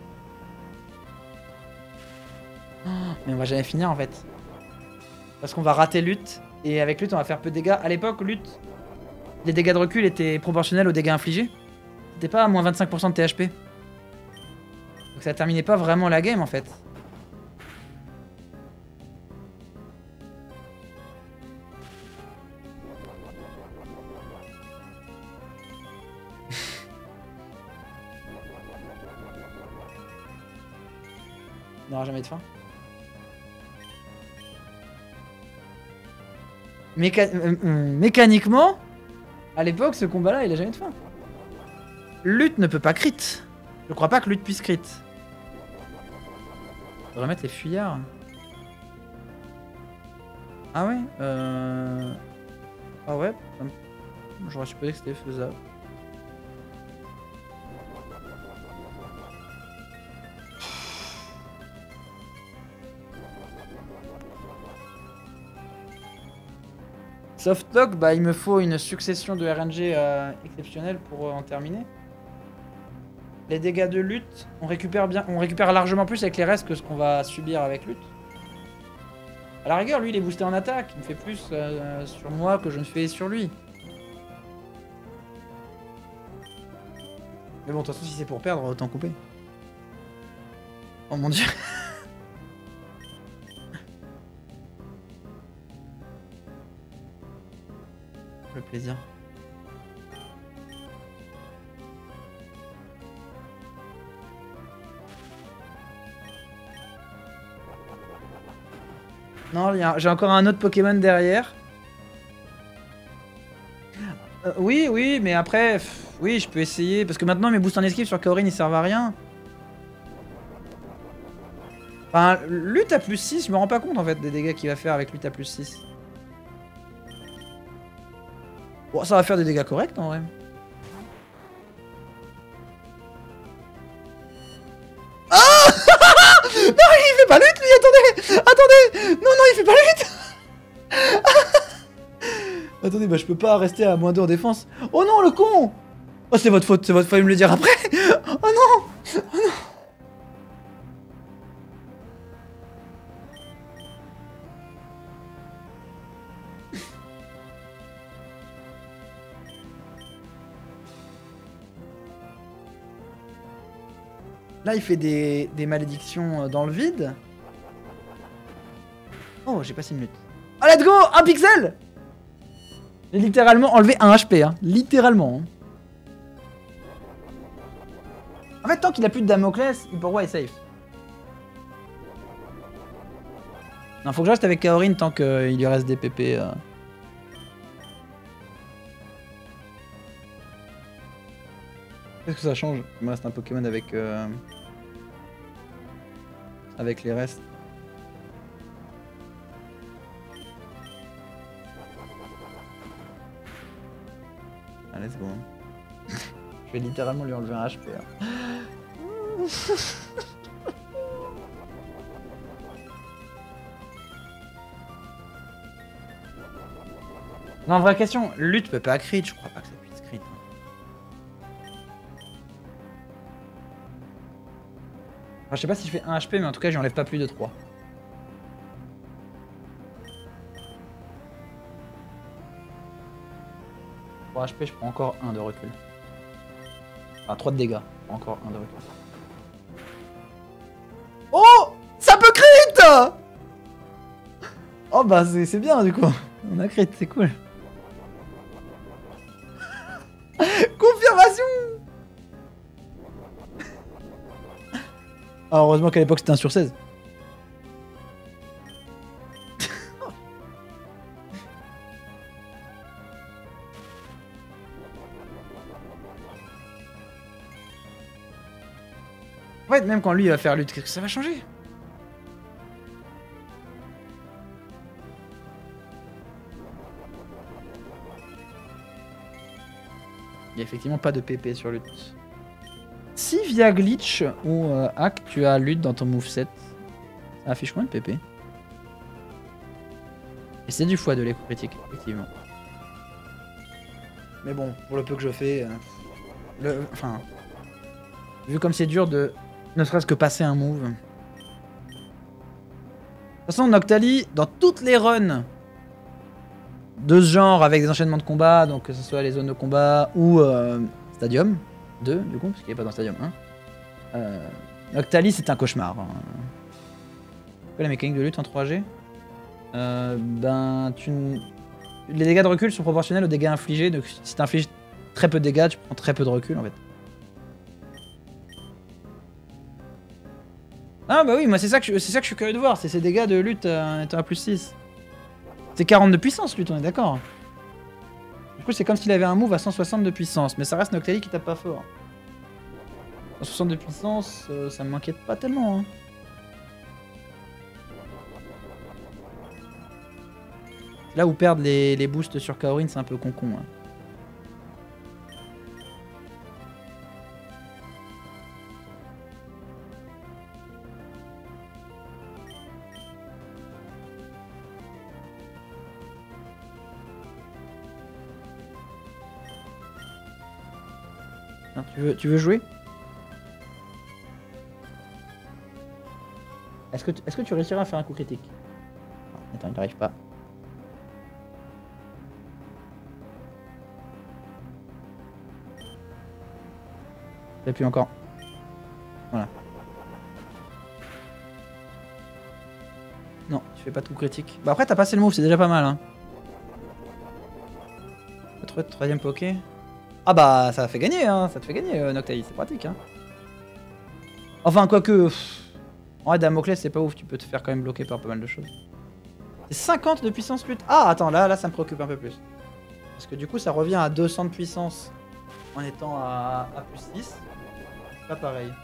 Oh, mais on va jamais finir en fait. Parce qu'on va rater lutte. Et avec lutte, on va faire peu de dégâts. À l'époque, lutte, les dégâts de recul étaient proportionnels aux dégâts infligés. C'était pas à moins vingt-cinq pour cent de T H P. Donc ça terminait pas vraiment la game en fait. Il n'aura jamais de fin. Méca euh, euh, mécaniquement, à l'époque, ce combat-là, il a jamais de fin. Lutte ne peut pas crit. Je crois pas que Lutte puisse crit. On va remettre les fuyards. Ah ouais euh... Ah ouais. J'aurais supposé que c'était faisable. Softlock, bah il me faut une succession de R N G euh, exceptionnelle pour euh, en terminer. Les dégâts de lutte, on récupère bien, on récupère largement plus avec les restes que ce qu'on va subir avec lutte. À la rigueur, lui il est boosté en attaque, il me fait plus euh, sur moi que je ne fais sur lui. Mais bon, de toute façon, si c'est pour perdre, autant couper. Oh mon dieu. Le plaisir. Non, j'ai encore un autre Pokémon derrière. Euh, oui, oui, mais après, pff, oui, je peux essayer. Parce que maintenant, mes boosts en esquive sur Kaorin, ils servent à rien. Enfin, lutte à plus six, je me rends pas compte en fait des dégâts qu'il va faire avec lutte à plus six. Bon, ça va faire des dégâts corrects en vrai. Ah non, il fait pas lutte lui, attendez. Attendez. Non, non, il fait pas lutte. Attendez, bah je peux pas rester à moins deux en défense. Oh non, le con. Oh, c'est votre faute, c'est votre faute de me le dire après. Oh non. Oh non. Là, il fait des, des malédictions dans le vide. Oh, j'ai passé une lutte. Oh, let's go. Un pixel. J'ai littéralement enlevé un H P, hein. Littéralement. Hein. En fait, tant qu'il a plus de Damoclès, Hyperwa est safe. Non, faut que je reste avec Kaorin tant qu'il lui reste des P P. Euh... Qu'est-ce que ça change? Il me reste un Pokémon avec... Euh... avec les restes. Ah, let's go. Je vais littéralement lui enlever un H P. Hein. Non, vraie question. Lutte peut pas crit, je crois pas que ça puisse crit. Enfin, je sais pas si je fais un H P, mais en tout cas, j'enlève pas plus de trois. trois H P, je prends encore un de recul. Enfin, trois de dégâts. Encore un de recul. Oh! Ça peut crit! Oh bah c'est bien du coup. On a crit, c'est cool. Confirmation! Alors, heureusement qu'à l'époque c'était un sur seize. En fait, même quand lui il va faire lutte, qu'est-ce que ça va changer? Il n'y a effectivement pas de P P sur lutte. Si via glitch ou euh, hack tu as lutte dans ton moveset, ça affiche combien de P P? Et c'est du fois de l'écho critique, effectivement. Mais bon, pour le peu que je fais... Euh, le, enfin... Vu comme c'est dur de... Ne serait-ce que passer un move. De toute façon, Noctali, dans toutes les runs de ce genre, avec des enchaînements de combat, donc que ce soit les zones de combat ou euh, Stadium deux, du coup, parce qu'il n'est pas dans Stadium un, euh, Noctali, c'est un cauchemar. Hein. Quoi la mécanique de lutte en trois G? euh, Ben, tu... Les dégâts de recul sont proportionnels aux dégâts infligés, donc si tu infliges très peu de dégâts, tu prends très peu de recul en fait. Ah bah oui, moi c'est ça, que je... ça que je suis curieux de voir, c'est ces dégâts de lutte euh, étant à plus six. C'est quarante de puissance lutte, on est d'accord. Du coup c'est comme s'il avait un move à cent soixante de puissance, mais ça reste Noctali qui tape pas fort. cent soixante de puissance, euh, ça m'inquiète pas tellement. Hein. Là où perdre les, les boosts sur Kaorin, c'est un peu con-con. Hein. Non, tu, veux, tu veux jouer? Est-ce que, est-ce que tu réussiras à faire un coup critique? Non, attends, il n'arrive pas. J'appuie encore. Voilà. Non, tu fais pas de coup critique. Bah après, t'as passé le move, c'est déjà pas mal. Hein. Votre troisième poké. Ah bah, ça fait gagner, hein. Ça te fait gagner, euh, Noctali, c'est pratique. Hein. Enfin, quoique. En vrai, Damoclès, c'est pas ouf, tu peux te faire quand même bloquer par pas mal de choses. C'est cinquante de puissance lutte. Ah, attends, là, là, ça me préoccupe un peu plus. Parce que du coup, ça revient à deux cents de puissance en étant à, à plus six. C'est pas pareil.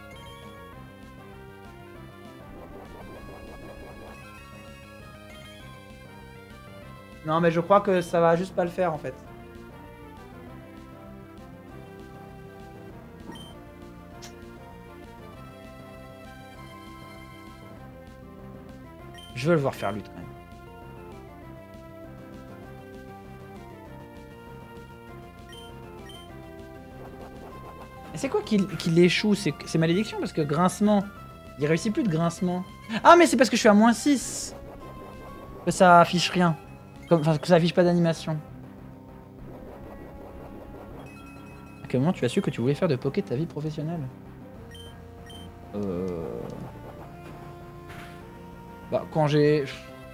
Non, mais je crois que ça va juste pas le faire en fait. Je veux le voir faire lutte quand même. Et c'est quoi qu'il qu'il échoue? C'est malédiction parce que grincement. Il réussit plus de grincement. Ah mais c'est parce que je suis à moins six que ça affiche rien. Comme, enfin que ça affiche pas d'animation. À quel moment tu as su que tu voulais faire de poké ta vie professionnelle? Euh... Bah quand j'ai...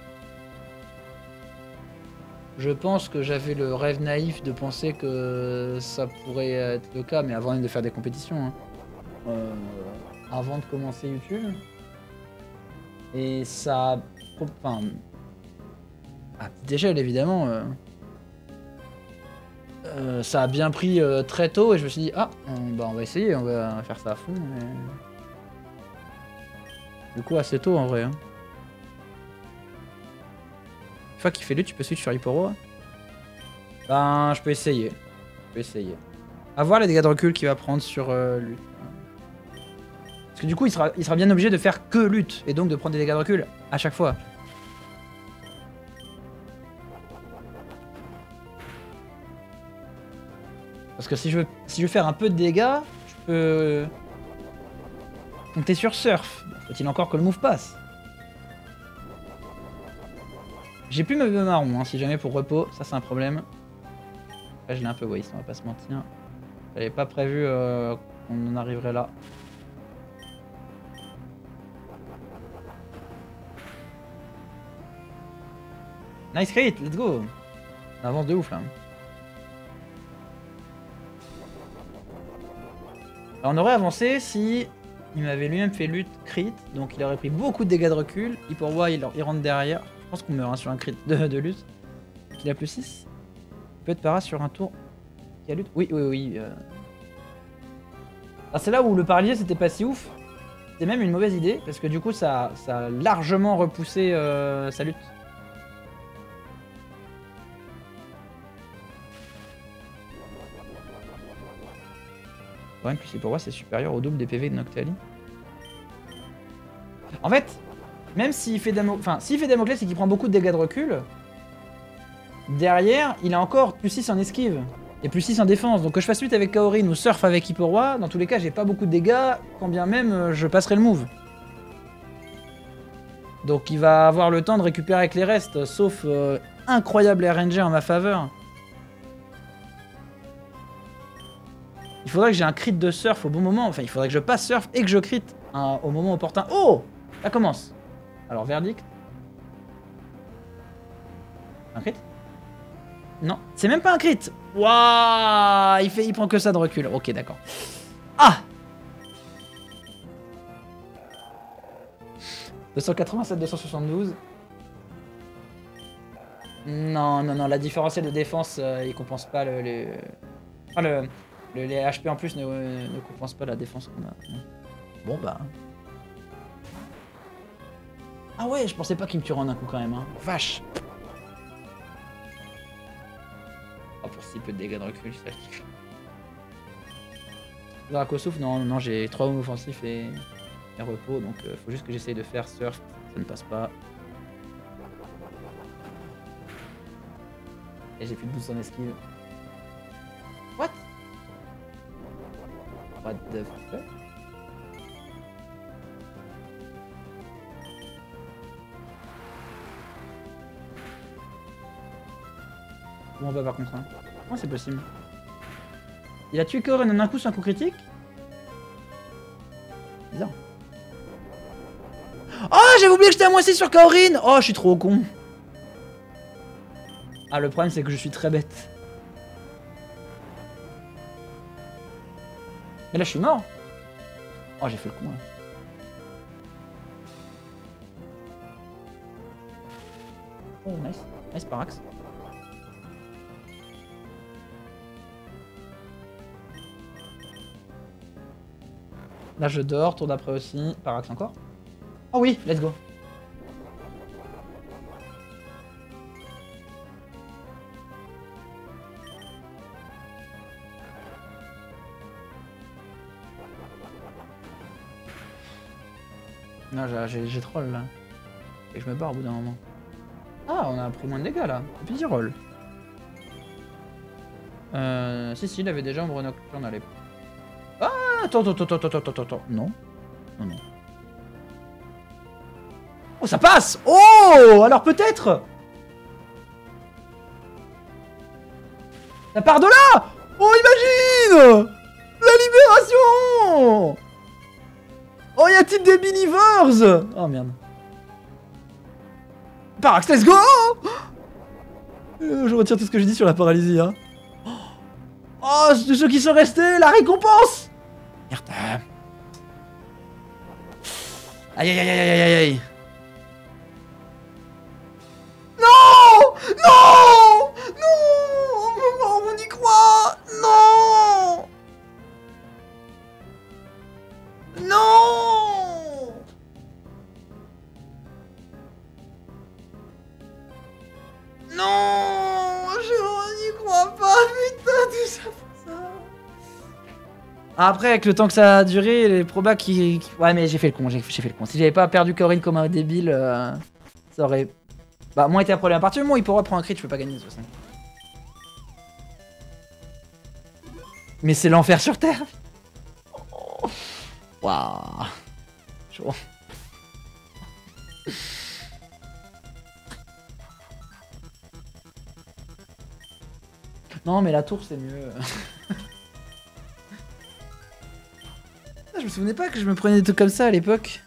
Je pense que j'avais le rêve naïf de penser que ça pourrait être le cas, mais avant même de faire des compétitions. Hein. Euh, avant de commencer YouTube. Et ça... Enfin... À petite échelle, évidemment. Euh, euh, ça a bien pris euh, très tôt et je me suis dit, ah, on, bah, on va essayer, on va faire ça à fond. Mais... Du coup, assez tôt en vrai. Hein. Une fois qu'il fait lutte, tu peux switch sur Hyporo. Ben, je peux essayer. Je peux essayer. À voir les dégâts de recul qu'il va prendre sur euh, lutte. Parce que du coup, il sera, il sera bien obligé de faire que lutte. Et donc de prendre des dégâts de recul à chaque fois. Parce que si je veux, si je veux faire un peu de dégâts, je peux compter sur Surf. Faut-il encore que le move passe. J'ai plus ma bébé marron, hein, si jamais pour repos, ça c'est un problème. Là je l'ai un peu waste, on va pas se mentir. J'avais pas prévu euh, qu'on en arriverait là. Nice crit, let's go. On avance de ouf là. Alors, on aurait avancé si il m'avait lui-même fait lutte crit, donc il aurait pris beaucoup de dégâts de recul. Il pour voir, il, il rentre derrière. Je pense qu'on meurt hein, sur un crit de, de lutte. Il a plus six. Il peut être para sur un tour qui a lutte. Oui, oui, oui. Euh... C'est là où le paralyser c'était pas si ouf. C'était même une mauvaise idée parce que du coup ça, ça a largement repoussé euh, sa lutte. Quand même, plus pour moi, c'est supérieur au double des P V de Noctali. En fait, même s'il fait Damoclès, enfin, s'il fait Damoclès et qu'il prend beaucoup de dégâts de recul, derrière, il a encore plus six en esquive. Et plus six en défense. Donc que je fasse huit avec Kaorin ou Surf avec Hipporoi, dans tous les cas, j'ai pas beaucoup de dégâts, quand bien même euh, je passerai le move. Donc il va avoir le temps de récupérer avec les restes, sauf euh, incroyable R N G en ma faveur. Il faudrait que j'ai un crit de Surf au bon moment. Enfin, il faudrait que je passe Surf et que je crit hein, au moment opportun. Oh! Ça commence. Alors, verdict. Un crit? Non, c'est même pas un crit. Waouh, il, fait, il prend que ça de recul. Ok, d'accord. Ah! deux cent quatre-vingt-sept, deux cent soixante-douze. Non, non, non, la différentielle de défense, euh, il compense pas le... le... Enfin, le... le... les H P en plus ne, ne compense pas la défense qu'on a. Bon, bah... Ah ouais, je pensais pas qu'il me tuerait en un coup quand même, hein. Vache! Oh, pour si peu de dégâts de recul, c'est ridicule. Dracosouf, non, non, j'ai trois moves offensifs et... et repos, donc euh, faut juste que j'essaye de faire Surf, ça ne passe pas. Et j'ai plus de boost en esquive. What? What the fuck? Comment on va par contre hein? Comment c'est possible? Il a tué Kaorin en un coup sur un coup critique? Bizarre. Oh, j'avais oublié que j'étais à moins six sur Kaorin! Oh, je suis trop con. Ah, le problème, c'est que je suis très bête. Mais là, je suis mort. Oh, j'ai fait le con, là. Oh, nice. Nice, Parax. Là, je dors. Tour d'après aussi. Parax encore. Oh oui, let's go. Non, j'ai troll là. Et je me barre au bout d'un moment. Ah, on a pris moins de dégâts là. Petit roll. Euh. Si, si, il avait déjà ombre nocturne à l'époque. Ah, attends, attends, attends, attends, attends, attends. Non. Non, non. Oh, ça passe! Oh! Alors peut-être! Ça part de là! Oh, imagine! La libération! Oh, y a-t-il des Binivores? Oh merde. Parax, let's go! euh, Je retire tout ce que j'ai dit sur la paralysie. Hein. Oh, de ceux qui sont restés, la récompense! Merde. Aïe aïe aïe aïe aïe aïe aïe. Non! Non! Non! On y croit! Non! Non! Non! Je n'y crois pas, putain, tout ça pour ça. Après, avec le temps que ça a duré, les probas qui... qui... Ouais, mais j'ai fait le con, j'ai fait le con. Si j'avais pas perdu Kaorin comme un débile, euh, ça aurait... Bah, moins été un problème. À partir du moment où il pourra prendre un crit, je peux pas gagner de toute façon. Mais c'est l'enfer sur Terre. Waouh. Chaud. Non, mais la tour, c'est mieux. Je me souvenais pas que je me prenais des trucs comme ça à l'époque.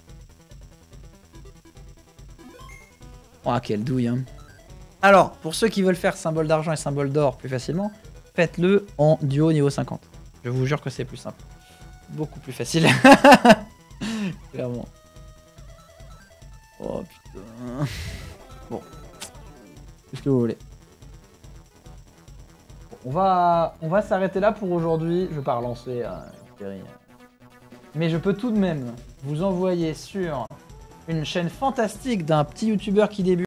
Oh, quelle douille, hein. Alors, pour ceux qui veulent faire symbole d'argent et symbole d'or plus facilement, faites-le en duo niveau cinquante. Je vous jure que c'est plus simple. Beaucoup plus facile. Clairement. Oh putain. Bon. Qu'est-ce que vous voulez? Bon, on va, on va s'arrêter là pour aujourd'hui. Je vais pas relancer euh, Terry. Mais je peux tout de même vous envoyer sur une chaîne fantastique d'un petit youtubeur qui débute.